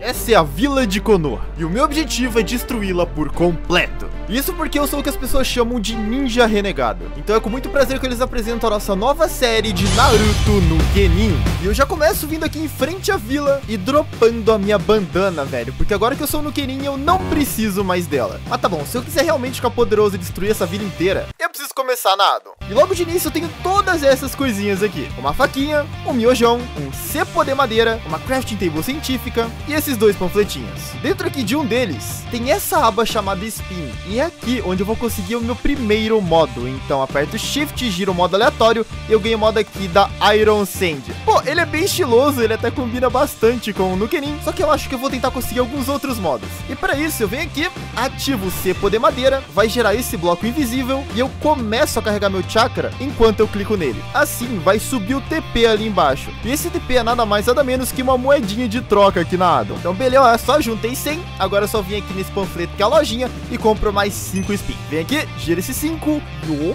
essa é a Vila de Konoha, e o meu objetivo é destruí-la por completo. Isso porque eu sou o que as pessoas chamam de ninja renegado. Então é com muito prazer que eles apresentam a nossa nova série de Naruto no Genin. E eu já começo vindo aqui em frente à vila e dropando a minha bandana, velho, porque agora que eu sou no Genin eu não preciso mais dela. Mas tá bom, se eu quiser realmente ficar poderoso e destruir essa vila inteira, eu preciso começar nado. E logo de início eu tenho todas essas coisinhas aqui. Uma faquinha, um miojão, um cepo de madeira, uma crafting table científica e esses dois panfletinhos. Dentro aqui de um deles tem essa aba chamada Spin, e é aqui onde eu vou conseguir o meu primeiro modo. Então aperto Shift e giro o modo aleatório e eu ganho o modo aqui da Iron Sand. Pô, ele é bem estiloso, ele até combina bastante com o Nukenin, só que eu acho que eu vou tentar conseguir alguns outros modos. E para isso eu venho aqui, ativo o cepo de madeira, vai gerar esse bloco invisível e eu começo a carregar meu chakra enquanto eu clico nele. Assim vai subir o TP ali embaixo. E esse TP é nada mais nada menos que uma moedinha de troca aqui na Adam. Então beleza, só juntei 100, agora eu só vim aqui nesse panfleto que é a lojinha e compro mais 5 spin. Vem aqui, gira esse 5 e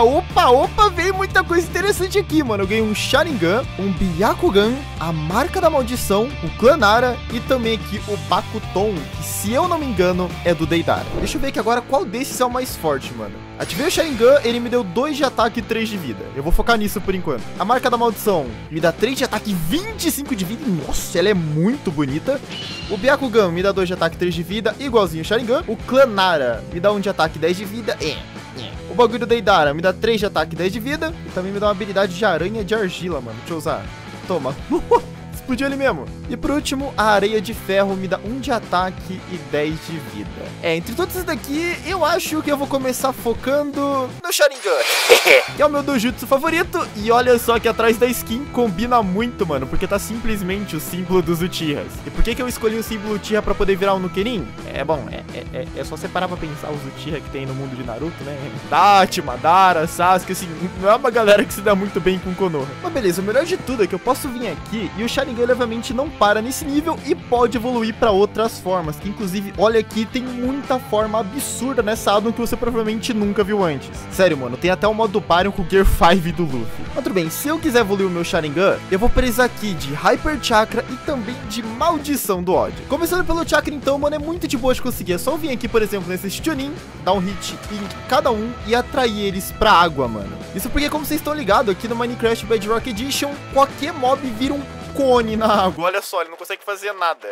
opa, veio muita coisa interessante aqui, mano. Eu ganhei um Sharingan, um Byakugan, a marca da maldição, o Clanara e também aqui o Bakuton, que se eu não me engano é do Deidara. Deixa eu ver aqui agora qual desses é o mais forte, mano. Ativei o Sharingan, ele me deu 2 de ataque e 3 de vida. Eu vou focar nisso por enquanto. A marca da maldição me dá 3 de ataque e 25 de vida. Nossa, ela é muito bonita. O Byakugan me dá 2 de ataque e 3 de vida, igualzinho o Sharingan. O Clanara me dá 1 de ataque e 10 de vida. O bagulho do Deidara me dá 3 de ataque e 10 de vida. E também me dá uma habilidade de aranha de argila, mano. Deixa eu usar. Toma. Explodiu ele mesmo. E por último, a areia de ferro me dá 1 de ataque e 10 de vida. Entre todos esses daqui, eu acho que eu vou começar focando no Sharingan, que é o meu dojutsu favorito. E olha só que atrás da skin combina muito, mano, porque tá simplesmente o símbolo dos Uchihas. E por que eu escolhi o símbolo Uchiha pra poder virar o Nukenin? É só você parar pra pensar os Uchiha que tem no mundo de Naruto, né? Itachi, Madara, Sasuke, assim, não é uma galera que se dá muito bem com Konoha. Mas beleza, o melhor de tudo é que eu posso vir aqui e o Sharingan obviamente não para nesse nível e pode evoluir para outras formas, que inclusive, olha aqui, tem muita forma absurda nessa Adam que você provavelmente nunca viu antes. Sério, mano, tem até o modo Baryon com o Gear 5 do Luffy. Mas tudo bem, se eu quiser evoluir o meu Sharingan, eu vou precisar aqui de Hyper Chakra e também de Maldição do Ódio. Começando pelo Chakra então, mano, é muito de boa de conseguir. É só vir aqui, por exemplo, nesse Chunin, dar um hit em cada um e atrair eles pra água, mano. Isso porque, como vocês estão ligados, aqui no Minecraft Bedrock Edition, qualquer mob vira um cone na água. Olha só, ele não consegue fazer nada.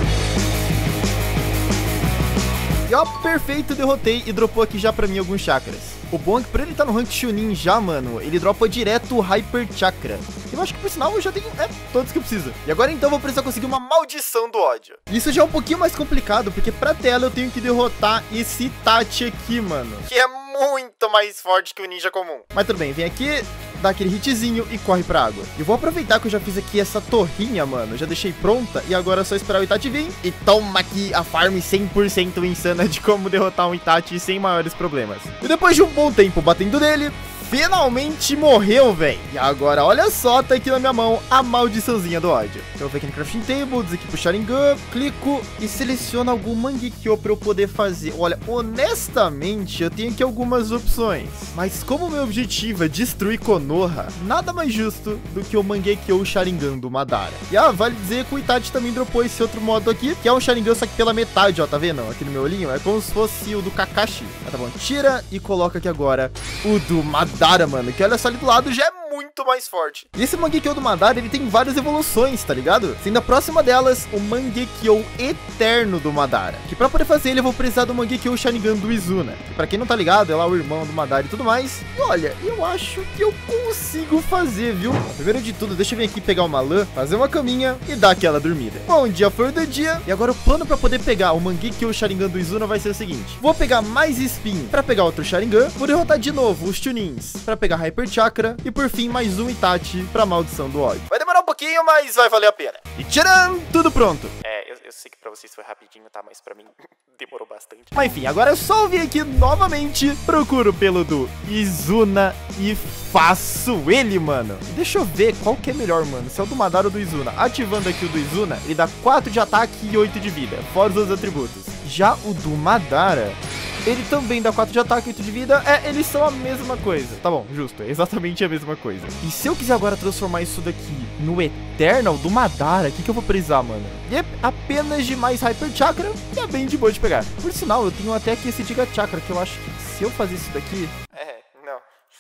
E ó, perfeito, derrotei e dropou aqui já pra mim alguns chakras. O bom é que por ele estar no rank Chunin já, mano, ele dropa direto o Hyper Chakra. Eu acho que por sinal eu já tenho todos que eu preciso. E agora então eu vou precisar conseguir uma Maldição do Ódio. Isso já é um pouquinho mais complicado, porque pra tela eu tenho que derrotar esse Itachi aqui, mano, que é muito mais forte que o ninja comum. Mas tudo bem, vem aqui, dá aquele hitzinho e corre pra água. E vou aproveitar que eu já fiz aqui essa torrinha, mano, já deixei pronta e agora é só esperar o Itachi vir e toma aqui a farm 100% insana de como derrotar um Itachi sem maiores problemas. E depois de um bom tempo batendo nele, finalmente morreu, velho. E agora, olha só, tá aqui na minha mão a Maldiçãozinha do Ódio. Então eu venho aqui no Crafting Table, desequipo o Sharingan, clico e seleciono algum Mangekyo pra eu poder fazer. Olha, honestamente, eu tenho aqui algumas opções. Mas como o meu objetivo é destruir Konoha, nada mais justo do que o Mangekyo Sharingan do Madara. E vale dizer que o Itachi também dropou esse outro modo aqui, que é um Sharingan só que pela metade, ó, tá vendo? Aqui no meu olhinho, é como se fosse o do Kakashi. Tá bom, tira e coloca aqui agora o do Madara, mano, que olha só ali do lado já é muito mais forte. E esse Mangekyo do Madara, ele tem várias evoluções, tá ligado? Sendo a próxima delas, o Mangekyo Eterno do Madara, que pra poder fazer ele eu vou precisar do Mangekyo Sharingan do Izuna, que pra quem não tá ligado, é lá o irmão do Madara e tudo mais. E olha, eu acho que eu consigo fazer, viu? Primeiro de tudo, deixa eu vir aqui pegar uma lã, fazer uma caminha e dar aquela dormida. Bom dia, flor do dia. E agora o plano pra poder pegar o Mangekyo Sharingan do Izuna vai ser o seguinte: vou pegar mais Spin pra pegar outro Sharingan, vou derrotar de novo os Chunins pra pegar Hyper Chakra e por fim mais um Itachi pra Maldição do Ódio. Vai demorar um pouquinho, mas vai valer a pena. E tcharam, tudo pronto. Eu sei que pra vocês foi rapidinho, tá? Mas pra mim demorou bastante. Mas enfim, agora é só vir aqui novamente, procuro pelo do Izuna e faço ele, mano. Deixa eu ver qual que é melhor, mano, se é o do Madara ou do Izuna. Ativando aqui o do Izuna, ele dá 4 de ataque e 8 de vida, fora os outros atributos. Já o do Madara, ele também dá 4 de ataque e 8 de vida. Eles são a mesma coisa. Tá bom, justo, é exatamente a mesma coisa. E se eu quiser agora transformar isso daqui no Eternal do Madara, o que eu vou precisar, mano? E é apenas de mais Hyper Chakra, que é bem de boa de pegar. Por sinal, eu tenho até aqui esse Giga Chakra, que eu acho que se eu fazer isso daqui... não.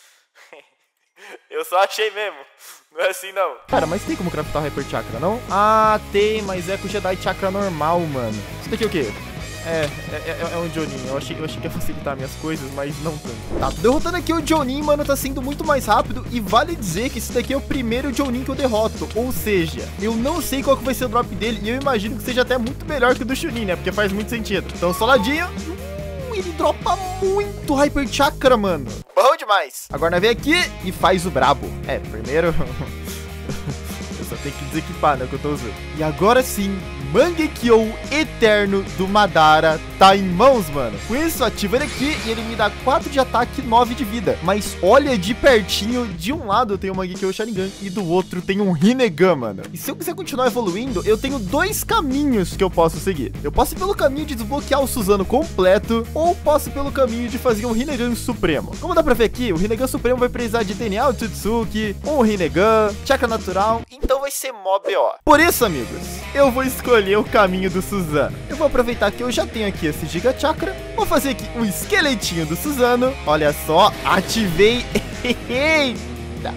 Eu só achei mesmo. Não é assim, não. Cara, mas tem como craftar o Hyper Chakra, não? Ah, tem, mas é com o Jedi Chakra normal, mano. Isso daqui é o quê? É um Jonin. Eu achei que ia facilitar minhas coisas, mas não tanto. Tá, tô derrotando aqui o Jonin, mano, tá sendo muito mais rápido. E vale dizer que esse daqui é o primeiro Jonin que eu derroto. Ou seja, eu não sei qual que vai ser o drop dele. E eu imagino que seja até muito melhor que o do Chunin, né? Porque faz muito sentido. Então, soladinho. Ele dropa muito Hyper Chakra, mano. Bom demais. Agora nós vem aqui e faz o brabo. Primeiro... eu só tenho que desequipar, né, que eu tô usando. E agora sim, Mangekyo Eterno do Madara tá em mãos, mano. Com isso, ativa ele aqui e ele me dá 4 de ataque e 9 de vida. Mas olha de pertinho, de um lado eu tenho o Mangekyo Sharingan e do outro tem um Rinnegan, mano. E se eu quiser continuar evoluindo, eu tenho 2 caminhos que eu posso seguir. Eu posso ir pelo caminho de desbloquear o Susanoo completo, ou posso ir pelo caminho de fazer um Rinnegan Supremo. Como dá pra ver aqui, o Rinnegan Supremo vai precisar de DNA Otsutsuki, um Rinnegan, Chakra Natural, então vai ser mó BO. Por isso, amigos, eu vou escolher o caminho do Susanoo. Eu vou aproveitar que eu já tenho aqui esse Giga Chakra, vou fazer aqui um esqueletinho do Susanoo. Olha só, ativei. Eita.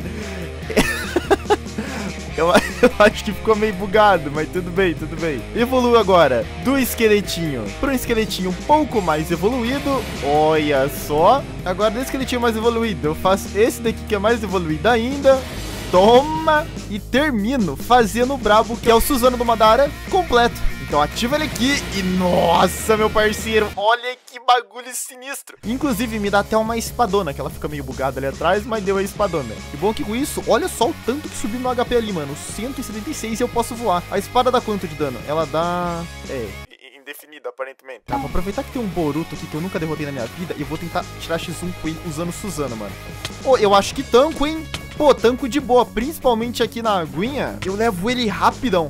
Eu acho que ficou meio bugado, mas tudo bem, tudo bem. Evoluo agora do esqueletinho para um esqueletinho um pouco mais evoluído. Olha só. Agora do esqueletinho mais evoluído, eu faço esse daqui que é mais evoluído ainda. Toma! E termino fazendo o brabo, que é o Susanoo do Madara completo. Então ativa ele aqui e... Nossa, meu parceiro, olha que bagulho sinistro. Inclusive, me dá até uma espadona, que ela fica meio bugada ali atrás, mas deu a espadona. Que bom que com isso, olha só o tanto que subiu no HP ali, mano. 176 e eu posso voar. A espada dá quanto de dano? Ela dá... indefinida, aparentemente. Tá, vou aproveitar que tem um Boruto aqui que eu nunca derrotei na minha vida e eu vou tentar tirar X1 com ele usando Susanoo, mano. Pô, eu acho que tanco, hein? Pô, tanco de boa, principalmente aqui na aguinha. Eu levo ele rapidão.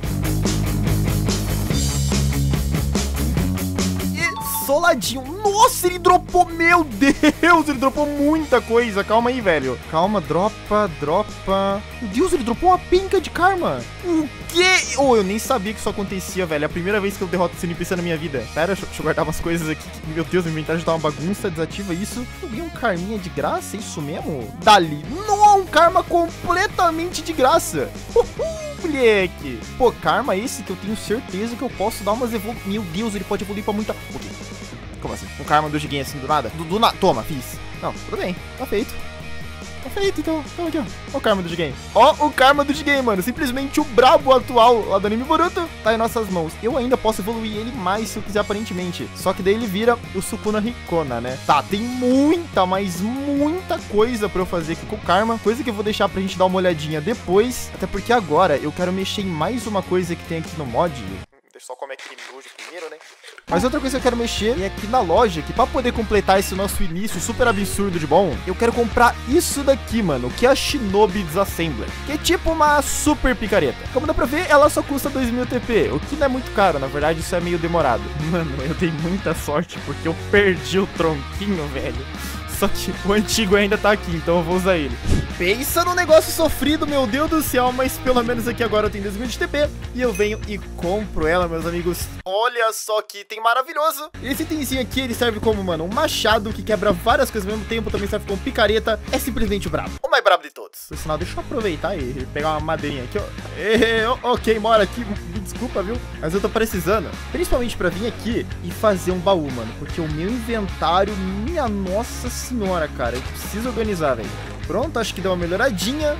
Soladinho. Nossa, ele dropou, meu Deus, ele dropou muita coisa. Calma aí, velho. Calma, dropa. Meu Deus, ele dropou uma penca de karma. O quê? Oh, eu nem sabia que isso acontecia, velho. É a primeira vez que eu derroto esse NPC na minha vida. Pera, deixa eu guardar umas coisas aqui. Meu Deus, o inventário já tá uma bagunça. Desativa isso. Eu ganhei um karminha de graça, é isso mesmo? Dali. Não, um karma completamente de graça. Moleque. Pô, karma esse que eu tenho certeza que eu posso dar umas evoluções. Meu Deus, ele pode evoluir pra muita... Ok. Como assim? Um karma do Giguinho assim, do nada? Toma, fiz. Não, tudo bem. Tá feito. Tá feito, então. Então aqui, ó. Ó o karma do Giguinho. Ó o karma do Giguinho, mano. Simplesmente o brabo atual lá do anime Boruto tá em nossas mãos. Eu ainda posso evoluir ele mais se eu quiser, aparentemente. Só que daí ele vira o Sukuna Hikona, né? Tá, tem muita, mas muita coisa pra eu fazer aqui com o karma. Coisa que eu vou deixar pra gente dar uma olhadinha depois. Até porque agora eu quero mexer em mais uma coisa que tem aqui no mod. Deixa eu só comer aquele nojo primeiro, né? Mas outra coisa que eu quero mexer é aqui na loja, que pra poder completar esse nosso início super absurdo de bom, eu quero comprar isso daqui, mano, que é a Shinobi Disassembler, que é tipo uma super picareta. Como dá pra ver, ela só custa 2000 TP, o que não é muito caro, na verdade isso é meio demorado. Mano, eu dei muita sorte porque eu perdi o tronquinho, velho. Só que o antigo ainda tá aqui, então eu vou usar ele. Pensa no negócio sofrido, meu Deus do céu, mas pelo menos aqui agora eu tenho 2000 de TP e eu venho e compro ela, meus amigos. Olha só que item maravilhoso. Esse itemzinho aqui, ele serve como, mano, um machado que quebra várias coisas ao mesmo tempo, também serve como picareta. É simplesmente o brabo. O mais brabo de todos. Por sinal, deixa eu aproveitar e pegar uma madeirinha aqui, ó. Ok, mora aqui, me desculpa, viu? Mas eu tô precisando, principalmente pra vir aqui e fazer um baú, mano, porque o meu inventário, minha nossa senhora, cara, eu preciso organizar, velho. Pronto, acho que deu uma melhoradinha.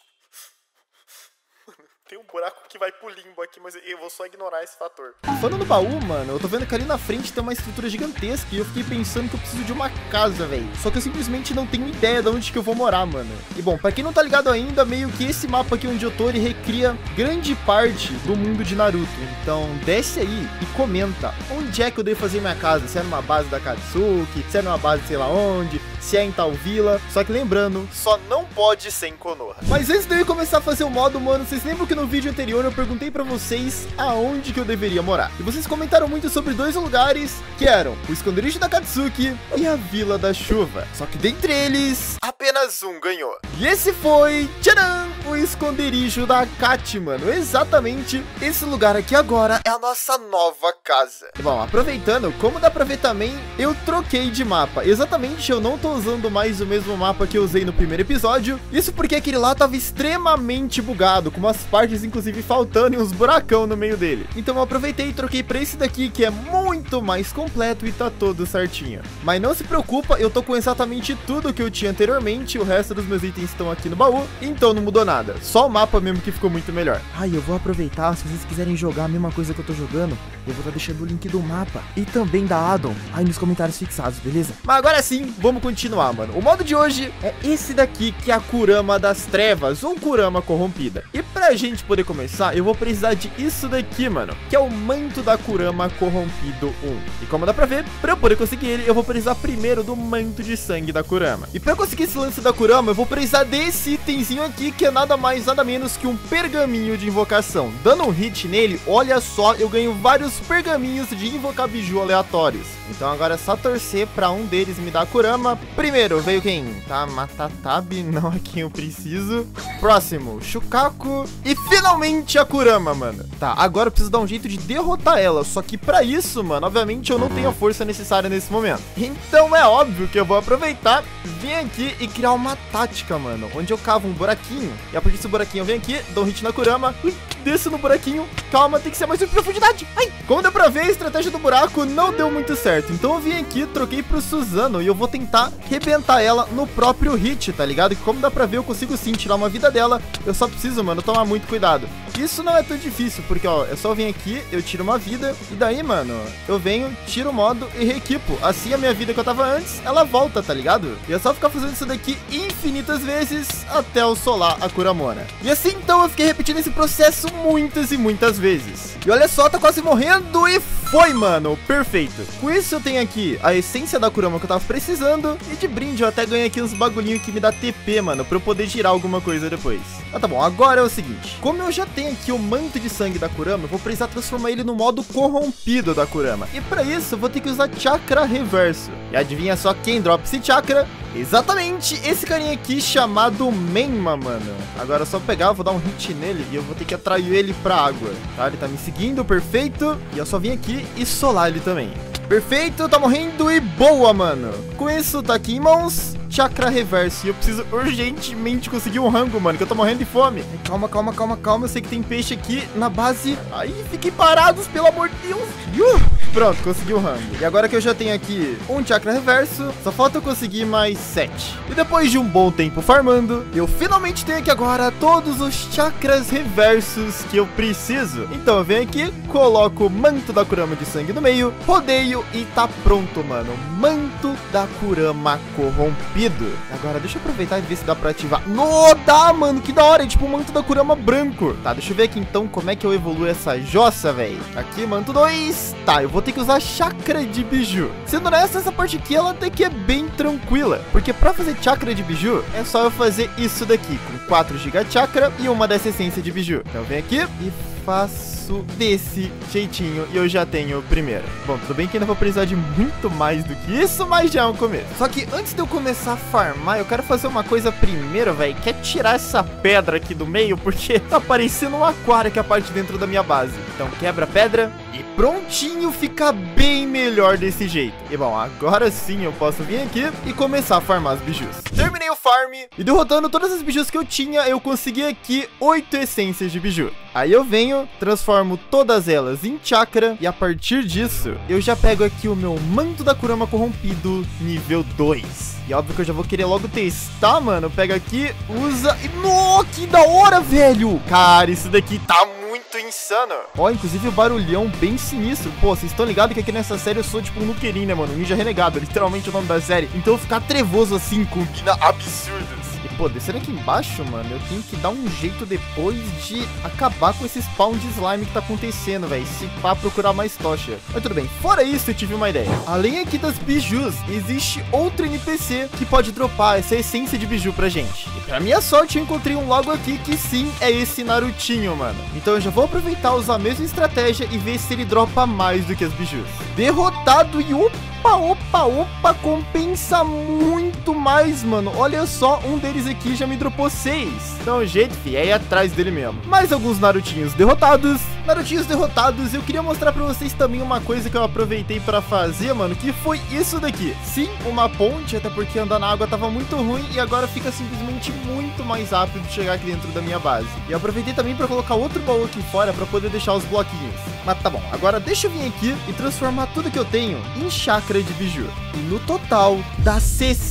Tem um buraco que vai pro limbo aqui, mas eu vou só ignorar esse fator. Falando no baú, mano, eu tô vendo que ali na frente tem uma estrutura gigantesca e eu fiquei pensando que eu preciso de uma casa, velho. Só que eu simplesmente não tenho ideia de onde que eu vou morar, mano. E bom, pra quem não tá ligado ainda, meio que esse mapa aqui onde eu tô, ele recria grande parte do mundo de Naruto. Então desce aí e comenta onde é que eu devo fazer minha casa. Se é numa base da Katsuki, se é numa base sei lá onde, se é em tal vila. Só que lembrando, só não pode ser em Konoha. Mas antes de eu começar a fazer o modo, mano, vocês lembram que no vídeo anterior eu perguntei pra vocês aonde que eu deveria morar? E vocês comentaram muito sobre dois lugares, que eram o esconderijo da Katsuki e a Vila da Chuva. Só que dentre eles, apenas um ganhou. E esse foi, tcharam, o esconderijo da Kat, mano. Exatamente esse lugar aqui agora é a nossa nova casa. E bom, aproveitando, como dá pra ver também, eu troquei de mapa. Exatamente, eu não tô usando mais o mesmo mapa que eu usei no primeiro episódio. Isso porque aquele lá tava extremamente bugado, com umas partes inclusive faltando e uns buracão no meio dele. Então eu aproveitei e troquei pra esse daqui, que é muito mais completo e tá todo certinho. Mas não se preocupa, eu tô com exatamente tudo que eu tinha anteriormente. O resto dos meus itens estão aqui no baú, então não mudou nada. Só o mapa mesmo que ficou muito melhor. Ai, eu vou aproveitar, se vocês quiserem jogar a mesma coisa que eu tô jogando, eu vou estar deixando o link do mapa e também da addon aí nos comentários fixados, beleza? Mas agora sim, vamos continuar, mano. O modo de hoje é esse daqui, que é a Kurama das Trevas, ou Kurama corrompida. E pra gente poder começar, eu vou precisar de isso daqui, mano, que é o manto da Kurama corrompido 1. E como dá pra ver, pra eu poder conseguir ele, eu vou precisar primeiro do manto de sangue da Kurama. E pra conseguir esse lance da Kurama, eu vou precisar desse itemzinho aqui, que é nada mais, nada menos que um pergaminho de invocação. Dando um hit nele, olha só, eu ganho vários pergaminhos de invocar biju aleatórios. Então agora é só torcer pra um deles me dar a Kurama. Primeiro, veio quem? Tá, Matatabi, não é quem eu preciso. Próximo, Shukaku. E finalmente a Kurama, mano. Tá, agora eu preciso dar um jeito de derrotar ela. Só que pra isso, mano, obviamente eu não tenho a força necessária nesse momento. Então é óbvio que eu vou aproveitar, vir aqui e criar uma tática, mano, onde eu cavo um buraquinho. E a partir desse buraquinho eu venho aqui, dou um hit na Kurama, desço no buraquinho. Calma, tem que ser mais de profundidade. Ai. Como deu pra ver, a estratégia do buraco não deu muito certo. Então eu vim aqui, troquei pro Suzano e eu vou tentar arrebentar ela no próprio hit, tá ligado? Que como dá pra ver, eu consigo sim tirar uma vida dela. Eu só preciso, mano, tomar muito cuidado. Isso não é tão difícil, porque, ó, é só vir aqui, eu tiro uma vida. E daí, mano, eu venho, tiro o modo e reequipo. Assim a minha vida que eu tava antes, ela volta, tá ligado? E é só ficar fazendo isso daqui infinitas vezes até eu solar a Kuramona. E assim, então, eu fiquei repetindo esse processo muitas e muitas vezes. E olha só, tá quase morrendo e foi, mano, perfeito. Com isso eu tenho aqui a essência da Kurama que eu tava precisando. E de brinde eu até ganho aqui uns bagulhinhos que me dá TP, mano, pra eu poder girar alguma coisa depois. Ah, tá bom, agora é o seguinte. Como eu já tenho aqui o manto de sangue da Kurama, eu vou precisar transformar ele no modo corrompido da Kurama. E pra isso eu vou ter que usar chakra reverso. E adivinha só quem dropa esse chakra? Exatamente, esse carinha aqui chamado Menma, mano. Agora é só pegar, eu vou dar um hit nele e eu vou ter que atrair ele pra água. Tá, ele tá me seguindo, perfeito. E eu só vim aqui e solar ele também. Perfeito, tá morrendo e boa, mano. Com isso, tá aqui em mãos, chakra reverso. E eu preciso urgentemente conseguir um rango, mano, que eu tô morrendo de fome. Calma, calma, calma, calma. Eu sei que tem peixe aqui na base. Aí, fiquem parados, pelo amor de Deus. Pronto, consegui o rango. E agora que eu já tenho aqui um chakra reverso, só falta eu conseguir mais 7. E depois de um bom tempo farmando, eu finalmente tenho aqui agora todos os chakras reversos que eu preciso. Então eu venho aqui, coloco o manto da Kurama de sangue no meio, rodeio e tá pronto, mano. Manto da Kurama corrompido. Agora deixa eu aproveitar e ver se dá pra ativar. Não dá, mano, que da hora. É tipo o manto da Kurama branco. Tá, deixa eu ver aqui então como é que eu evoluo essa jossa, velho. Aqui, manto 2. Tá, eu vou ter que usar chakra de biju. Sendo honesto, essa parte aqui ela até que é bem tranquila, porque pra fazer chakra de biju é só eu fazer isso daqui, com 4 GB chakra e uma dessa essência de biju. Então eu venho aqui e faço desse jeitinho e eu já tenho o primeiro. Bom, tudo bem que ainda vou precisar de muito mais do que isso, mas já é um começo. Só que antes de eu começar a farmar, eu quero fazer uma coisa primeiro, velho, que é tirar essa pedra aqui do meio, porque tá parecendo um aquário que é a parte de dentro da minha base. Então quebra a pedra e prontinho, fica bem melhor desse jeito. E bom, agora sim eu posso vir aqui e começar a farmar as bijus. Terminei o farm e derrotando todas as bijus que eu tinha, eu consegui aqui 8 essências de biju. Aí eu venho, transformo todas elas em chakra e a partir disso, eu já pego aqui o meu manto da Kurama corrompido nível 2. E óbvio que eu já vou querer logo testar, mano. Pega aqui, usa e... Nossa, que da hora, velho! Cara, isso daqui tá muito insano. Ó, inclusive o barulhão bem sinistro. Pô, vocês estão ligados que aqui nessa série eu sou tipo um nuqueirinho, né, mano? Um ninja renegado, literalmente o nome da série. Então ficar trevoso assim combina absurdos. Pô, descendo aqui embaixo, mano, eu tenho que dar um jeito depois de acabar com esse spawn de slime que tá acontecendo, velho. Se pá, procurar mais tocha. Mas tudo bem, fora isso, eu tive uma ideia. Além aqui das bijus, existe outro NPC que pode dropar essa essência de biju pra gente. E pra minha sorte, eu encontrei um logo aqui que sim, é esse Narutinho, mano. Então eu já vou aproveitar, usar a mesma estratégia e ver se ele dropa mais do que as bijus. Derrotado e opa, compensa muito mais, mano. Olha só, um deles aqui já me dropou 6. Então, gente, fi, é ir atrás dele mesmo. Mais alguns Narutinhos derrotados. Eu queria mostrar pra vocês também uma coisa que eu aproveitei pra fazer, mano, que foi isso daqui. Sim, uma ponte, até porque andar na água tava muito ruim e agora fica simplesmente muito mais rápido de chegar aqui dentro da minha base. E eu aproveitei também pra colocar outro baú aqui fora pra poder deixar os bloquinhos. Mas tá bom, agora deixa eu vir aqui e transformar tudo que eu tenho em chakra de biju. E no total dá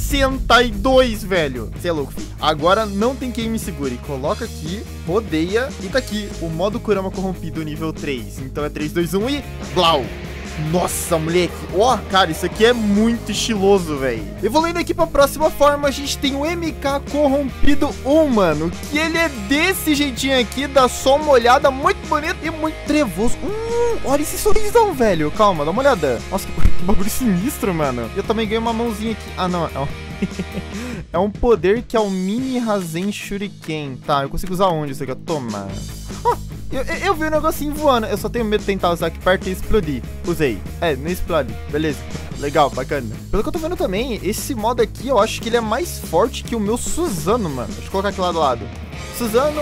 62, velho. Você é louco, filho. Agora não tem quem me segure. Coloca aqui, rodeia e tá aqui o modo Kurama corrompido nível 3. Então é 3, 2, 1 e blau. Nossa, moleque. Ó, cara, isso aqui é muito estiloso, velho. Evoluindo aqui pra próxima forma, a gente tem o MK Corrompido 1, mano. Que ele é desse jeitinho aqui, dá só uma olhada, muito bonito e muito trevoso. Olha esse sorrisão, velho. Calma, dá uma olhada. Nossa, que bagulho sinistro, mano. Eu também ganhei uma mãozinha aqui. Ah, não, é um poder que é o Mini Rasen Shuriken. Tá, eu consigo usar onde isso aqui? Toma. Eu vi um negocinho voando. Eu só tenho medo de tentar usar aqui perto e explodir. Usei. Não explode. Beleza. Legal, bacana. Pelo que eu tô vendo também, esse modo aqui, eu acho que ele é mais forte que o meu Suzano, mano. Deixa eu colocar aqui lá do lado. Suzano,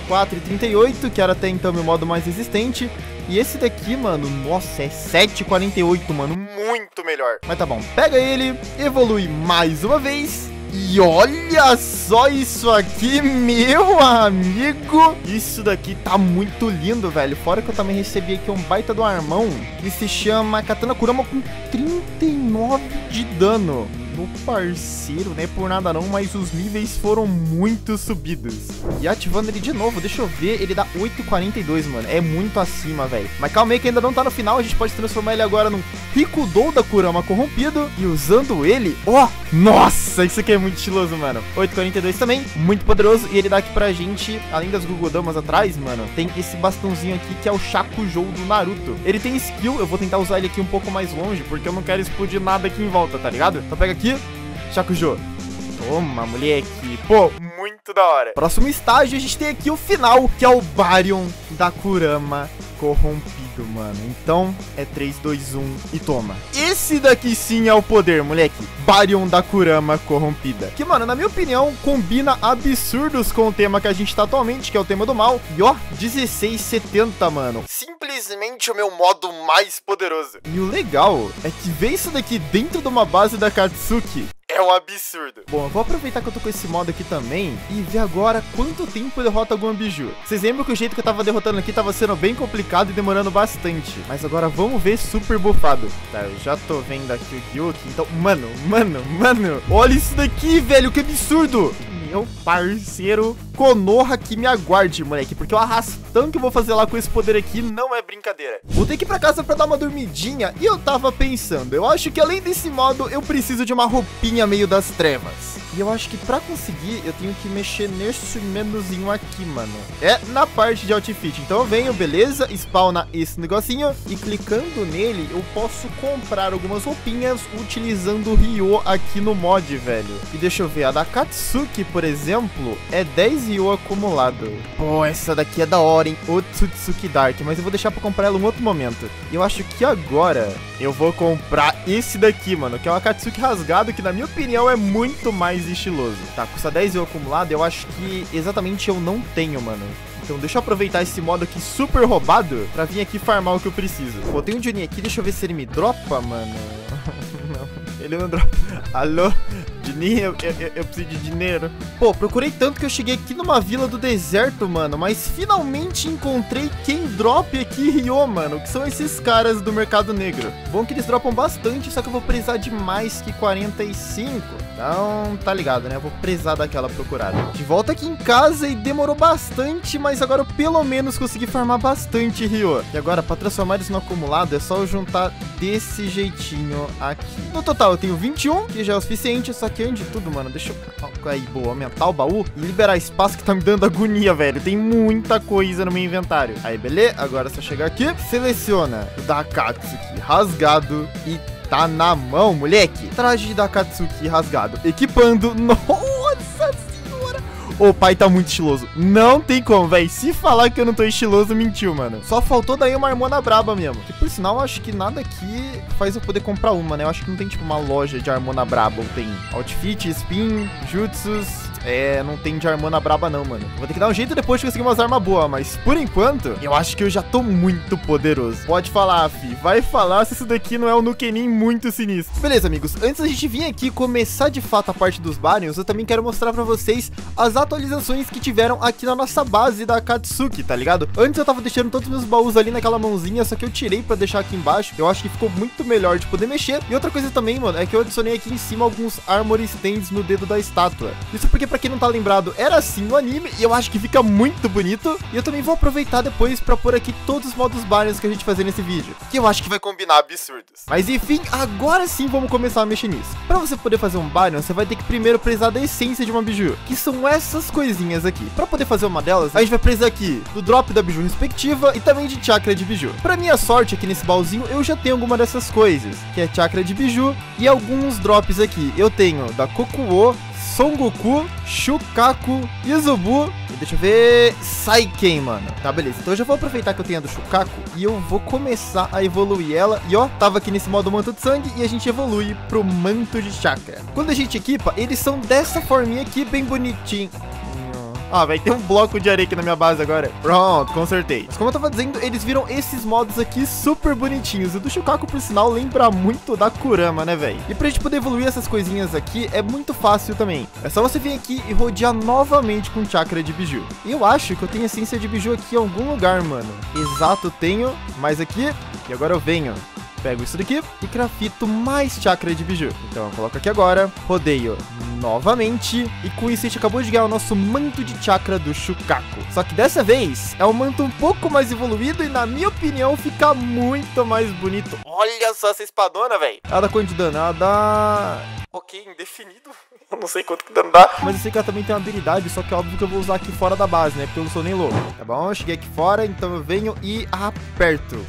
4,38, que era até então meu modo mais resistente. E esse daqui, mano, nossa, é 7,48, mano. Muito melhor. Mas tá bom. Pega ele, evolui mais uma vez. E olha só isso aqui, meu amigo. Isso daqui tá muito lindo, velho. Fora que eu também recebi aqui um baita do armão que se chama Katana Kurama com 39 de dano. Meu parceiro, não é por nada não, mas os níveis foram muito subidos. E ativando ele de novo, deixa eu ver, ele dá 8,42, mano. É muito acima, velho. Mas calma aí que ainda não tá no final, a gente pode transformar ele agora num Rikudou da Kurama corrompido. E usando ele, nossa, isso aqui é muito estiloso, mano. 8,42 também, muito poderoso. E ele dá aqui pra gente, além das Gugodamas atrás, mano, tem esse bastãozinho aqui que é o Shakujou do Naruto. Ele tem skill, eu vou tentar usar ele aqui um pouco mais longe, porque eu não quero explodir nada aqui em volta, tá ligado? Então pega aqui. Shakujou. Toma, moleque. Pô, muito da hora. Próximo estágio, a gente tem aqui o final, que é o Baryon da Kurama corrompido, mano. Então, é 3, 2, 1 e toma. Esse daqui sim é o poder, moleque. Baryon da Kurama corrompida. Que, mano, na minha opinião, combina absurdos com o tema que a gente tá atualmente, que é o tema do mal. E, ó, 1670, mano. Simplesmente o meu modo mais poderoso. E o legal é que ver isso daqui dentro de uma base da Katsuki é um absurdo. Bom, eu vou aproveitar que eu tô com esse modo aqui também e ver agora quanto tempo derrota algum biju. Vocês lembram que o jeito que eu tava derrotando aqui tava sendo bem complicado e demorando bastante. Mas agora vamos ver super buffado. Tá, eu já tô vendo aqui o Gyuki. Então, mano. Olha isso daqui, velho, que absurdo. Meu parceiro Konoha que me aguarde, moleque, porque o arrastão que eu vou fazer lá com esse poder aqui não é brincadeira. Voltei aqui pra casa pra dar uma dormidinha e eu tava pensando, eu acho que além desse modo eu preciso de uma roupinha meio das trevas. E eu acho que pra conseguir eu tenho que mexer nesse menuzinho aqui, mano. É na parte de outfit. Então eu venho, beleza, spawna esse negocinho e clicando nele eu posso comprar algumas roupinhas utilizando o Ryo aqui no mod, velho. E deixa eu ver, a da Katsuki, por exemplo, é 10 Ryo acumulado. Pô, essa daqui é da hora, hein? Otsutsuki Dark, mas eu vou deixar pra comprar ela em outro momento. E eu acho que agora eu vou comprar esse daqui, mano, que é uma Katsuki rasgado, que na minha opinião é muito mais estiloso. Tá, custa 10 Ryo acumulado, eu acho que exatamente eu não tenho, mano. Então deixa eu aproveitar esse modo aqui super roubado pra vir aqui farmar o que eu preciso. Pô, tem um Johnny aqui, deixa eu ver se ele me dropa, mano. Não, ele não dropa. Alô? Dinheiro, eu preciso de dinheiro. Pô, procurei tanto que eu cheguei aqui numa vila do deserto, mano, mas finalmente encontrei quem drop aqui Ryo, mano, que são esses caras do mercado negro. Bom que eles dropam bastante, só que eu vou precisar de mais que 45. Então, tá ligado, né? Eu vou precisar daquela procurada. De volta aqui em casa e demorou bastante, mas agora eu pelo menos consegui farmar bastante Ryo. E agora, pra transformar eles no acumulado, é só eu juntar desse jeitinho aqui. No total, eu tenho 21, que já é o suficiente, só que vende tudo, mano. Deixa eu... Aí, boa. Aumentar o baú e liberar espaço que tá me dando agonia, velho. Tem muita coisa no meu inventário. Aí, beleza. Agora é só chegar aqui. Seleciona o da Akatsuki rasgado e tá na mão, moleque. Traje da Akatsuki rasgado. Equipando. Nossa senhora. O pai tá muito estiloso. Não tem como, velho. Se falar que eu não tô estiloso, mentiu, mano. Só faltou daí uma Harmona braba mesmo. Que, por sinal, eu acho que nada aqui faz eu poder comprar uma, né? Eu acho que não tem, tipo, uma loja de Harmona braba. Ou tem outfit, spin, jutsus... não tem de Harmona braba não, mano. Vou ter que dar um jeito depois de conseguir umas armas boas, mas por enquanto, eu acho que eu já tô muito poderoso. Pode falar, fi. Vai falar se isso daqui não é um Nukenin muito sinistro. Beleza, amigos. Antes da gente vir aqui começar de fato a parte dos Barons, eu também quero mostrar pra vocês as atualizações que tiveram aqui na nossa base da Akatsuki, tá ligado? Antes eu tava deixando todos os meus baús ali naquela mãozinha, só que eu tirei pra deixar aqui embaixo. Eu acho que ficou muito melhor de poder mexer. E outra coisa também, mano, é que eu adicionei aqui em cima alguns Armor Stands no dedo da estátua. Isso porque, pra quem não tá lembrado, era assim no anime, e eu acho que fica muito bonito. E eu também vou aproveitar depois pra pôr aqui todos os modos Barons que a gente fazer nesse vídeo, que eu acho que vai combinar absurdos. Mas enfim, agora sim vamos começar a mexer nisso. Pra você poder fazer um Baron, você vai ter que primeiro precisar da essência de uma biju, que são essas coisinhas aqui. Pra poder fazer uma delas, a gente vai precisar aqui do drop da biju respectiva e também de chakra de biju. Pra minha sorte, aqui nesse baúzinho, eu já tenho alguma dessas coisas, que é chakra de biju e alguns drops aqui. Eu tenho da Kokuo, Son Goku, Shukaku, Izubu e deixa eu ver, Saiken, mano. Tá, beleza. Então eu já vou aproveitar que eu tenho a do Shukaku e eu vou começar a evoluir ela. E ó, tava aqui nesse modo manto de sangue e a gente evolui pro manto de chakra. Quando a gente equipa, eles são dessa forminha aqui, bem bonitinho. Ah, vai ter um bloco de areia aqui na minha base agora. Pronto, consertei. Mas como eu tava dizendo, eles viram esses modos aqui super bonitinhos. O do Shukaku, por sinal, lembra muito da Kurama, né, velho? E pra gente poder evoluir essas coisinhas aqui, é muito fácil também. É só você vir aqui e rodear novamente com chakra de biju. E eu acho que eu tenho essência de biju aqui em algum lugar, mano. Exato, tenho. Mais aqui. E agora eu venho. Pego isso daqui e crafito mais chakra de biju. Então eu coloco aqui agora, rodeio novamente. E com isso a gente acabou de ganhar o nosso manto de chakra do Shukaku. Só que dessa vez é um manto um pouco mais evoluído e na minha opinião fica muito mais bonito. Olha só essa espadona, velho. Ela dá quanto de dano? Ela dá... Ok, indefinido. Eu não sei quanto que dano dá. Mas eu sei que ela também tem uma habilidade, só que é óbvio que eu vou usar aqui fora da base, né? Porque eu não sou nem louco. Tá bom? Eu cheguei aqui fora, então eu venho e aperto.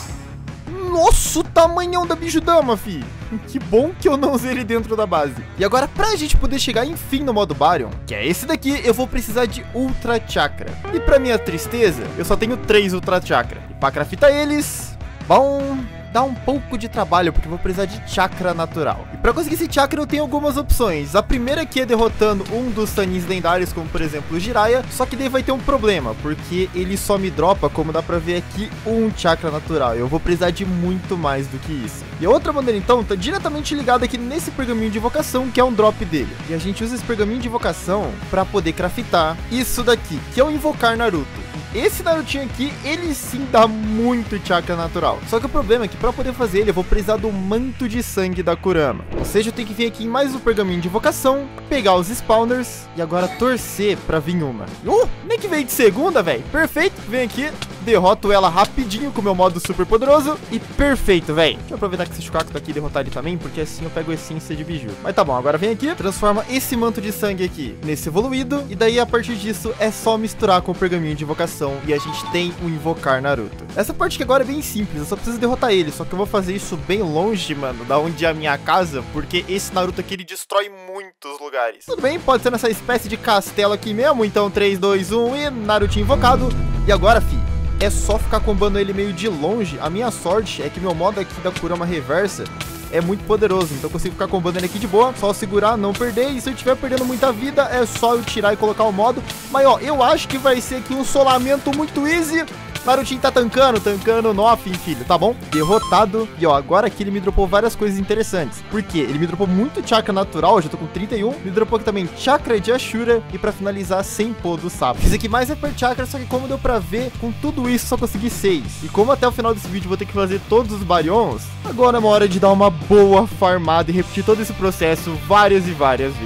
Nossa, o tamanhão da bijudama, fi. Que bom que eu não usei ele dentro da base. E agora, pra gente poder chegar, enfim, no modo Baron, que é esse daqui, eu vou precisar de Ultra Chakra. E pra minha tristeza, eu só tenho 3 Ultra Chakra. E pra craftar eles, bom... dá um pouco de trabalho, porque eu vou precisar de chakra natural. E pra conseguir esse chakra eu tenho algumas opções. A primeira aqui é derrotando um dos Sanins lendários, como por exemplo o Jiraiya. Só que daí vai ter um problema, porque ele só me dropa, como dá pra ver aqui, um chakra natural. Eu vou precisar de muito mais do que isso. E a outra maneira então tá diretamente ligada aqui nesse pergaminho de invocação, que é um drop dele. E a gente usa esse pergaminho de invocação pra poder craftar isso daqui, que é o Invocar Naruto. Esse Narutinho aqui, ele sim dá muito chakra natural. Só que o problema é que pra poder fazer ele, eu vou precisar do manto de sangue da Kurama. Ou seja, eu tenho que vir aqui em mais um pergaminho de invocação, pegar os spawners e agora torcer pra vir uma. Nem que veio de segunda, velho. Perfeito. Vem aqui, derroto ela rapidinho com o meu modo super poderoso. E perfeito, velho. Deixa eu aproveitar que esse Shukaku tá aqui e derrotar ele também, porque assim eu pego a essência de biju. Mas tá bom, agora vem aqui, transforma esse manto de sangue aqui nesse evoluído. E daí, a partir disso, é só misturar com o pergaminho de invocação. E a gente tem o Invocar Naruto. Essa parte que agora é bem simples, eu só preciso derrotar ele. Só que eu vou fazer isso bem longe, mano, da onde é a minha casa, porque esse Naruto aqui, ele destrói muitos lugares. Tudo bem, pode ser nessa espécie de castelo aqui mesmo. Então 3, 2, 1 e Narutinho invocado. E agora, fi, é só ficar combando ele meio de longe. A minha sorte é que meu modo aqui da Kurama reversa é muito poderoso, então eu consigo ficar combando ele aqui de boa, só segurar, não perder. E se eu estiver perdendo muita vida, é só eu tirar e colocar o modo. Mas ó, eu acho que vai ser aqui um solamento muito easy. Narutinho tá tancando nothing, filho, tá bom? Derrotado. E ó, agora aqui ele me dropou várias coisas interessantes. Por quê? Ele me dropou muito chakra natural, eu já tô com 31. Me dropou aqui também chakra de Ashura. E pra finalizar, 100 pô do sapo. Fiz aqui mais Hyper Chakra, só que como deu pra ver, com tudo isso só consegui 6. E como até o final desse vídeo eu vou ter que fazer todos os Baryons, agora é uma hora de dar uma boa farmada e repetir todo esse processo várias e várias vezes.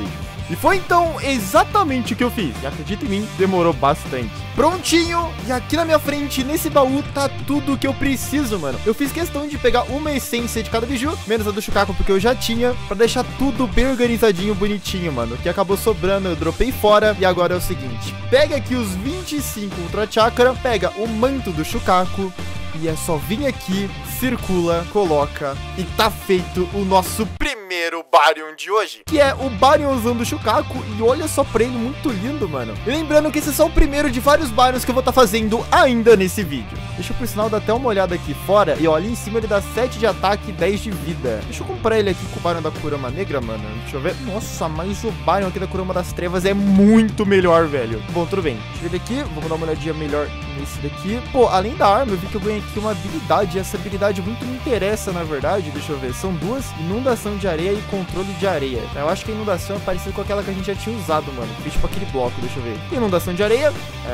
E foi então exatamente o que eu fiz. E acredita em mim, demorou bastante. Prontinho. E aqui na minha frente, nesse baú, tá tudo que eu preciso, mano. Eu fiz questão de pegar uma essência de cada biju, menos a do Shukaku, porque eu já tinha, pra deixar tudo bem organizadinho, bonitinho, mano. O que acabou sobrando, eu dropei fora. E agora é o seguinte, pega aqui os 25 Ultra Chakra, pega o manto do Shukaku, e é só vir aqui, circula, coloca, e tá feito o nosso primeiro Baryon de hoje, que é o Baryon usando o Shukaku. E olha só pra ele, muito lindo, mano. E lembrando que esse é só o primeiro de vários Baryons que eu vou estar fazendo ainda nesse vídeo. Deixa eu, por sinal, dar até uma olhada aqui fora. E ó, ali em cima ele dá 7 de ataque e 10 de vida. Deixa eu comprar ele aqui com o Baryon da Kurama Negra, mano. Deixa eu ver. Nossa, mas o Baryon aqui da Kurama das Trevas é muito melhor, velho. Bom, tudo bem. Deixa eu ver aqui. Vamos dar uma olhadinha melhor nesse daqui. Pô, além da arma, eu vi que eu ganhei aqui uma habilidade. E essa habilidade muito me interessa, na verdade. Deixa eu ver. São duas: inundação de areia e controle de areia. Eu acho que a inundação é parecida com aquela que a gente já tinha usado, mano. Fiz tipo aquele bloco, deixa eu ver. Inundação de areia.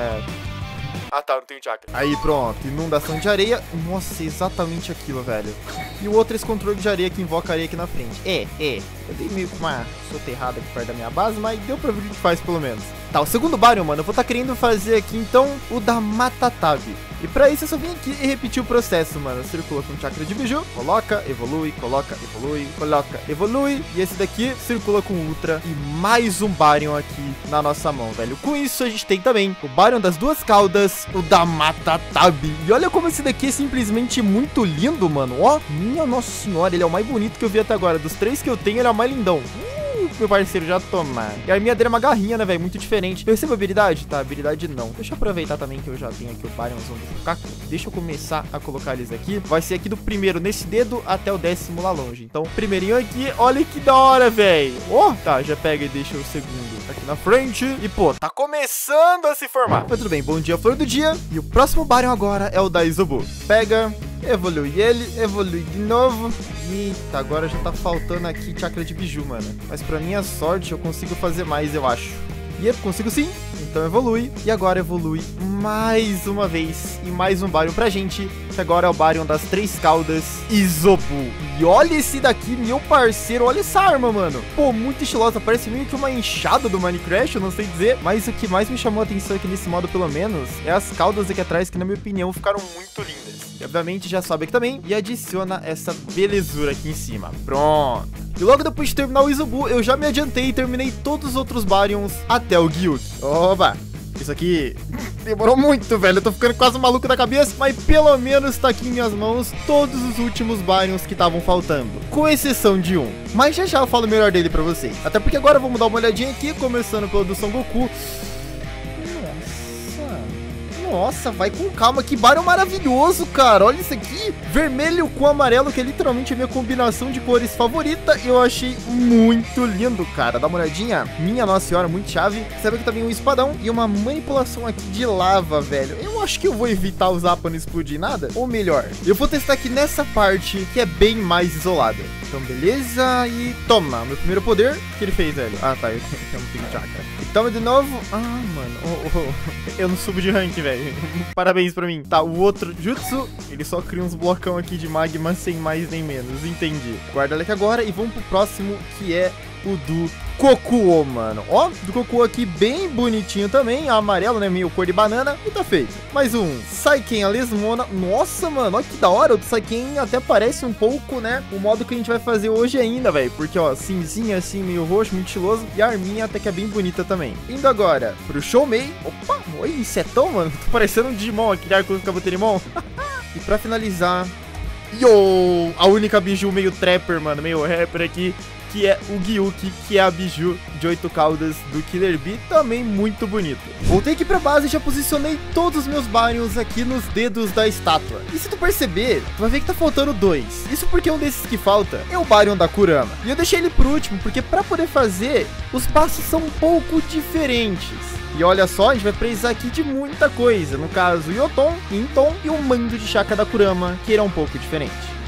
Ah tá, não tenho chakra. Aí pronto, inundação de areia. Nossa, exatamente aquilo, velho. E o outro é esse controle de areia que invoca areia aqui na frente. Eu dei meio com uma soterrada aqui perto da minha base, mas deu pra ver o que faz pelo menos. Tá, o segundo Baryon, mano, eu vou estar querendo fazer aqui então o da Matatabi. E pra isso eu só vim aqui e repetir o processo, mano. Circula com chakra de biju, coloca, evolui, coloca, evolui, coloca, evolui. E esse daqui circula com ultra. E mais um Baryon aqui na nossa mão, velho. Com isso a gente tem também o Baryon das duas caudas, o da Matatabi. E olha como esse daqui é simplesmente muito lindo, mano. Ó, minha nossa senhora, ele é o mais bonito que eu vi até agora. Dos 3 que eu tenho, ele é o mais lindão. Meu parceiro já toma. E a minha dele é uma garrinha, né, velho? Muito diferente. Eu recebo habilidade? Tá, habilidade não. Deixa eu aproveitar também que eu já tenho aqui o Baryonzão do Shukaku. Deixa eu começar a colocar eles aqui. Vai ser aqui do primeiro nesse dedo até o 10º lá longe. Então, primeirinho aqui. Olha que da hora, velho. Ó, tá, já pega e deixa o segundo aqui na frente. E, pô, tá começando a se formar. Mas tudo bem, bom dia, flor do dia. E o próximo Baryon agora é o da Isobu. Pega, evolui ele, evolui de novo. Eita, agora já tá faltando aqui chakra de biju, mano. Mas pra minha sorte eu consigo fazer mais, eu acho. E eu consigo sim. Então evolui. E agora evolui mais uma vez. E mais um Baryon pra gente. Que agora é o Baryon das 3 caudas, Isobu. E olha esse daqui, meu parceiro. Olha essa arma, mano. Pô, muito estilosa. Parece meio que uma enxada do Minecraft, eu não sei dizer. Mas o que mais me chamou a atenção aqui nesse modo, pelo menos, é as caudas aqui atrás, que na minha opinião ficaram muito lindas. E obviamente já sobe aqui também e adiciona essa belezura aqui em cima. Pronto. E logo depois de terminar o Isobu, eu já me adiantei e terminei todos os outros Baryons até o Gyuki. Oba! Isso aqui demorou muito, velho. Eu tô ficando quase maluco da cabeça. Mas pelo menos tá aqui em minhas mãos todos os últimos Baryons que estavam faltando, com exceção de um. Mas já eu falo melhor dele pra vocês. Até porque agora vamos dar uma olhadinha aqui, começando pelo do Son Goku. Nossa, vai com calma, que Baryon maravilhoso, cara. Olha isso aqui, vermelho com amarelo, que é literalmente a minha combinação de cores favorita. Eu achei muito lindo, cara. Dá uma olhadinha, minha nossa senhora, muito chave. Sabe que também um espadão e uma manipulação aqui de lava, velho. Eu acho que eu vou evitar usar pra não explodir nada. Ou melhor, eu vou testar aqui nessa parte, que é bem mais isolada. Então, beleza, e toma. Meu primeiro poder, o que ele fez, velho? Ah, tá, eu não tenho chakra. E toma de novo. Ah, mano, eu não subo de rank, velho. Parabéns pra mim. Tá, o outro jutsu, ele só cria uns blocão aqui de magma sem mais nem menos. Entendi. Guarda ele aqui agora e vamos pro próximo, que é o do Kokuo, mano. Ó, do Kokuo aqui bem bonitinho também. Amarelo, né? Meio cor de banana. E tá feito. Mais um. Saiken, a Lesmona. Nossa, mano. Olha que da hora. O do Saiken até parece um pouco, né? O modo que a gente vai fazer hoje ainda, velho. Porque, ó, cinzinha assim, meio roxo, muito estiloso. E a arminha até que é bem bonita também. Indo agora pro Shoumei. Opa, oi, insetão, mano. Tô parecendo um Digimon, aquele arco do Cabuterimon. E pra finalizar, yo! A única biju meio trapper, mano. Meio rapper aqui, que é o Gyuki, que é a biju de 8 caudas do Killer Bee, também muito bonito. Voltei aqui pra base e já posicionei todos os meus Baryons aqui nos dedos da estátua. E se tu perceber, tu vai ver que tá faltando 2. Isso porque um desses que falta é o Baryon da Kurama. E eu deixei ele por último, porque pra poder fazer, os passos são um pouco diferentes. E olha só, a gente vai precisar aqui de muita coisa. No caso, o Yoton, Inton e o mando de chakra da Kurama, que era um pouco diferente.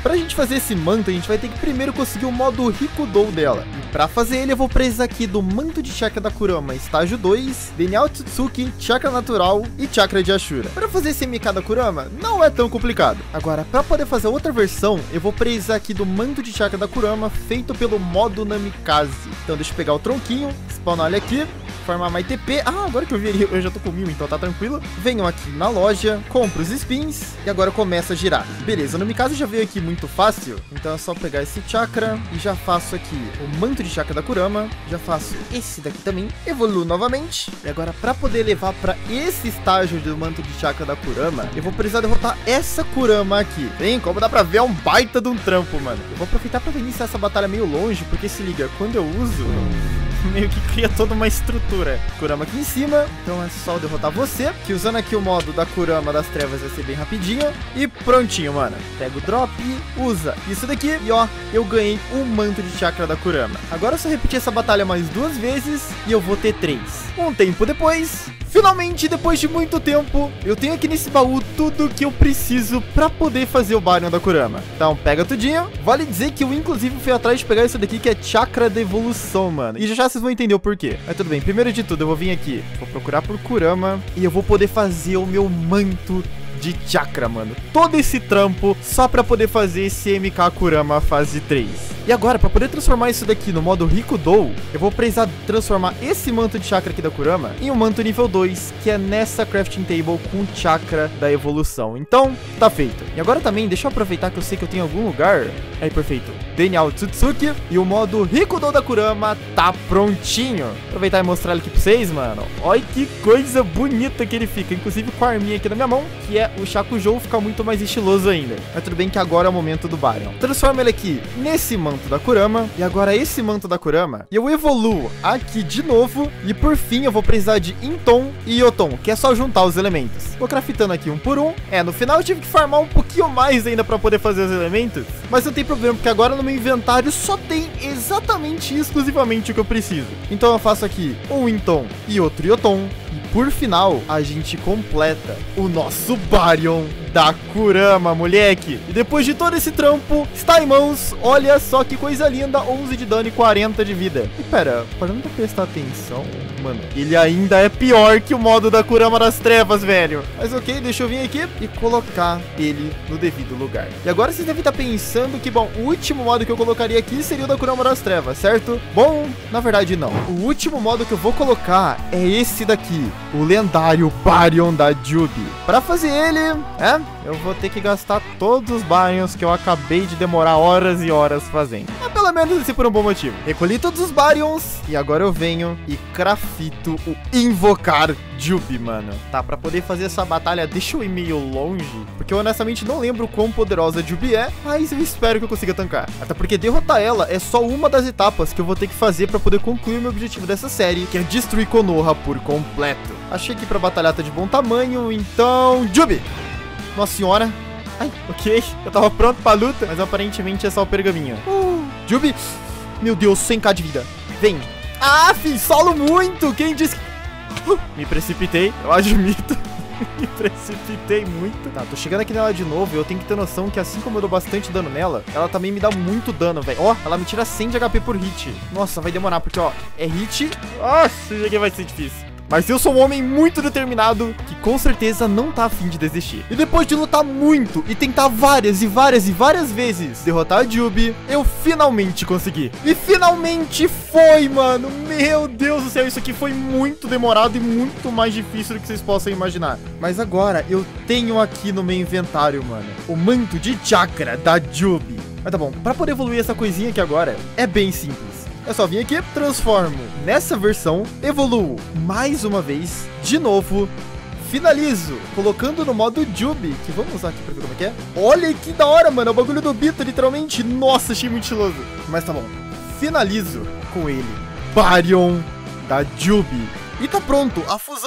pra gente fazer esse manto, a gente vai ter que primeiro conseguir o modo Rikudou dela. E pra fazer ele, eu vou precisar aqui do manto de chakra da Kurama, estágio 2, DNA Otsutsuki, chakra natural e chakra de Ashura. Pra fazer esse MK da Kurama, não é tão complicado. Agora, pra poder fazer outra versão, eu vou precisar aqui do manto de chakra da Kurama, feito pelo modo Namikaze. Então deixa eu pegar o tronquinho, spawnar ele aqui, formar mais TP. Ah, agora que eu vi ele, eu já tô com 1000, então tá tranquilo. Venham aqui na loja, compro os spins e agora começa a girar. Beleza, o Namikaze já veio aqui muito fácil, então é só pegar esse chakra e já faço aqui o manto de chakra da Kurama, já faço esse daqui também, evoluo novamente. E agora, pra poder levar pra esse estágio do manto de chakra da Kurama, eu vou precisar derrotar essa Kurama aqui. Bem, como dá pra ver, é um baita de um trampo, mano. Eu vou aproveitar pra iniciar essa batalha meio longe, porque se liga, quando eu uso, meio que cria toda uma estrutura. Kurama aqui em cima, então é só derrotar você, que usando aqui o modo da Kurama das Trevas vai ser bem rapidinho. E prontinho, mano. Pega o drop, usa isso daqui e ó, eu ganhei um manto de chakra da Kurama. Agora é só repetir essa batalha mais 2 vezes e eu vou ter 3. Um tempo depois, finalmente, depois de muito tempo, eu tenho aqui nesse baú tudo que eu preciso pra poder fazer o Baryon da Kurama. Então pega tudinho. Vale dizer que eu inclusive fui atrás de pegar isso daqui que é chakra da evolução, mano. E já vocês vão entender o porquê. Mas tudo bem, primeiro de tudo eu vou vir aqui, vou procurar por Kurama e eu vou poder fazer o meu manto de chakra, mano. Todo esse trampo só pra poder fazer esse MK Kurama fase 3. E agora, pra poder transformar isso daqui no modo Rikudou, eu vou precisar transformar esse manto de chakra aqui da Kurama em um manto nível 2, que é nessa crafting table com chakra da evolução. Então, tá feito. E agora também, deixa eu aproveitar que eu sei que eu tenho algum lugar. Aí, perfeito. DNA Otsutsuki e o modo Rikudou da Kurama tá prontinho. Aproveitar e mostrar ele aqui pra vocês, mano. Olha que coisa bonita que ele fica. Inclusive com a arminha aqui na minha mão, que é o Shakujou, fica muito mais estiloso ainda. Mas tudo bem que agora é o momento do Baryon. Transforma ele aqui nesse manto da Kurama. E agora esse manto da Kurama, eu evoluo aqui de novo. E por fim eu vou precisar de Inton e Yoton, que é só juntar os elementos. Vou craftando aqui um por um. No final eu tive que farmar um pouquinho mais ainda pra poder fazer os elementos. Mas não tem problema, porque agora no meu inventário só tem exatamente e exclusivamente o que eu preciso. Então eu faço aqui um Inton e outro Yoton. E por final, a gente completa o nosso Baryon da Kurama, moleque. E depois de todo esse trampo, está em mãos. Olha só que coisa linda, 11 de dano e 40 de vida. E pera, parando pra prestar atenção, mano, ele ainda é pior que o modo da Kurama das Trevas, velho. Mas ok, deixa eu vir aqui e colocar ele no devido lugar. E agora vocês devem estar pensando que, bom, o último modo que eu colocaria aqui seria o da Kurama das Trevas, certo? Bom, na verdade não. O último modo que eu vou colocar é esse daqui, o lendário Baryon da Jubi. Pra fazer ele, eu vou ter que gastar todos os Baryons que eu acabei de demorar horas e horas fazendo. Pelo menos esse por um bom motivo. Recolhi todos os Baryons e agora eu venho e crafto o Invocar Jubi, mano. Tá, pra poder fazer essa batalha, deixa eu ir meio longe, porque eu honestamente não lembro quão poderosa a Jubi é, mas eu espero que eu consiga tancar. Até porque derrotar ela é só uma das etapas que eu vou ter que fazer pra poder concluir o meu objetivo dessa série, que é destruir Konoha por completo. Achei que pra batalhar tá de bom tamanho, então... Jubi! Nossa senhora. Ai, ok. Eu tava pronto pra luta, mas aparentemente é só o pergaminho. Jubi! Meu Deus, 100k de vida. Vem. Ah, fi, solo muito! Quem disse... Me precipitei, eu admito. Me precipitei muito. Tá, tô chegando aqui nela de novo e eu tenho que ter noção que assim como eu dou bastante dano nela, ela também me dá muito dano, velho. Ó, ela me tira 100 de HP por hit. Nossa, vai demorar, porque ó, é hit. Nossa, isso aqui vai ser difícil. Mas eu sou um homem muito determinado que com certeza não tá afim de desistir. E depois de lutar muito e tentar várias vezes derrotar a Jubi, eu finalmente consegui. E finalmente foi, mano. Meu Deus do céu, isso aqui foi muito demorado e muito mais difícil do que vocês possam imaginar. Mas agora eu tenho aqui no meu inventário, mano, o manto de chakra da Jubi. Mas tá bom, pra poder evoluir essa coisinha aqui agora, é bem simples. É só vir aqui, transformo nessa versão, evoluo mais uma vez, de novo, finalizo, colocando no modo Jubi, que vamos usar aqui pra ver como é que é. Olha que da hora, mano, é o bagulho do Bito, literalmente. Nossa, achei muito estiloso. Mas tá bom, finalizo com ele, Baryon da Jubi. E tá pronto, a fusão de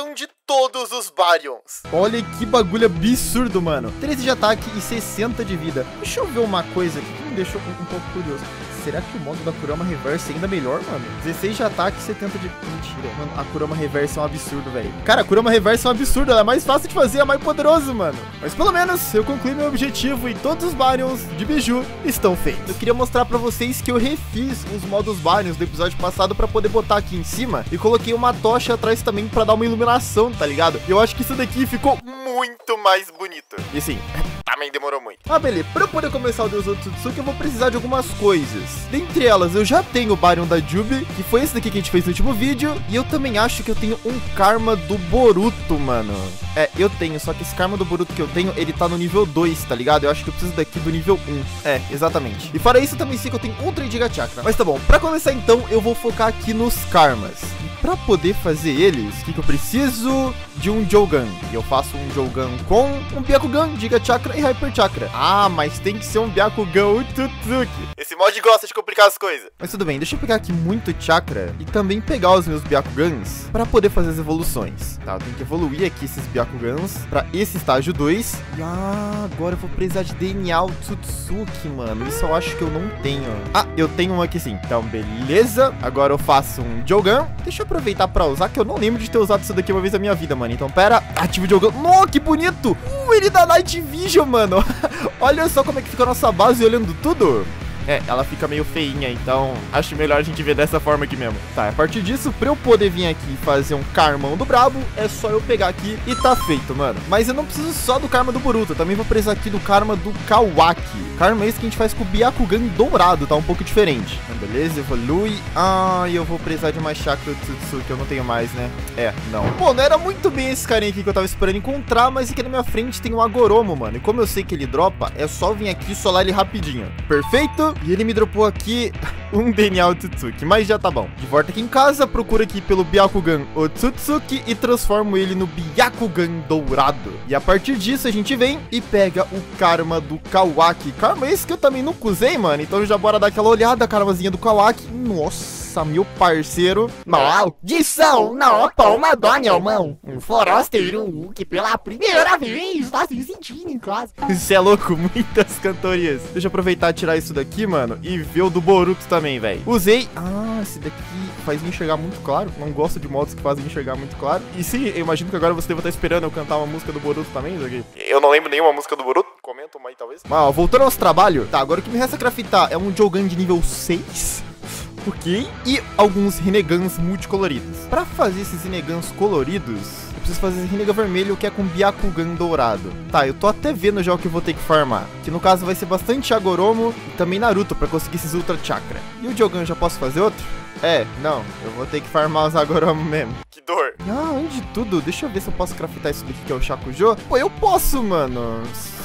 todos os Baryons. Olha que bagulho absurdo, mano. 13 de ataque e 60 de vida. Deixa eu ver uma coisa aqui que me deixou um pouco curioso. Será que o modo da Kurama Reverse é ainda melhor, mano? 16 de ataque e 70 de... Mentira, mano. A Kurama Reverse é um absurdo, velho. Cara, a Kurama Reverse é um absurdo. Ela é mais fácil de fazer, é mais poderoso, mano. Mas pelo menos eu concluí meu objetivo e todos os Baryons de Biju estão feitos. Eu queria mostrar pra vocês que eu refiz os modos Baryons do episódio passado pra poder botar aqui em cima. E coloquei uma tocha atrás também pra dar uma iluminação, tá ligado? E eu acho que isso daqui ficou muito mais bonito. E assim... também demorou muito. Ah, beleza. Pra eu poder começar o Deus Otsutsuki, eu vou precisar de algumas coisas. Dentre elas, eu já tenho o Baryon da Jubi, que foi esse daqui que a gente fez no último vídeo. E eu também acho que eu tenho um Karma do Boruto, mano. É, eu tenho, só que esse Karma do Boruto que eu tenho, ele tá no nível 2, tá ligado? Eu acho que eu preciso daqui do nível 1. É, exatamente. E fora isso, eu também sei que eu tenho Ultra Giga Chakra. Mas tá bom, pra começar então, eu vou focar aqui nos Karmas. Pra poder fazer eles, o que eu preciso? De um Jogan. E eu faço um Jogan com um Byakugan, Giga Chakra e Hyper Chakra. Ah, mas tem que ser um Byakugan Otsutsuki. Esse mod gosta de complicar as coisas. Mas tudo bem, deixa eu pegar aqui muito Chakra e também pegar os meus Byakugans pra poder fazer as evoluções. Tá, eu tenho que evoluir aqui esses Byakugans pra esse estágio 2. E agora eu vou precisar de DNA Otsutsuki, mano. Isso eu acho que eu não tenho. Ah, eu tenho um aqui sim. Então, beleza. Agora eu faço um Jogan. Deixa eu aproveitar pra usar, que eu não lembro de ter usado isso daqui uma vez na minha vida, mano. Então, pera, ativo o Jogan. Nossa, que bonito! Ele dá Night Vision, mano. Olha só como é que fica a nossa base olhando tudo. É, ela fica meio feinha, então acho melhor a gente ver dessa forma aqui mesmo. Tá, a partir disso, pra eu poder vir aqui e fazer um Karmão do Brabo, é só eu pegar aqui e tá feito, mano. Mas eu não preciso só do Karma do Boruto, eu também vou precisar aqui do Karma do Kawaki. Karma esse que a gente faz com o Byakugan dourado, tá um pouco diferente. Então, beleza, evolui. Ah, e eu vou precisar de mais Chakra Otsutsuki, que eu não tenho mais, né? É, não. Pô, não era muito bem esse carinha aqui que eu tava esperando encontrar, mas aqui na minha frente tem um Agoromo, mano. E como eu sei que ele dropa, é só vir aqui e solar ele rapidinho. Perfeito? E ele me dropou aqui um DNA Otsutsuki, mas já tá bom. De volta aqui em casa, procuro aqui pelo Byakugan Otsutsuki e transformo ele no Byakugan dourado. E a partir disso a gente vem e pega o Karma do Kawaki. Karma esse que eu também nunca usei, mano. Então já bora dar aquela olhada, a karmazinha do Kawaki. Nossa, meu parceiro. Maldição, não toma dó, meu irmão. Um forasteiro que pela primeira vez tá se sentindo em casa. Isso é louco, muitas cantorias. Deixa eu aproveitar e tirar isso daqui, mano, e ver o do Boruto também, velho. Usei. Ah, esse daqui faz me enxergar muito claro. Não gosto de modos que fazem me enxergar muito claro. E sim, eu imagino que agora você deve estar esperando eu cantar uma música do Boruto também, isso aqui. Eu não lembro nenhuma música do Boruto. Comenta uma aí, talvez. Mas, ó, voltando ao nosso trabalho. Tá, agora o que me resta craftar é um Jogan de nível 6. Ok? E alguns Rinegans multicoloridos. Pra fazer esses Rinegans coloridos, eu preciso fazer esse Rinnegan vermelho, que é com Byakugan dourado. Tá, eu tô até vendo já o que eu vou ter que farmar. Que no caso vai ser bastante Agoromo e também Naruto pra conseguir esses Ultra Chakra. E o Jogan, já posso fazer outro? É, não, eu vou ter que farmar os Agoromo mesmo. Que dor. Ah, antes de tudo, deixa eu ver se eu posso craftar isso daqui que é o Shakujo. Pô, eu posso, mano.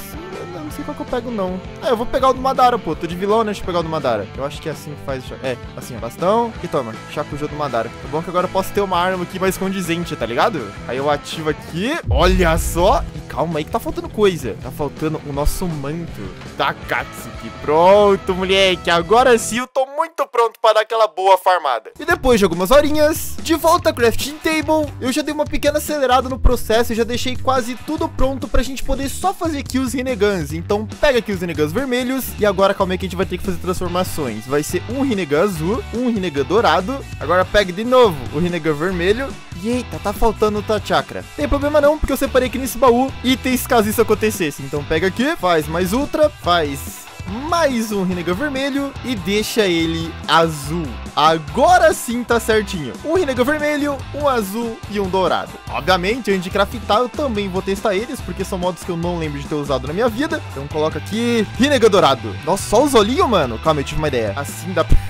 Eu não sei qual que eu pego, não. É, eu vou pegar o do Madara, pô. Tô de vilão, né? Deixa eu pegar o do Madara. Eu acho que é assim que faz. É, assim, ó. Bastão. E toma. Shakujo do Madara. É bom que agora eu posso ter uma arma aqui mais condizente, tá ligado? Aí eu ativo aqui. Olha só. E calma aí que tá faltando coisa. Tá faltando o nosso manto da Katsuki. Pronto, moleque. Agora sim eu tô muito pronto para dar aquela boa farmada. E depois de algumas horinhas, de volta à Crafting Table, eu já dei uma pequena acelerada no processo e já deixei quase tudo pronto pra gente poder só fazer aqui os Rinegans. Então pega aqui os Rinegans vermelhos e agora calma aí que a gente vai ter que fazer transformações. Vai ser um Rinnegan azul, um Rinnegan dourado. Agora pega de novo o Rinnegan vermelho. E eita, tá faltando outra chakra. Tem problema não, porque eu separei aqui nesse baú itens caso isso acontecesse. Então pega aqui, faz mais ultra, faz mais um Rinnegan vermelho e deixa ele azul. Agora sim tá certinho. Um Rinnegan vermelho, um azul e um dourado. Obviamente, antes de craftar, eu também vou testar eles, porque são modos que eu não lembro de ter usado na minha vida. Então coloca aqui Rinnegan dourado. Nossa, só os olhinhos, mano. Calma, eu tive uma ideia. Assim dá pra...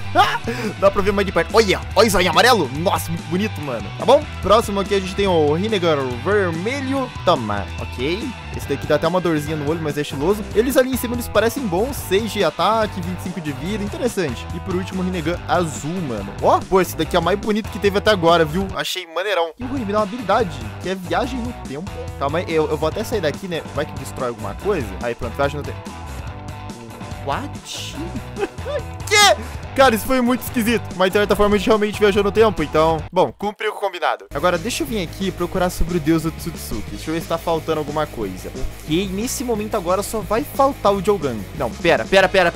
dá pra ver mais de perto. Olha, olha isso aí, amarelo. Nossa, muito bonito, mano. Tá bom? Próximo aqui a gente tem o Rinnegan vermelho. Toma, ok. Esse daqui dá até uma dorzinha no olho, mas é estiloso. Eles ali em cima, eles parecem bons. 6 de ataque, 25 de vida. Interessante. E por último, o Rinnegan azul, mano. Ó, pô, esse daqui é o mais bonito que teve até agora, viu? Achei maneirão. E o Rui me dá uma habilidade, que é viagem no tempo. Calma aí, eu vou até sair daqui, né? Vai que destrói alguma coisa. Aí, pronto, viagem no tempo. What? Que? Cara, isso foi muito esquisito. Mas de certa forma a gente realmente viajou no tempo, então... Bom, cumpriu com o combinado. Agora, deixa eu vir aqui procurar sobre o deus do Otsutsuki. Deixa eu ver se tá faltando alguma coisa. Ok, nesse momento agora só vai faltar o Jogan. Não, pera.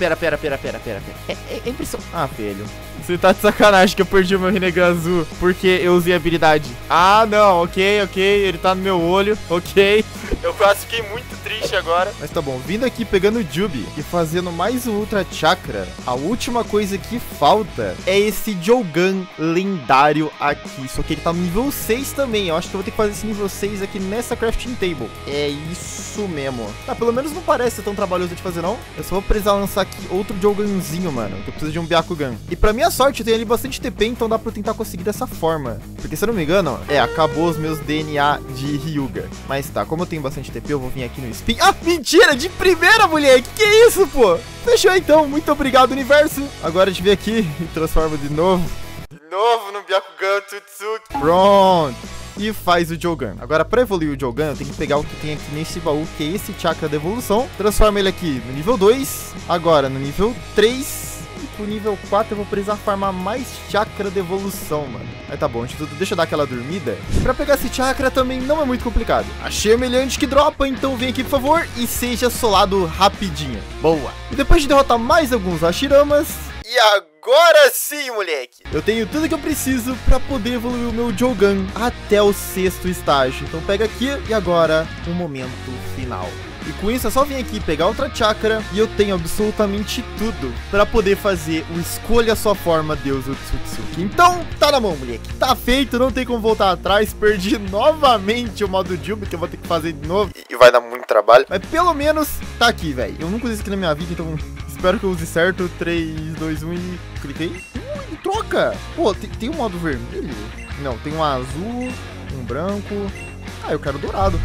É impressão... Ah, velho. Você tá de sacanagem que eu perdi o meu Rinnegan azul porque eu usei a habilidade. Ah, não, ok, ele tá no meu olho, ok. Eu quase fiquei muito triste agora. Mas tá bom, vindo aqui pegando o Jubi e fazendo mais um Ultra Chakra, a última coisa que falta é esse Jogan lendário aqui. Só que ele tá no nível 6 também. Eu acho que eu vou ter que fazer esse nível 6 aqui nessa crafting table. É isso mesmo. Ah, pelo menos não parece tão trabalhoso de fazer, não. Eu só vou precisar lançar aqui outro Joganzinho, mano. Que eu preciso de um Byakugan. E pra minha sorte, eu tenho ali bastante TP, então dá pra eu tentar conseguir dessa forma. Porque se eu não me engano, acabou os meus DNA de Hyuga. Mas tá, como eu tenho bastante TP, eu vou vir aqui no Spin. Ah, mentira! De primeira, moleque! Que isso, pô? Fechou então, muito obrigado, universo. Agora a gente vem aqui e transforma de novo. De novo no Byakugan Otsutsuki. Pronto. E faz o Jogan. Agora, pra evoluir o Jogan, eu tenho que pegar o que tem aqui nesse baú, que é esse chakra da evolução. Transforma ele aqui no nível 2. Agora no nível 3. E pro nível 4 eu vou precisar farmar mais chakra de evolução, mano. Aí tá bom, deixa eu dar aquela dormida. E pra pegar esse chakra também não é muito complicado. Achei o melhante que dropa, então vem aqui por favor e seja solado rapidinho. Boa. E depois de derrotar mais alguns Hashiramas... E agora sim, moleque! Eu tenho tudo que eu preciso pra poder evoluir o meu Jogan até o 6º estágio. Então pega aqui e agora o momento final. E com isso é só vir aqui pegar outra chakra e eu tenho absolutamente tudo pra poder fazer o escolha sua forma Deus Otsutsuki. Então tá na mão, moleque. Tá feito, não tem como voltar atrás. Perdi novamente o modo Jubi, que eu vou ter que fazer de novo. E vai dar muito trabalho. Mas pelo menos tá aqui, velho. Eu nunca usei isso aqui na minha vida, então espero que eu use certo. 3, 2, 1 e cliquei. Troca! Pô, tem um modo vermelho? Não, tem um azul, um branco. Ah, eu quero dourado.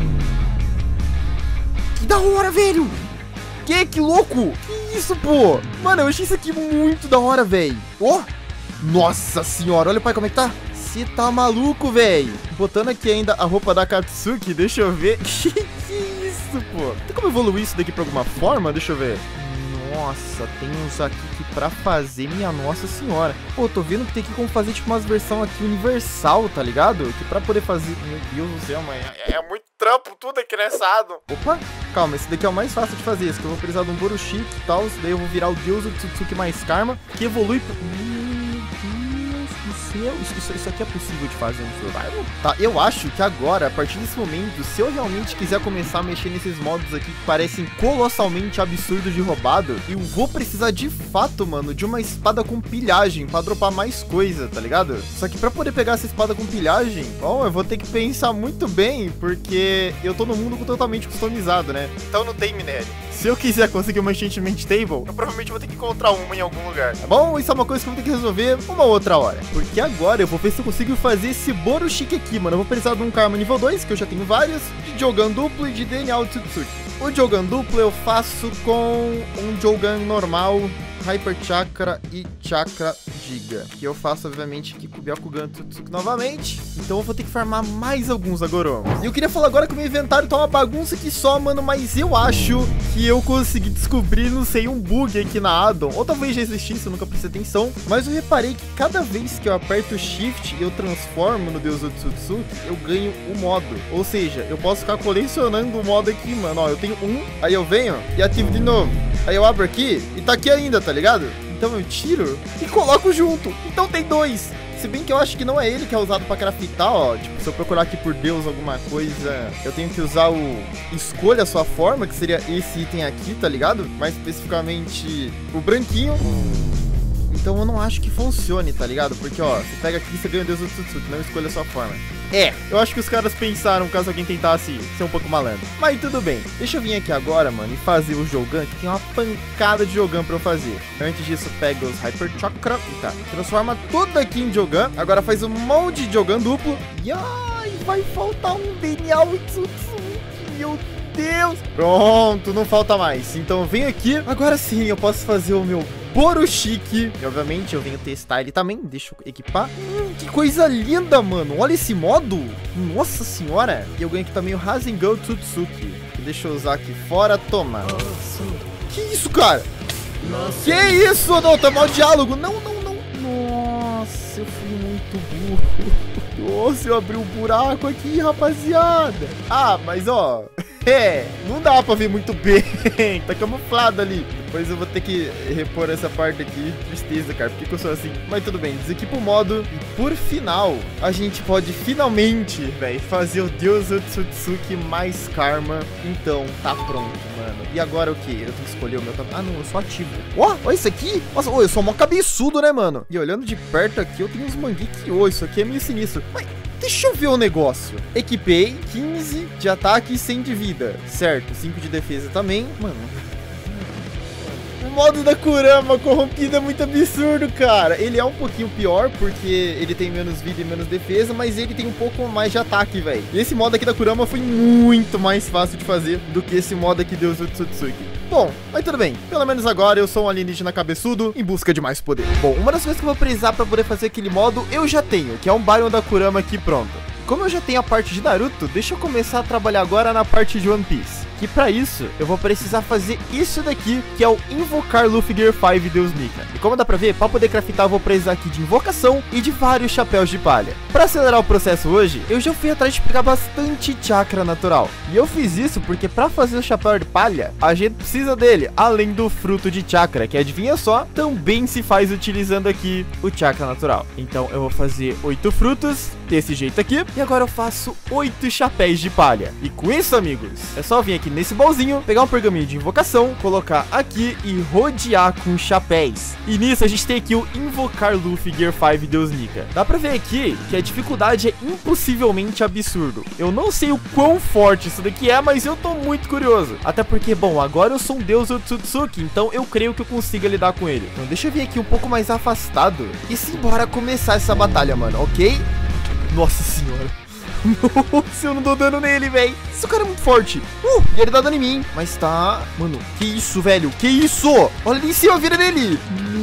Que da hora, velho! Que louco! Que isso, pô? Mano, eu achei isso aqui muito da hora, velho. Ó! Nossa senhora, olha o pai como é que tá. Você tá maluco, velho. Botando aqui ainda a roupa da Katsuki, deixa eu ver. Que isso, pô? Tem como evoluir isso daqui pra alguma forma? Deixa eu ver. Nossa, tem uns aqui que pra fazer, minha nossa senhora. Pô, tô vendo que tem aqui como fazer tipo umas versões aqui universal, tá ligado? Que pra poder fazer... Meu Deus do céu, mãe. É muito trampo tudo aqui nessado. Opa, calma, esse daqui é o mais fácil de fazer. Esse que eu vou precisar de um Borushiki e tal. Daí eu vou virar o Deus Otsutsuki mais Karma, que evolui... Isso aqui é possível de fazer no survival? Tá, eu acho que agora, a partir desse momento, se eu realmente quiser começar a mexer nesses modos aqui que parecem colossalmente absurdos de roubado, eu vou precisar de fato, mano, de uma espada com pilhagem pra dropar mais coisa, tá ligado? Só que pra poder pegar essa espada com pilhagem, bom, eu vou ter que pensar muito bem, porque eu tô num mundo totalmente customizado, né? Então não tem minério. Se eu quiser conseguir uma enchantment table, eu provavelmente vou ter que encontrar uma em algum lugar, tá bom? Isso é uma coisa que eu vou ter que resolver uma outra hora. Porque agora eu vou ver se eu consigo fazer esse Borushiki aqui, mano. Eu vou precisar de um Karma nível 2, que eu já tenho vários, de Jogan duplo e de DNA Otsutsuki. O Jogan duplo eu faço com um Jogan normal, Hyper Chakra e Chakra Giga, que eu faço, obviamente, aqui com o Byakugan Otsutsuki novamente. Então eu vou ter que farmar mais alguns Agoromos. E eu queria falar agora que o meu inventário tá uma bagunça aqui só, mano, mas eu acho que eu consegui descobrir, não sei, um bug aqui na addon. Ou talvez já existisse, eu nunca prestei atenção. Mas eu reparei que cada vez que eu aperto o Shift e eu transformo no Deus Otsutsuki, eu ganho o modo. Ou seja, eu posso ficar colecionando o modo aqui, mano. Ó, eu tenho um, aí eu venho e ativo de novo. Aí eu abro aqui e tá aqui ainda, tá ligado? Então eu tiro e coloco junto. Então tem dois. Se bem que eu acho que não é ele que é usado pra craftar, ó. Tipo, se eu procurar aqui por Deus alguma coisa, eu tenho que usar o escolha a sua forma, que seria esse item aqui, tá ligado? Mais especificamente o branquinho. Então eu não acho que funcione, tá ligado? Porque, ó, você pega aqui e você ganha o Deus do Otsutsuki, não escolha a sua forma. Eu acho que os caras pensaram caso alguém tentasse ser um pouco malandro. Mas tudo bem. Deixa eu vir aqui agora, mano, e fazer o Jogan, que tem uma pancada de Jogan pra eu fazer. Antes disso, pega os Hyper Chakra e tá. Transforma tudo aqui em Jogan. Agora faz um monte de Jogan duplo. E ai, vai faltar um DNA Otsutsuki. Meu Deus. Pronto, não falta mais. Então vem aqui. Agora sim, eu posso fazer o meu Borushiki. E obviamente eu venho testar ele também. Deixa eu equipar. Que coisa linda, mano. Olha esse modo. Nossa senhora. E eu ganho aqui também o Rasengan Otsutsuki. Deixa eu usar aqui fora. Toma. Que isso, cara? Que isso? Não, tá mal diálogo. Não. Nossa, eu fui muito burro. Nossa, eu abri um buraco aqui, rapaziada. Ah, mas ó... não dá pra ver muito bem. Tá camuflado ali. Depois eu vou ter que repor essa parte aqui. Tristeza, cara. Por que eu sou assim? Mas tudo bem. Desequipa o modo. E por final, a gente pode finalmente, velho, fazer o Deus Otsutsuki mais karma. Então, tá pronto, mano. E agora o que? Eu tenho que escolher o meu... Ah, não. Eu sou ativo. Ó, olha isso aqui. Nossa, eu sou mó cabeçudo, né, mano? E olhando de perto aqui, eu tenho uns manguiki. Isso aqui é meio sinistro. Mas... deixa eu ver o negócio. Equipei 15 de ataque e 100 de vida. Certo, 5 de defesa também. Mano, o modo da Kurama corrompida é muito absurdo, cara. Ele é um pouquinho pior, porque ele tem menos vida e menos defesa, mas ele tem um pouco mais de ataque, velho. E esse modo aqui da Kurama foi muito mais fácil de fazer do que esse modo aqui Deus Otsutsuki. Bom, mas tudo bem. Pelo menos agora eu sou um alienígena cabeçudo em busca de mais poder. Bom, uma das coisas que eu vou precisar pra poder fazer aquele modo, eu já tenho, que é um Baryon da Kurama aqui pronto. Como eu já tenho a parte de Naruto, deixa eu começar a trabalhar agora na parte de One Piece. Que pra isso, eu vou precisar fazer isso daqui, que é o Invocar Luffy Gear 5 Deus Nika. E como dá pra ver, pra poder craftar eu vou precisar aqui de invocação e de vários chapéus de palha. Pra acelerar o processo hoje, eu já fui atrás de pegar bastante chakra natural. E eu fiz isso porque pra fazer o chapéu de palha, a gente precisa dele, além do fruto de chakra, que adivinha só, também se faz utilizando aqui o chakra natural. Então eu vou fazer 8 frutos, desse jeito aqui, e agora eu faço 8 chapéus de palha. E com isso, amigos, é só vir aqui nesse baúzinho, pegar um pergaminho de invocação, colocar aqui e rodear com chapéus. E nisso a gente tem aqui o Invocar Luffy Gear 5 Deus Nika. Dá pra ver aqui que a dificuldade é impossivelmente absurdo. Eu não sei o quão forte isso daqui é, mas eu tô muito curioso. Até porque, bom, agora eu sou um Deus Otsutsuki, então eu creio que eu consiga lidar com ele. Então deixa eu vir aqui um pouco mais afastado e simbora começar essa batalha, mano, ok? Nossa senhora. Nossa, eu não dou dano nele, velho. Esse cara é muito forte. E ele dá dano em mim. Mas tá... Mano, que isso, velho? Que isso? Olha ali em cima a vida dele.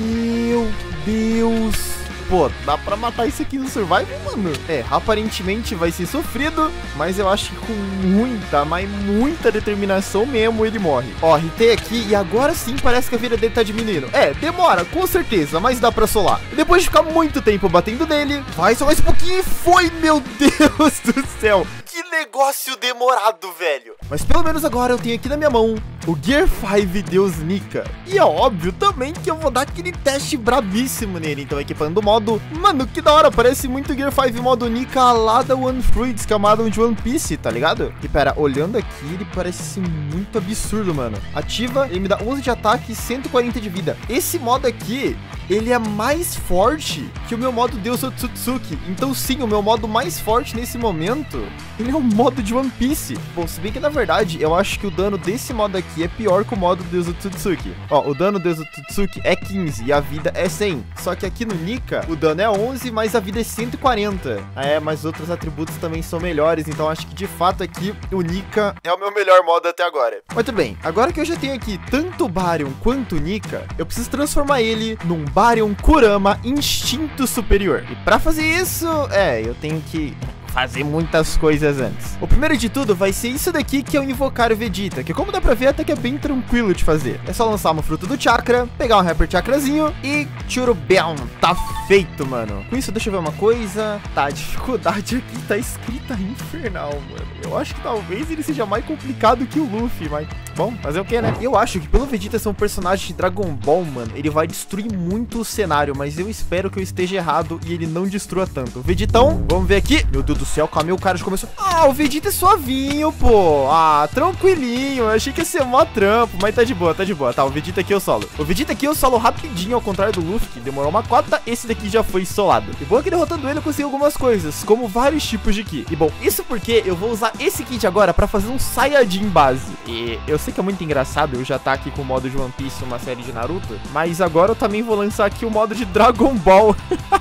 Meu Deus. Pô, dá pra matar isso aqui no Survival, mano? É, aparentemente vai ser sofrido, mas eu acho que com muita, mas muita determinação mesmo ele morre. Ó, hitei aqui e agora sim parece que a vida dele tá diminuindo. É, demora, com certeza, mas dá pra solar. E depois de ficar muito tempo batendo nele, vai só mais um pouquinho e foi, meu Deus do céu. Que negócio demorado, velho. Mas pelo menos agora eu tenho aqui na minha mão o Gear 5 Deus Nika. E é óbvio também que eu vou dar aquele teste brabíssimo nele. Então equipando o modo... Mano, que da hora, parece muito Gear 5 modo Nika lá da One Fruits, que é uma addon de One Piece, tá ligado? E pera, olhando aqui, ele parece muito absurdo, mano. Ativa, ele me dá 11 de ataque e 140 de vida. Esse modo aqui... ele é mais forte que o meu modo Deus Otsutsuki. Então sim, o meu modo mais forte nesse momento, ele é o modo de One Piece. Bom, se bem que na verdade, eu acho que o dano desse modo aqui é pior que o modo Deus Otsutsuki. Ó, o dano Deus Otsutsuki é 15 e a vida é 100. Só que aqui no Nika, o dano é 11, mas a vida é 140. É, mas outros atributos também são melhores. Então acho que de fato aqui, o Nika é o meu melhor modo até agora. Muito bem, agora que eu já tenho aqui tanto o Baryon quanto o Nika, eu preciso transformar ele num Baryon Kurama Instinto Superior. E pra fazer isso, eu tenho que fazer muitas coisas antes. O primeiro de tudo vai ser isso daqui, que é o Invocar o Vegeta, que como dá pra ver até que é bem tranquilo de fazer. É só lançar uma fruta do chakra, pegar um Hyper Chakrazinho e tchurubão, tá feito, mano. Com isso, deixa eu ver uma coisa. Tá, a dificuldade aqui tá escrita infernal, mano. Eu acho que talvez ele seja mais complicado que o Luffy, mas... bom, fazer o que, né? Eu acho que pelo Vegeta ser um personagem de Dragon Ball, mano, ele vai destruir muito o cenário, mas eu espero que eu esteja errado e ele não destrua tanto. Vegetão, vamos ver aqui. Meu Deus do céu, calma aí, o cara já começou... Ah, o Vegeta é suavinho, pô. Ah, tranquilinho. Eu achei que ia ser mó trampo, mas tá de boa, tá de boa. Tá, o Vegeta aqui eu solo. O Vegeta aqui eu solo rapidinho, ao contrário do Luffy, que demorou uma cota. Esse daqui já foi solado. E bom que derrotando ele eu consegui algumas coisas, como vários tipos de Ki. E bom, isso porque eu vou usar esse kit agora pra fazer um Saiyajin base. E eu sei que é muito engraçado eu já tá aqui com o modo de One Piece, uma série de Naruto, mas agora eu também vou lançar aqui o modo de Dragon Ball.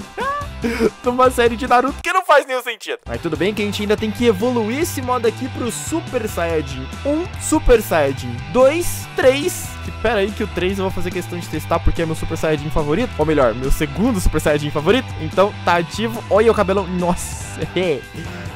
Numa série de Naruto que não faz nenhum sentido. Mas tudo bem que a gente ainda tem que evoluir esse modo aqui pro Super Saiyajin 1, Super Saiyajin 2, 3. Que pera aí que o 3 eu vou fazer questão de testar porque é meu Super Saiyajin favorito. Ou melhor, meu segundo Super Saiyajin favorito. Então tá ativo. Olha o cabelão. Nossa.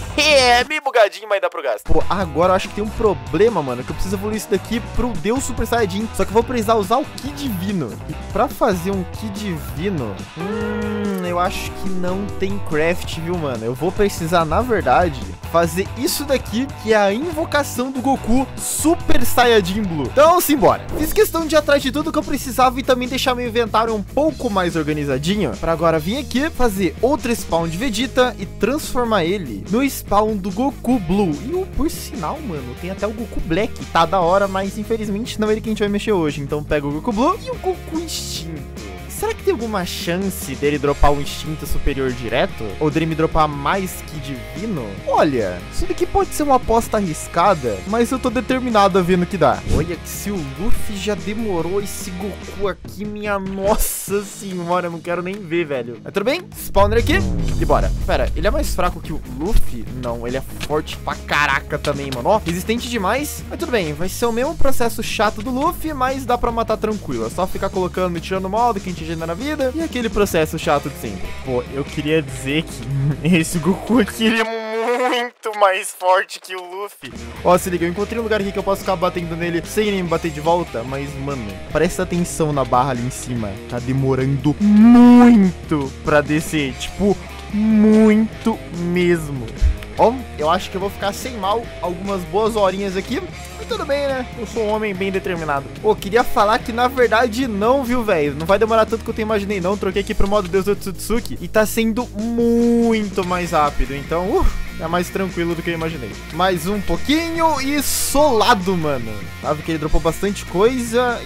É meio bugadinho, mas dá pro gasto. Pô, agora eu acho que tem um problema, mano, que eu preciso evoluir isso daqui pro Deus Super Saiyajin. Só que eu vou precisar usar o Ki Divino. E pra fazer um Ki Divino, eu acho que não tem craft, viu, mano? Eu vou precisar, na verdade, fazer isso daqui, que é a invocação do Goku Super Saiyajin Blue. Então, simbora. Fiz questão de ir atrás de tudo que eu precisava e também deixar meu inventário um pouco mais organizadinho, pra agora vir aqui, fazer outro spawn de Vegeta e transformar ele no spawn do Goku Blue. E, por sinal, mano, tem até o Goku Black. Tá da hora, mas infelizmente não é ele que a gente vai mexer hoje. Então, pega o Goku Blue e o Goku Instinto. Será que tem alguma chance dele dropar um instinto superior direto? Ou dele me dropar mais que divino? Olha, isso daqui pode ser uma aposta arriscada, mas eu tô determinado a ver no que dá. Olha que se o Luffy já demorou esse Goku aqui, minha nossa senhora, eu não quero nem ver, velho. Mas tudo bem? Spawner aqui e bora. Pera, ele é mais fraco que o Luffy? Não, ele é forte pra caraca também, mano. Ó, resistente demais. Mas tudo bem, vai ser o mesmo processo chato do Luffy, mas dá pra matar tranquilo. É só ficar colocando e tirando modo que a gente na vida e aquele processo chato de sempre. Pô, eu queria dizer que esse Goku aqui ele é muito mais forte que o Luffy. Ó, se liga, eu encontrei um lugar aqui que eu posso ficar batendo nele sem nem me bater de volta, mas, mano, presta atenção na barra ali em cima. Tá demorando muito pra descer, tipo, muito mesmo. Ó, eu acho que eu vou ficar sem mal algumas boas horinhas aqui. Mas tudo bem, né? Eu sou um homem bem determinado. Pô, queria falar que na verdade não, viu, velho? Não vai demorar tanto que eu imaginei, não. Troquei aqui pro modo Deus do Otsutsuki e tá sendo muito mais rápido. Então, é mais tranquilo do que eu imaginei. Mais um pouquinho e solado, mano. Sabe que ele dropou bastante coisa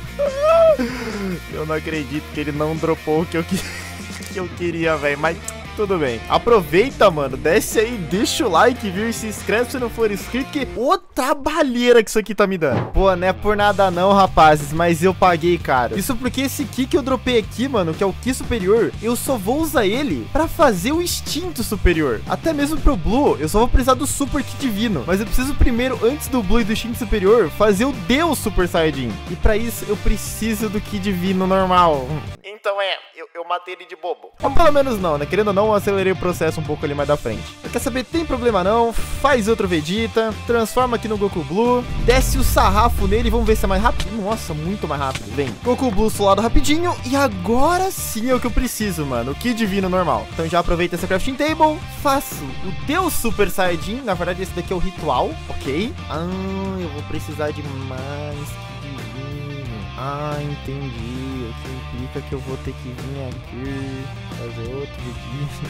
e... eu não acredito que ele não dropou o que eu queria, velho. Mas... tudo bem. Aproveita, mano. Desce aí, deixa o like, viu? E se inscreve se não for inscrito, que ô trabalheira que isso aqui tá me dando. Pô, não é por nada não, rapazes, mas eu paguei caro. Isso porque esse Ki que eu dropei aqui, mano, que é o Ki superior, eu só vou usar ele pra fazer o instinto superior. Até mesmo pro Blue, eu só vou precisar do Super Ki divino. Mas eu preciso primeiro, antes do Blue e do instinto superior, fazer o Deus Super Saiyajin. E pra isso, eu preciso do Ki divino normal. Então eu matei ele de bobo. Ou pelo menos não, né? Querendo ou não, eu acelerei o processo um pouco ali mais da frente. Quer saber? Tem problema não. Faz outro Vegeta. Transforma aqui no Goku Blue. Desce o sarrafo nele. Vamos ver se é mais rápido. Nossa, muito mais rápido. Vem. Goku Blue solado rapidinho. E agora sim é o que eu preciso, mano. O Ki divino normal. Então já aproveita essa crafting table. Faço o Deus Super Saiyajin. Na verdade, esse daqui é o ritual. Ok. Eu vou precisar de mais Ki divino. Entendi. O que implica que eu vou ter que vir aqui fazer outro vídeo,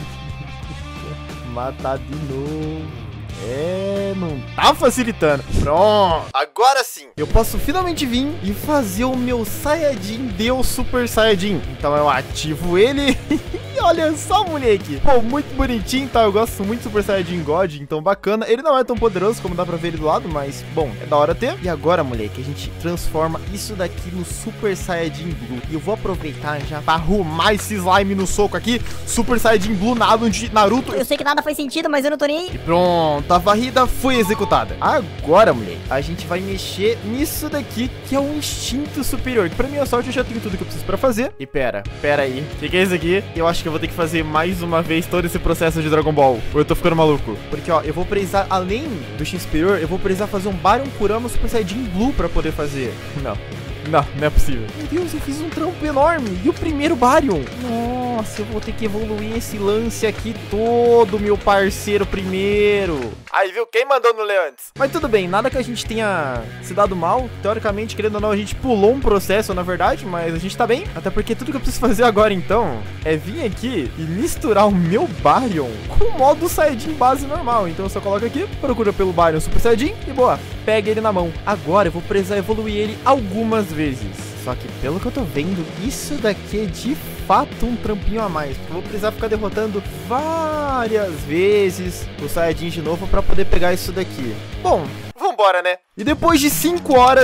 matar de novo. Não tá facilitando. Pronto, agora sim eu posso finalmente vir e fazer o meu Saiyajin Deus Super Saiyajin. Então eu ativo ele. E olha só, moleque. Pô, muito bonitinho, tá? Eu gosto muito do Super Saiyajin God, então bacana. Ele não é tão poderoso como dá pra ver ele do lado, mas, bom, é da hora ter. E agora, moleque, a gente transforma isso daqui no Super Saiyajin Blue. E eu vou aproveitar já pra arrumar esse slime no soco aqui. Super Saiyajin Blue nada de Naruto. Eu sei que nada faz sentido, mas eu não tô nem aí. E pronto, a varrida foi executada. Agora, moleque, a gente vai mexer nisso daqui, que é o instinto superior. Que pra minha sorte eu já tenho tudo que eu preciso pra fazer. E pera aí. O que é isso aqui? Eu acho que eu vou ter que fazer mais uma vez todo esse processo de Dragon Ball. Ou eu tô ficando maluco? Porque, ó, eu vou precisar, além do instinto superior, eu vou precisar fazer um Baryon Kurama Super Saiyajin Blue pra poder fazer. Não é possível. Meu Deus, eu fiz um trampo enorme. E o primeiro Baryon? Nossa, eu vou ter que evoluir esse lance aqui todo, meu parceiro, primeiro. Aí, viu? Quem mandou no ler antes? Mas tudo bem, nada que a gente tenha se dado mal. Teoricamente, querendo ou não, a gente pulou um processo, na verdade, mas a gente tá bem. Até porque tudo que eu preciso fazer agora, então, é vir aqui e misturar o meu Baryon com o modo Saiyajin base normal. Então eu só coloco aqui, procura pelo Baryon Super Saiyajin e boa, pega ele na mão. Agora eu vou precisar evoluir ele algumas vezes. Só que pelo que eu tô vendo, isso daqui é de fato um trampinho a mais. Eu vou precisar ficar derrotando várias vezes o Saiyajin de novo pra poder pegar isso daqui. Bom, vambora, né? E depois de 5 horas,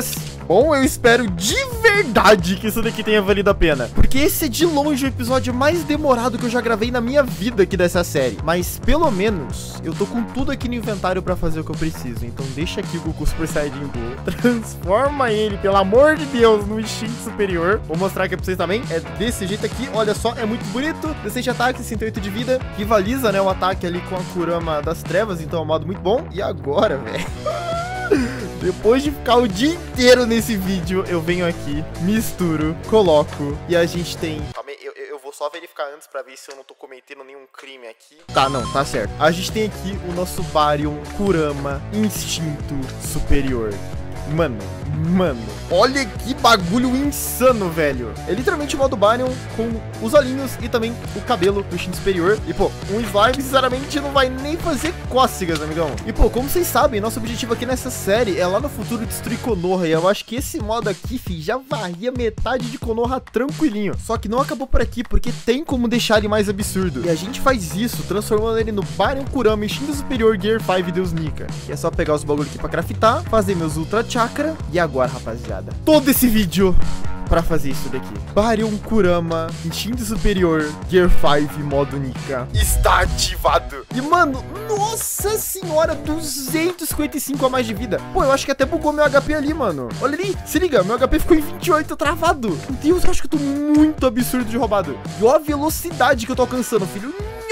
Bom, eu espero de verdade que isso daqui tenha valido a pena, porque esse é de longe o episódio mais demorado que eu já gravei na minha vida aqui dessa série. Mas pelo menos eu tô com tudo aqui no inventário pra fazer o que eu preciso. Então deixa aqui o Goku Super Saiyajin Blue, transforma ele, pelo amor de Deus, no instinto superior. Vou mostrar aqui pra vocês também, é desse jeito aqui, olha só, é muito bonito. 16 de ataque, 68 de vida, rivaliza, né, o ataque ali com a Kurama das trevas, então é um modo muito bom. E agora, velho, depois de ficar o dia inteiro nesse vídeo, eu venho aqui, misturo, coloco e a gente tem... Calma aí, eu vou só verificar antes pra ver se eu não tô cometendo nenhum crime aqui. Tá, não, tá certo. A gente tem aqui o nosso Baryon Kurama Instinto Superior. Mano, olha que bagulho insano, velho. É literalmente o modo Baryon com os olhinhos e também o cabelo do instinto superior. E, pô, um slime, sinceramente, não vai nem fazer cócegas, amigão. E, pô, como vocês sabem, nosso objetivo aqui nessa série é lá no futuro destruir Konoha. E eu acho que esse modo aqui, fi, já varria metade de Konoha tranquilinho. Só que não acabou por aqui, porque tem como deixar ele mais absurdo. E a gente faz isso transformando ele no Baryon Kurama Instinto Superior Gear 5 Deus Nika. E é só pegar os bagulhos aqui pra craftar, fazer meus Ultra Chakra. E agora, rapaziada, todo esse vídeo pra fazer isso daqui. Baryon Kurama Instinto Superior Gear 5 modo Nika está ativado. E, mano, nossa senhora, 255 a mais de vida. Pô, eu acho que até bugou meu HP ali, mano. Olha ali, se liga, meu HP ficou em 28 travado. Meu Deus, eu acho que eu tô muito absurdo de roubado. E olha a velocidade que eu tô alcançando, filho.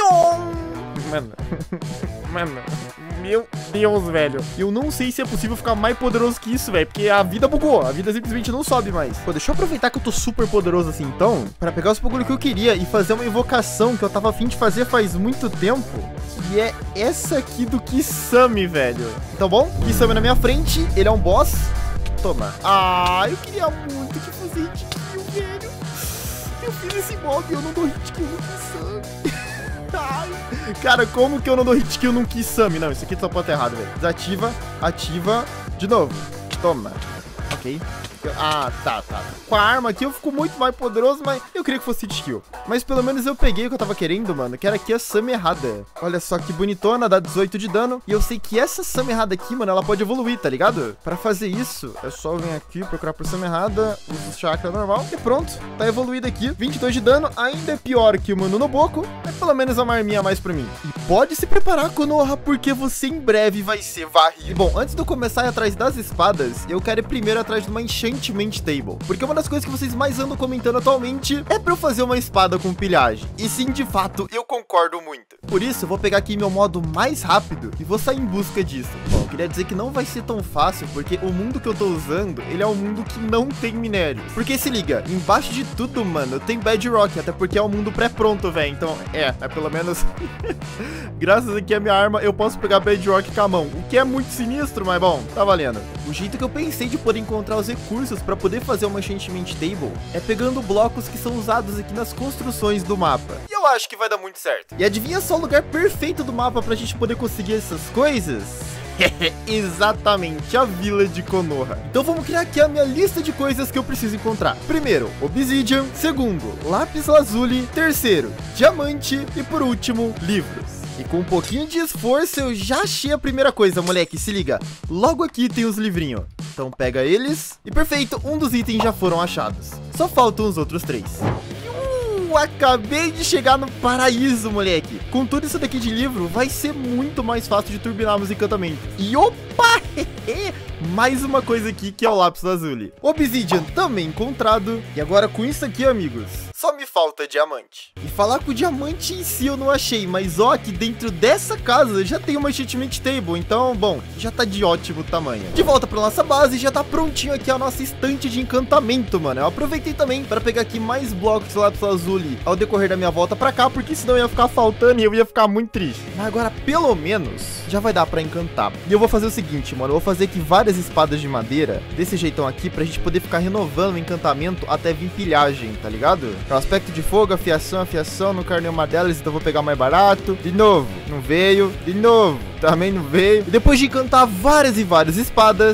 Mano, meu Deus, velho. Eu não sei se é possível ficar mais poderoso que isso, velho, porque a vida bugou, a vida simplesmente não sobe mais. Pô, deixa eu aproveitar que eu tô super poderoso assim, então, pra pegar os bagulho que eu queria e fazer uma invocação que eu tava a fim de fazer faz muito tempo, que é essa aqui do Kisame, velho. Então, bom, Kisame na minha frente, ele é um boss. Toma. Ah, eu queria muito que fosse hit kill, velho. Eu fiz esse mob e eu não dou hit kill no Kisame. Ai, cara, como que eu não dou hit kill num Kisame? Não, isso aqui só pode estar errado, velho. Desativa, ativa, de novo. Toma. Ok. Ah, tá. Com a arma aqui eu fico muito mais poderoso, mas eu queria que fosse hit kill. Mas pelo menos eu peguei o que eu tava querendo, mano, que era aqui a Same errada. Olha só que bonitona, dá 18 de dano. E eu sei que essa Same errada aqui, mano, ela pode evoluir, tá ligado? Pra fazer isso, é só vir aqui, procurar por Same errada, usa o chakra normal e pronto, tá evoluído aqui. 22 de dano, ainda é pior que o Mano no Boku, mas pelo menos uma arminha a mais pra mim. E pode se preparar, Konoha, porque você em breve vai ser varrido. Bom, antes de eu começar a ir atrás das espadas, eu quero ir primeiro atrás de uma Enchantment Table, porque uma das coisas que vocês mais andam comentando atualmente é pra eu fazer uma espada com pilhagem. E sim, de fato, eu concordo muito. Por isso, eu vou pegar aqui meu modo mais rápido e vou sair em busca disso. Bom, eu queria dizer que não vai ser tão fácil, porque o mundo que eu tô usando, ele é um mundo que não tem minério. Porque se liga, embaixo de tudo, mano, tem Bedrock, até porque é um mundo pré-pronto, velho. Então, pelo menos, graças aqui a minha arma, eu posso pegar Bedrock com a mão. O que é muito sinistro, mas bom, tá valendo. O jeito que eu pensei de poder encontrar os recursos pra poder fazer uma Enchantment Table é pegando blocos que são usados aqui nas construções do mapa. E eu acho que vai dar muito certo. E adivinha só o lugar perfeito do mapa pra gente poder conseguir essas coisas? Exatamente, a vila de Konoha. Então vamos criar aqui a minha lista de coisas que eu preciso encontrar. Primeiro, Obsidian. Segundo, Lápis Lazuli. Terceiro, Diamante. E por último, livros. E com um pouquinho de esforço eu já achei a primeira coisa, moleque, se liga. Logo aqui tem os livrinhos. Então pega eles. E perfeito, um dos itens já foram achados. Só faltam os outros 3. Acabei de chegar no paraíso, moleque. Com tudo isso daqui de livro, vai ser muito mais fácil de turbinar meus encantamentos. E opa! Mais uma coisa aqui que é o Lápis Lazuli. Obsidian também encontrado. E agora com isso aqui, amigos, só me falta diamante. E falar que o diamante em si eu não achei, mas ó, aqui dentro dessa casa já tem uma Enchantment Table. Então, bom, já tá de ótimo tamanho. De volta pra nossa base, já tá prontinho aqui a nossa estante de encantamento, mano. Eu aproveitei também para pegar aqui mais blocos de Lápis Lazuli ao decorrer da minha volta pra cá, porque senão ia ficar faltando e eu ia ficar muito triste. Mas agora, pelo menos, já vai dar pra encantar. E eu vou fazer o seguinte, mano, eu vou fazer aqui várias espadas de madeira, desse jeitão aqui, pra gente poder ficar renovando o encantamento até vir pilhagem, tá ligado? Então, aspecto de fogo, afiação, não quero nenhuma delas, então eu vou pegar mais barato. De novo, não veio. De novo, também não veio. E depois de encantar várias e várias espadas,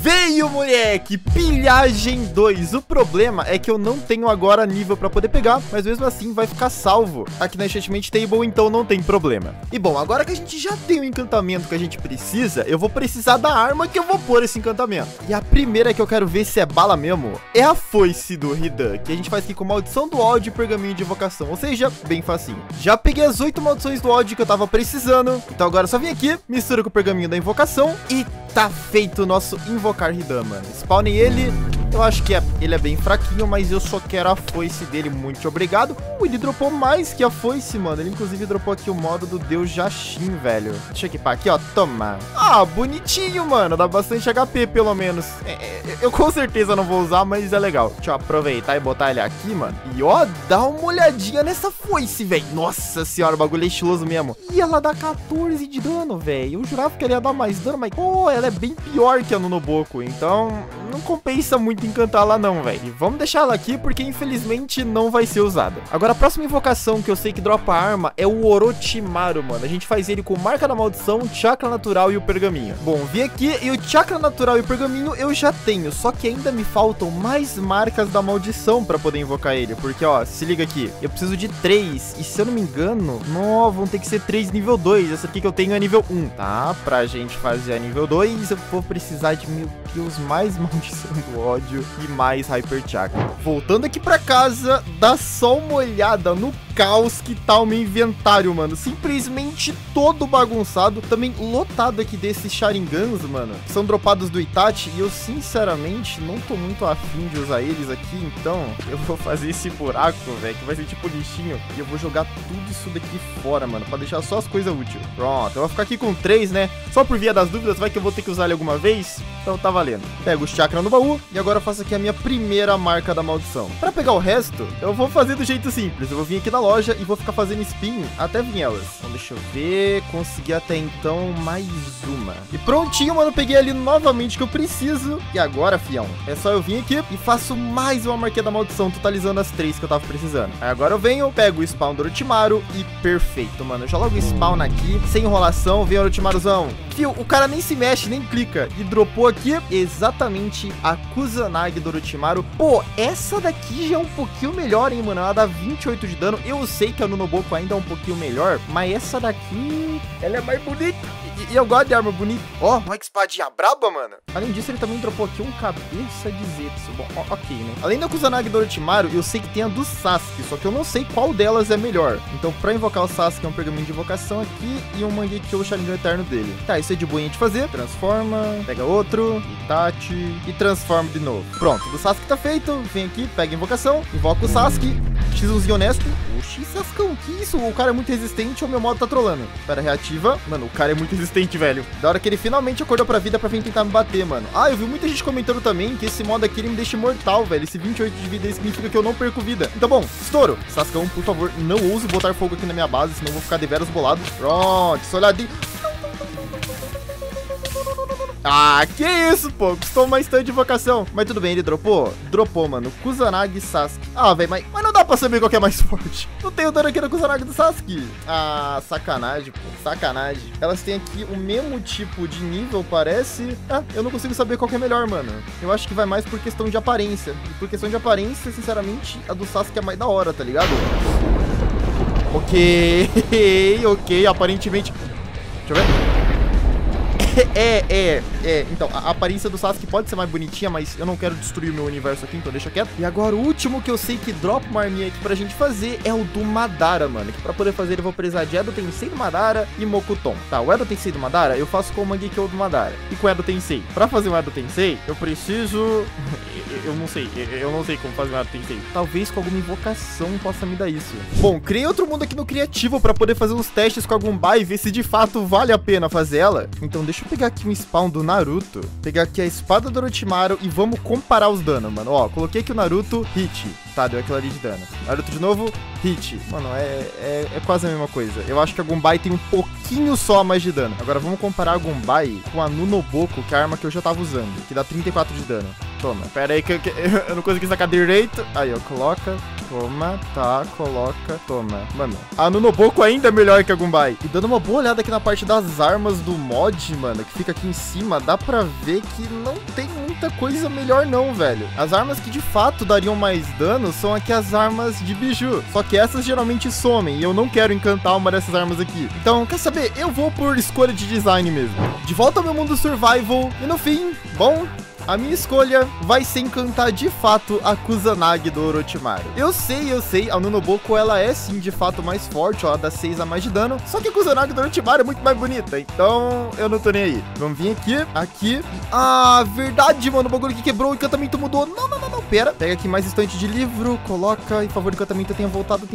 Veio, moleque! Pilhagem 2. O problema é que eu não tenho agora nível pra poder pegar, mas mesmo assim vai ficar salvo aqui na Enchantment Table, então não tem problema. E bom, agora que a gente já tem o encantamento que a gente precisa, eu vou precisar da arma que eu vou pôr esse encantamento. E a primeira que eu quero ver se é bala mesmo é a foice do Hidan, que a gente faz aqui com maldição do ódio e pergaminho de invocação, ou seja, bem facinho. Já peguei as 8 maldições do ódio que eu tava precisando, então agora é só vim aqui, mistura com o pergaminho da invocação e tá feito o nosso invocar Hidan, mano. Spawnem ele. Eu acho que ele é bem fraquinho, mas eu só quero a foice dele, muito obrigado. Ele dropou mais que a foice, mano. Ele inclusive dropou aqui o modo do Deus Jashin, velho. Deixa eu equipar aqui, ó, toma. Ah, bonitinho, mano, dá bastante HP, pelo menos. Eu com certeza não vou usar, mas é legal. Deixa eu aproveitar e botar ele aqui, mano. E ó, dá uma olhadinha nessa foice, velho. Nossa senhora, o bagulho é estiloso mesmo. E ela dá 14 de dano, velho. Eu jurava que ela ia dar mais dano, mas, pô, ela é bem pior que a Nunoboko, então não compensa muito encantar ela não, velho. E vamos deixar ela aqui porque infelizmente não vai ser usada. Agora a próxima invocação que eu sei que dropa arma é o Orochimaru, mano. A gente faz ele com marca da maldição, chakra natural e o pergaminho. Bom, vi aqui e o chakra natural e o pergaminho eu já tenho, só que ainda me faltam mais marcas da maldição pra poder invocar ele, porque ó, se liga aqui, eu preciso de 3 e se eu não me engano, não, vão ter que ser 3 nível 2. Essa aqui que eu tenho é nível 1, tá? Pra gente fazer a nível 2 eu vou precisar de, meu Deus, mais maldição do ódio e mais Hyper Chakra. Voltando aqui pra casa, dá só uma olhada no caos que tá o meu inventário, mano. Simplesmente todo bagunçado. Também lotado aqui desses Sharingans, mano, que são dropados do Itachi. E eu, sinceramente, não tô muito afim de usar eles aqui. Então, eu vou fazer esse buraco, velho, que vai ser tipo lixinho. E eu vou jogar tudo isso daqui fora, mano, pra deixar só as coisas úteis. Pronto, eu vou ficar aqui com 3, né? Só por via das dúvidas, vai que eu vou ter que usar ele alguma vez. Então tá valendo. Pego o chakra no baú e agora eu faço aqui a minha primeira marca da maldição. Pra pegar o resto, eu vou fazer do jeito simples. Eu vou vir aqui na loja e vou ficar fazendo spin até vir elas. Então deixa eu ver, consegui até então mais uma. E prontinho, mano, peguei ali novamente o que eu preciso. E agora, fião, é só eu vir aqui e faço mais uma marquinha da maldição, totalizando as 3 que eu tava precisando. Aí agora eu venho, pego o spawn do Orochimaru e perfeito, mano. Eu já logo spawn aqui, sem enrolação, vem o Orochimaruzão. Fio, o cara nem se mexe, nem clica. E dropou aqui exatamente a Kusanagi do Orochimaru. Pô, essa daqui já é um pouquinho melhor, hein, mano. Ela dá 28 de dano. Eu sei que a Nunoboko ainda é um pouquinho melhor, mas essa daqui, ela é mais bonita. E eu gosto de arma bonita. Ó, uma espadinha braba, mano. Além disso, ele também dropou aqui um cabeça de Zetsu. Bom, ok, né? Além da Kusanagi do Orochimaru, eu sei que tem a do Sasuke, só que eu não sei qual delas é melhor. Então, pra invocar o Sasuke, é um pergaminho de invocação aqui e um Mangekyo Sharingan Eterno dele. Tá, isso é de boinha de fazer. Transforma, pega outro, Itachi e transforma de novo. Pronto, do Sasuke tá feito. Vem aqui, pega a invocação, invoca o Sasuke. X1zinho honesto. Oxi, Sascão, que isso? O cara é muito resistente ou meu modo tá trolando? Espera, reativa. Mano, o cara é muito resistente, velho. Da hora que ele finalmente acordou pra vida pra vir tentar me bater, mano. Ah, eu vi muita gente comentando também que esse modo aqui ele me deixa imortal, velho. Esse 28 de vida aí significa que eu não perco vida. Então, bom, estouro. Sascão, por favor, não ouse botar fogo aqui na minha base, senão eu vou ficar deveras bolado. Pronto, só olhadinho. Ah, que isso, pô. Custou uma stand de invocação. Mas tudo bem, ele dropou? Dropou, mano. Kusanagi e Sasuke. Ah, velho, mas não dá pra saber qual que é mais forte. Não tem o dano aqui da Kusanagi do Sasuke. Ah, sacanagem, pô. Sacanagem. Elas têm aqui o mesmo tipo de nível, parece. Ah, eu não consigo saber qual que é melhor, mano. Eu acho que vai mais por questão de aparência. E por questão de aparência, sinceramente, a do Sasuke é mais da hora, tá ligado? Ok. Ok, aparentemente. Deixa eu ver. Então, a aparência do Sasuke pode ser mais bonitinha, mas eu não quero destruir o meu universo aqui, então deixa quieto. E agora o último que eu sei que dropa uma arminha aqui pra gente fazer é o do Madara, mano. Que pra poder fazer eu vou precisar de Edo Tensei do Madara e Mokuton. Tá, o Edo Tensei do Madara eu faço com o Mangekyo do Madara e com o Edo Tensei. Pra fazer o Edo Tensei, eu preciso... eu não sei como fazer o Edo Tensei. Talvez com alguma invocação possa me dar isso. Bom, criei outro mundo aqui no Criativo pra poder fazer uns testes com a Gumbai e ver se de fato vale a pena fazer ela. Então deixa eu pegar aqui um spawn do Naruto, pegar aqui a espada do Orochimaru e vamos comparar os danos, mano. Ó, coloquei aqui o Naruto, hit. Tá, deu aquela ali de dano. Naruto de novo, hit. Mano, é quase a mesma coisa. Eu acho que a Gumbai tem um pouquinho só mais de dano. Agora vamos comparar a Gumbai com a Nunoboko, que é a arma que eu já tava usando, que dá 34 de dano. Toma. Pera aí que eu não consegui sacar direito. Aí, ó, coloca. Toma, tá, coloca, toma. Mano, a Nunoboko ainda é melhor que a Gumbai. E dando uma boa olhada aqui na parte das armas do mod, mano, que fica aqui em cima, dá pra ver que não tem muita coisa melhor não, velho. As armas que de fato dariam mais dano são aqui as armas de biju. Só que essas geralmente somem e eu não quero encantar uma dessas armas aqui. Então, quer saber? Eu vou por escolha de design mesmo. De volta ao meu mundo survival. E no fim, bom, a minha escolha vai ser encantar de fato a Kusanagi do Orochimaru. Eu sei, a Nunoboko ela é sim de fato mais forte, ela dá 6 a mais de dano, só que a Kusanagi do Orochimaru é muito mais bonita, então eu não tô nem aí. Vamos vir aqui. Ah, verdade, mano, o bagulho que quebrou, o encantamento mudou. Não, pera. Pega aqui mais estante de livro, coloca, em favor do encantamento tenha voltado.